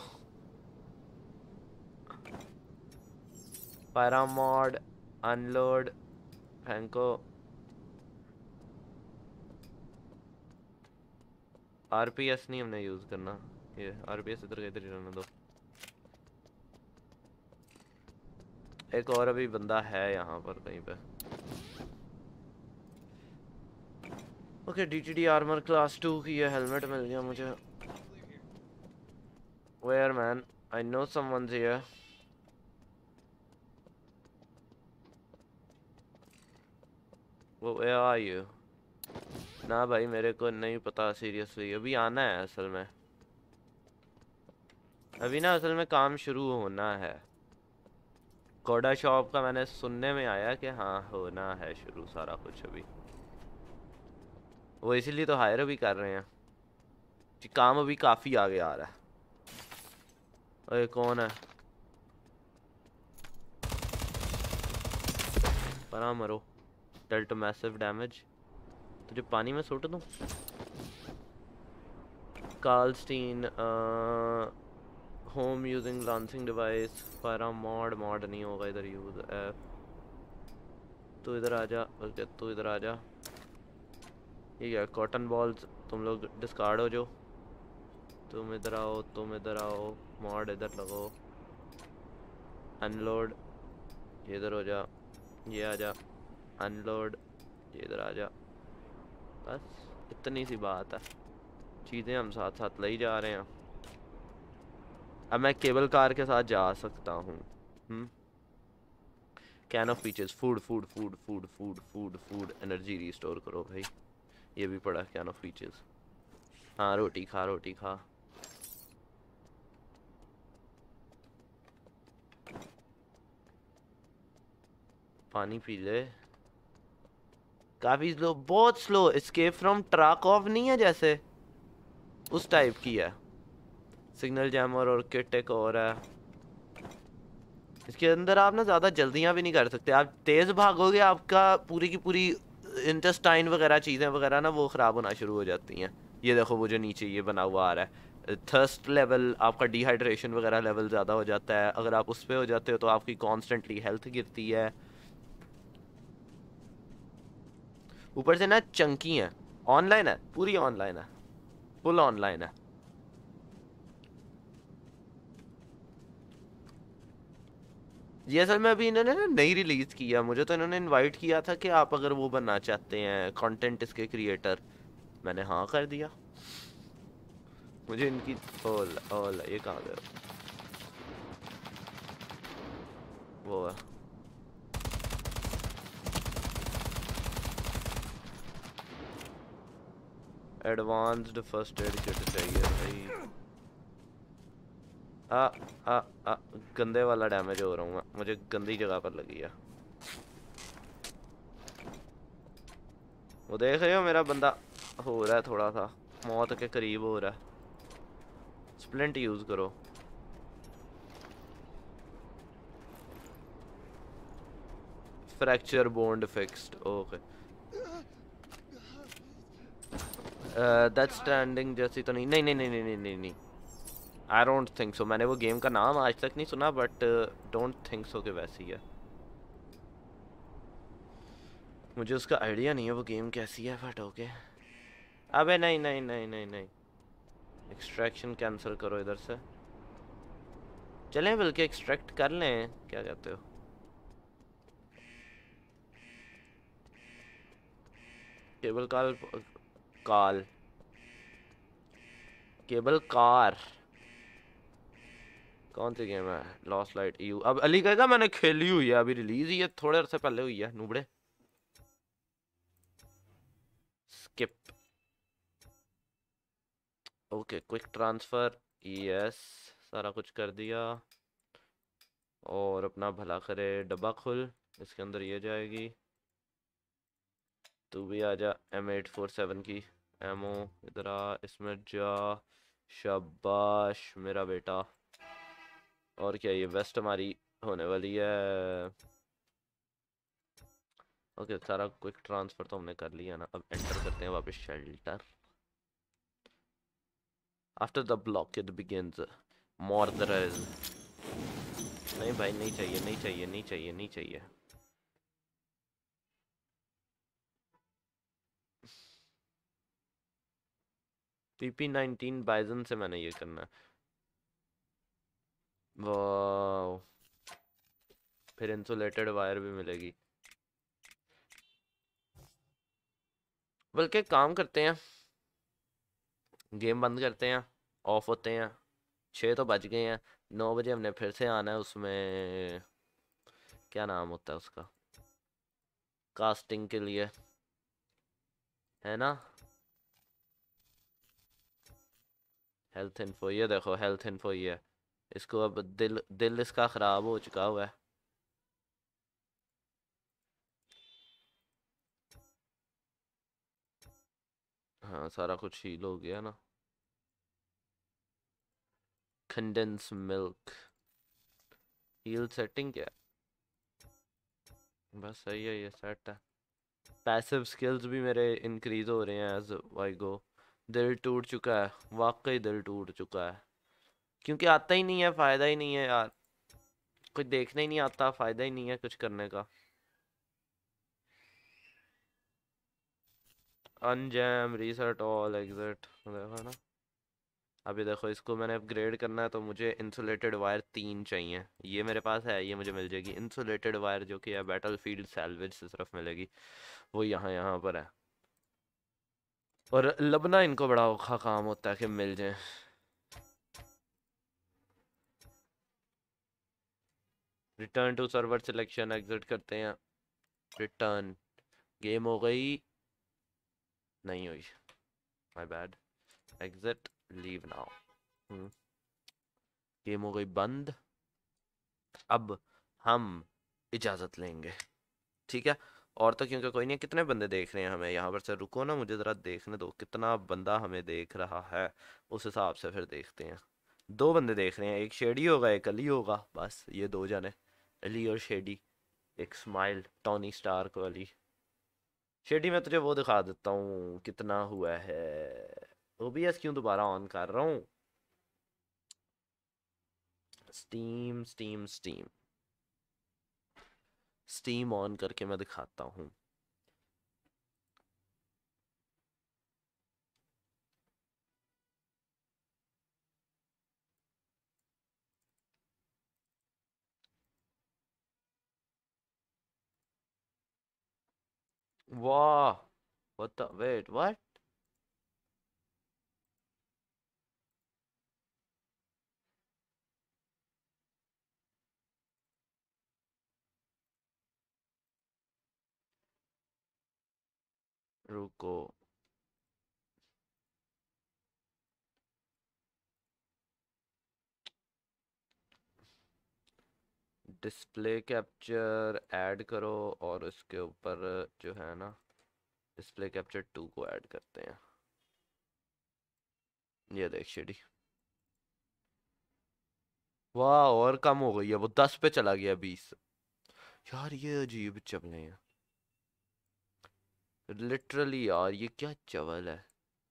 फायर मोड, अनलोड, फेंको। आरपीएस नहीं हमने यूज करना, ये आरपीएस इधर इधर ही रहने दो। एक और अभी बंदा है यहाँ पर कहीं पे। ओके, डीटीडी आर्मर क्लास 2 की ये हेलमेट मिल गया मुझे। Where man, I know someone's here. वो वेयर आर यू? ना भाई मेरे को नहीं पता सीरियसली, अभी आना है असल में। अभी ना असल में काम शुरू होना है। कोडा शॉप का मैंने सुनने में आया कि हाँ होना है शुरू सारा कुछ अभी। वो इसीलिए तो हायर भी कर रहे हैं कि काम अभी काफ़ी आगे आ रहा है। अरे कौन है? परा मरो। Dealt massive damage. तुझे पानी में सुट दूँ? कार्लस्टीन home using launching device, fire mode नहीं होगा इधर, यूज एफ। तू इधर आ जा, ओके तू इधर आ जा। ये क्या कॉटन बॉल्स, तुम लोग डिस्कार्ड हो जो। तुम इधर आओ, मॉड इधर लगो। अनलोड, ये इधर हो जा, ये आ जा। अनलोड, ये इधर आ जा। बस इतनी सी बात है, चीज़ें हम साथ साथ ले ही जा रहे हैं। अब मैं केबल कार के साथ जा सकता हूँ। Can of peaches, food, energy restore करो भाई। ये भी पड़ा कैन ऑफ पीचेस। हाँ रोटी खा। पानी पी ले। काफी स्लो, बहुत स्लो। एस्केप फ्रॉम ट्राकॉव नहीं है जैसे, उस टाइप की है। सिग्नल जैमर और किट एक और है। इसके अंदर आप ना ज़्यादा जल्दियाँ भी नहीं कर सकते। आप तेज़ भागोगे आपका पूरी की पूरी इंटेस्टाइन वगैरह चीज़ें वगैरह ना वो ख़राब होना शुरू हो जाती हैं। ये देखो वो जो नीचे ये बना हुआ आ रहा है, थर्स्ट लेवल, आपका डिहाइड्रेशन वगैरह लेवल ज़्यादा हो जाता है। अगर आप उस पर हो जाते हो तो आपकी कॉन्स्टेंटली हेल्थ गिरती है। ऊपर से ना चंकी है। ऑनलाइन है, पूरी ऑनलाइन है, फुल ऑनलाइन है। ये असल में अभी इन्होंने ना नई रिलीज किया। मुझे तो इन्होंने इनवाइट किया था कि आप अगर वो बनना चाहते हैं कंटेंट इसके क्रिएटर, मैंने हाँ कर दिया। मुझे इनकी ओला ये कहाँ गए? वो है एडवांस्ड फर्स्ट एड किट चाहिए भाई। गंदे वाला डैमेज हो रहा हूँ मैं, मुझे गंदी जगह पर लगी है। वो देख रहे हो मेरा बंदा हो रहा है थोड़ा सा मौत के करीब हो रहा है। स्प्लिंट यूज करो। Fracture bone fixed, okay. That standing जैसी तो नहीं। I don't think so. मैंने वो गेम का नाम आज तक नहीं सुना, बट डोंट थिंक सो कि वैसी है। मुझे उसका आइडिया नहीं है वो गेम कैसी है, बट ओके। अबे नहीं। एक्सट्रैक्शन कैंसिल करो इधर से। चलें बल्कि एक्सट्रैक्ट कर लें, क्या कहते हो? केबल कार काल केबल कार कौन सी गेम है? Lost light you. अब अली कहेगा मैंने खेली हुई है, अभी रिलीज ही है, थोड़े अरसे पहले हुई है नूबड़े। स्किप। ओके क्विक ट्रांसफर, यस सारा कुछ कर दिया। और अपना भला करे डब्बा खुल, इसके अंदर ये जाएगी। तू भी आ जा। M847 की एमो इधर आ, इसमें जा। शाबाश मेरा बेटा। और क्या ये वेस्ट हमारी होने वाली है। ओके सारा क्विक ट्रांसफर तो हमने कर लिया ना। अब एंटर करते हैं वापस shelter. After the blockade begins murderers. नहीं भाई नहीं चाहिए नहीं चाहिए नहीं चाहिए नहीं चाहिए। PP19 बाइजन से मैंने ये करना है। वाह, फिर इंसुलेटेड वायर भी मिलेगी। बल्कि काम करते हैं, गेम बंद करते हैं, ऑफ होते हैं। 6 तो बज गए हैं, 9 बजे हमने फिर से आना है। उसमें क्या नाम होता है उसका, कास्टिंग के लिए, है ना। हेल्थ इन्फो, ये देखो हेल्थ इन्फो ये है। इसको अब दिल दिल इसका ख़राब हो चुका हुआ है। हाँ सारा कुछ हील हो गया ना। कंडेंस मिल्क हील सेटिंग क्या है? बस सही है, ये सेट है। पैसिव स्किल्स भी मेरे इंक्रीज हो रहे हैं एज आई गो। दिल टूट चुका है, वाकई दिल टूट चुका है, क्योंकि आता ही नहीं है, फ़ायदा ही नहीं है यार। कुछ देखने ही नहीं आता, फ़ायदा ही नहीं है कुछ करने का। अनजैम रीसेट ऑल एग्जिट, देखो ना। अभी देखो इसको मैंने अपग्रेड करना है तो मुझे इंसुलेटेड वायर 3 चाहिए। ये मेरे पास है, ये मुझे मिल जाएगी इंसुलेटेड वायर, जो कि है बैटलफील्ड सैल्वेज से सिर्फ मिलेगी। वो यहाँ यहाँ पर है। और लबना इनको बड़ा औखा काम होता है कि मिल जाए। Return to server selection, exit करते हैं। रिटर्न, गेम हो गई, नहीं हुई, my bad. Exit, leave now. Game हो गई बंद। अब हम इजाज़त लेंगे, ठीक है। और तो क्योंकि कोई नहीं है। कितने बंदे देख रहे हैं हमें यहाँ पर से? रुको ना, मुझे ज़रा देखने दो कितना बंदा हमें देख रहा है, उस हिसाब से फिर देखते हैं। 2 बंदे देख रहे हैं, एक शेडी होगा एक अली होगा, बस ये 2 जने, अली और शेडी। एक स्माइल टोनी स्टार्क वाली। शेडी मैं तुझे वो दिखा देता हूँ कितना हुआ है। OBS क्यों दोबारा ऑन कर रहा हूँ? Steam Steam Steam Steam on करके मैं दिखाता हूँ। वाह, what the wait what? रुको, डिस्प्ले कैप्चर ऐड करो और इसके ऊपर जो है ना, डिस्प्ले कैप्चर 2 को ऐड करते हैं। ये देख शेडी, वाह और कम हो गई है, वो 10 पे चला गया 20। यार ये अजीब चवले हैं लिटरली यार, ये क्या चवल है।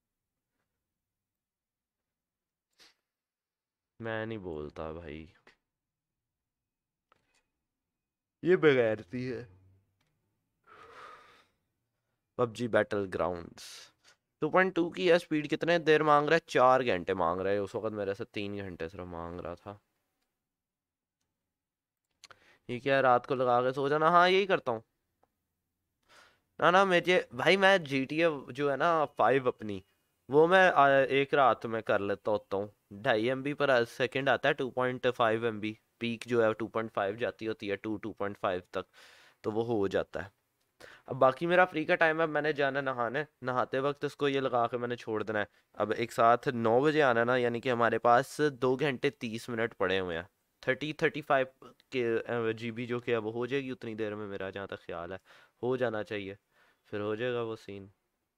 मैं नहीं बोलता भाई, ये बेगैरती है। पबजी बैटल ग्राउंड्स 2.2 की है स्पीड। कितने देर मांग रहा है? 4 घंटे मांग रहा है। उस वक्त मेरे से 3 घंटे सिर्फ मांग रहा था। ये क्या है, रात को लगा के सो जाना? हाँ यही करता हूँ। ना ना मुझे भाई, मैं GTA जो है ना 5 अपनी, वो मैं एक रात में कर लेता होता हूँ। 2.5 MB पर सेकंड आता है, 2.5 MB पीक जो है 2.5 जाती होती है, 2.5 तक, तो वो हो जाता है। अब बाकी मेरा फ्री का टाइम है, मैंने जाना नहाने, नहाते वक्त इसको ये लगा के मैंने छोड़ देना है। अब एक साथ 9 बजे आना ना, यानी कि हमारे पास 2 घंटे 30 मिनट पड़े हुए हैं। 35 के GB जो कि अब हो जाएगी उतनी देर में, मेरा जहाँ तक ख्याल है हो जाना चाहिए, फिर हो जाएगा वो सीन।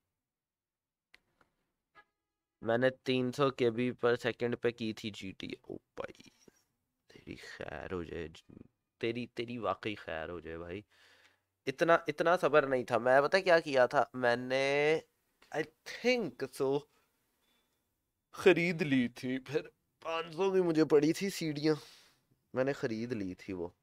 मैंने 300 KB/सेकंड पे की थी GTA। ओ भाई, तेरी खैर हो जाए, तेरी तेरी वाकई खैर हो जाए भाई। इतना इतना सब्र नहीं था। मैं पता क्या किया था मैंने, आई थिंक सो खरीद ली थी, फिर 500 की मुझे पड़ी थी सीढ़ियाँ, मैंने खरीद ली थी वो।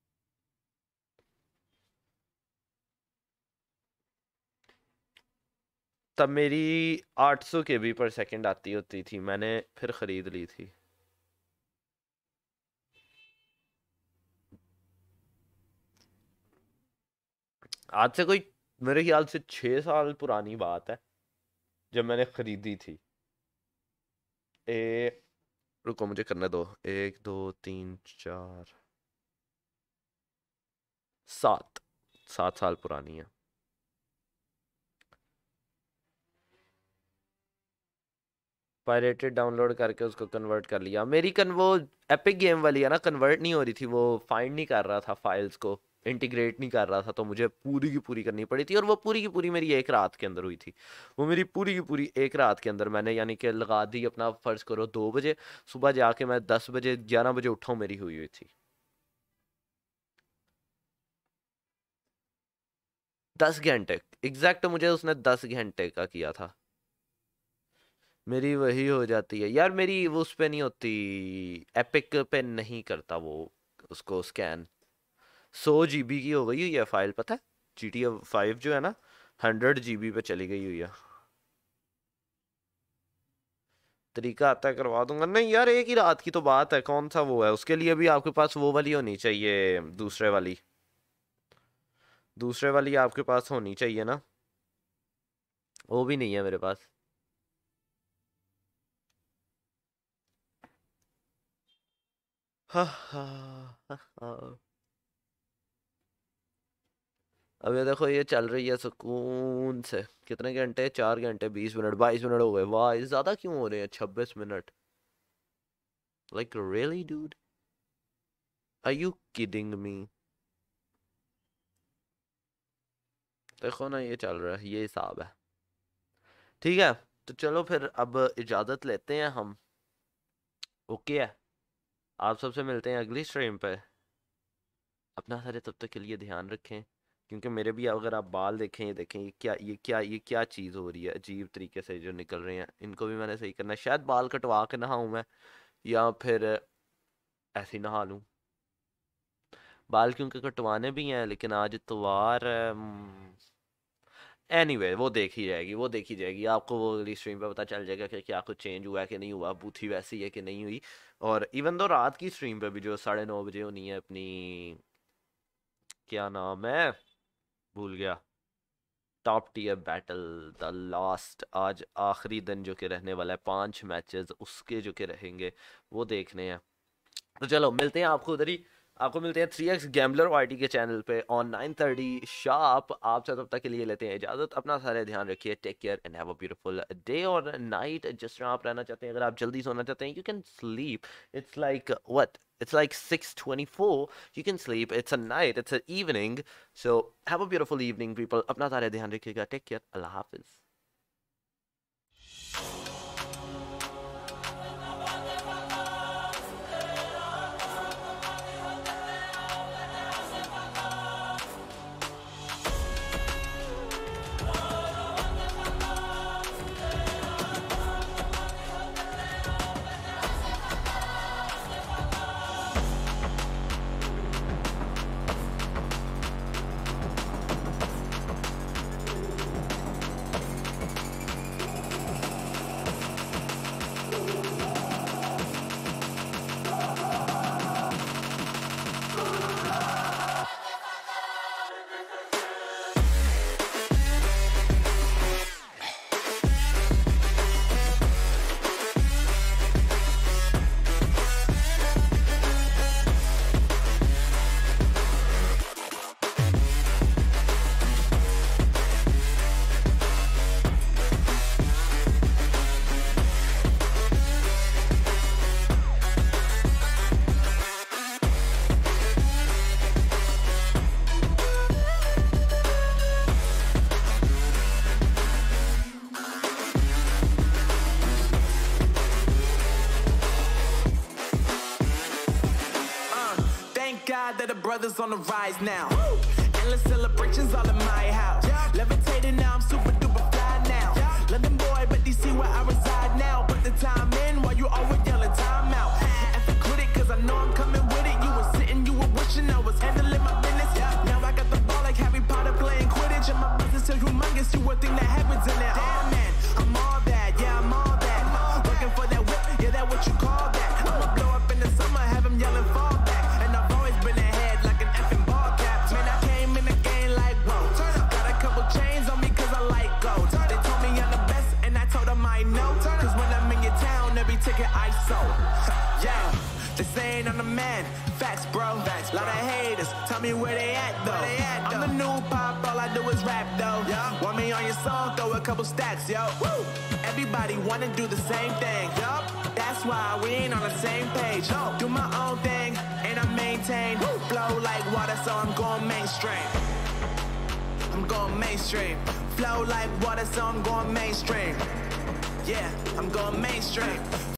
तब मेरी 800 KB/सेकंड आती होती थी, मैंने फिर खरीद ली थी। आज से कोई, मेरे ख्याल से 6 साल पुरानी बात है जब मैंने खरीदी थी। ए रुको मुझे करने दो, 1 2 3 4 7 साल पुरानी है। पायरेटेड डाउनलोड करके उसको कन्वर्ट कर लिया। मेरी वो एपिक गेम वाली है ना, कन्वर्ट नहीं हो रही थी, वो फाइंड नहीं कर रहा था फाइल्स को, इंटीग्रेट नहीं कर रहा था, तो मुझे पूरी की पूरी करनी पड़ी थी। और वो पूरी की पूरी मेरी एक रात के अंदर हुई थी। वो मेरी पूरी की पूरी एक रात के अंदर मैंने, यानी कि लगा दी अपना, फर्ज करो 2 बजे, सुबह जाके मैं 10 बजे 11 बजे उठा हूँ, मेरी हुई हुई थी 10 घंटे एग्जैक्ट, मुझे उसने 10 घंटे का किया था। मेरी वही हो जाती है यार, मेरी वो उस पे नहीं होती, एपिक पे नहीं करता वो उसको स्कैन। 100 GB की हो गई हुई है फाइल, पता है GTA 5 जो है ना 100 GB पे चली गई हुई है। तरीका आता है करवा दूंगा। नहीं यार, एक ही रात की तो बात है, कौन सा वो है, उसके लिए भी आपके पास वो वाली होनी चाहिए, दूसरे वाली आपके पास होनी चाहिए ना, वो भी नहीं है मेरे पास। हा हा हा हा। अब ये देखो, ये चल रही है सुकून से, कितने घंटे, 4 घंटे 20 मिनट 22 मिनट हो गए। वाह, ये ज्यादा क्यों हो रहे हैं 26 minute? Like really dude, are you kidding me? देखो ना, ये चल रहा है, ये हिसाब है। ठीक है, तो चलो फिर अब इजाजत लेते हैं हम। ओके है, आप सबसे मिलते हैं अगली स्ट्रीम पे। अपना सारे तब तक के लिए ध्यान रखें, क्योंकि मेरे भी अगर आप बाल देखें, ये देखें, ये क्या चीज़ हो रही है अजीब तरीके से जो निकल रहे हैं, इनको भी मैंने सही करना है। शायद बाल कटवा के नहाऊं मैं, या फिर ऐसे ही नहा लूं। बाल क्योंकि कटवाने भी हैं, लेकिन आज इतवार है। एनीवे, वो देखी जाएगी, वो देखी जाएगी, आपको वो अगली स्ट्रीम पे पता चल जाएगा कि क्या कुछ चेंज हुआ है कि नहीं हुआ, बूथी वैसी है कि नहीं हुई। और इवन दो रात की स्ट्रीम पे भी जो 9:30 बजे होनी है अपनी, क्या नाम है, भूल गया, top tier battle the last, आज आखिरी दिन जो कि रहने वाला है, 5 मैचेस उसके जो कि रहेंगे, वो देखने हैं। तो चलो मिलते हैं आपको उधर ही, आपको मिलते हैं 3x गैम्बलर YT के चैनल पे ऑन 9:30 शार्प। आपसे तब तक के लिए लेते हैं इजाजत, अपना सारे ध्यान रखिए, take care and have a beautiful day और नाइट। जिस तरह आप रहना चाहते हैं, अगर आप जल्दी सोना चाहते हैं, you can sleep, it's like what, it's like 6:24, you can sleep, it's a night, it's an evening, so have a beautiful evening people, अपना सारे ध्यान रखिएगा, take care, Allah Hafiz. that the brothers on the rise now. Endless celebrations all in my house. Levitating now, I'm super duper fly now. London boy, but DC where I reside now. Put the time in while you always yelling time out. And to quit it, cause I know I'm coming with it. You were sitting, you were wishing I was handling my business. Now I got the ball like Harry Potter playing Quidditch. And my business is humongous, you would think that happens in there. Oh man, I'm all that, yeah, I'm all that. Looking for that whip, yeah, that what you call that. I'ma blow up in the summer, have them yelling fall back. And I've always been ahead like an effing ball cap. Man, I came in the game like, whoa. Got a couple chains on me cause I like gold. They told me I'm the best and I told them I know. Cause when I'm in your town, every ticket I sold. Yeah, they saying I'm the man. Facts, bro. Facts, lot of haters. Tell me where they at though. I'm the new pop, all I do is rap though. Want me on your song, throw a couple stacks, yo. Woo! Everybody wanna do the same thing. Yup. That's why we ain't on the same page. No. Do my own thing and I maintain. Flow like water, so I'm going mainstream. I'm going mainstream. Flow like water, so I'm going mainstream. Yeah, I'm going mainstream.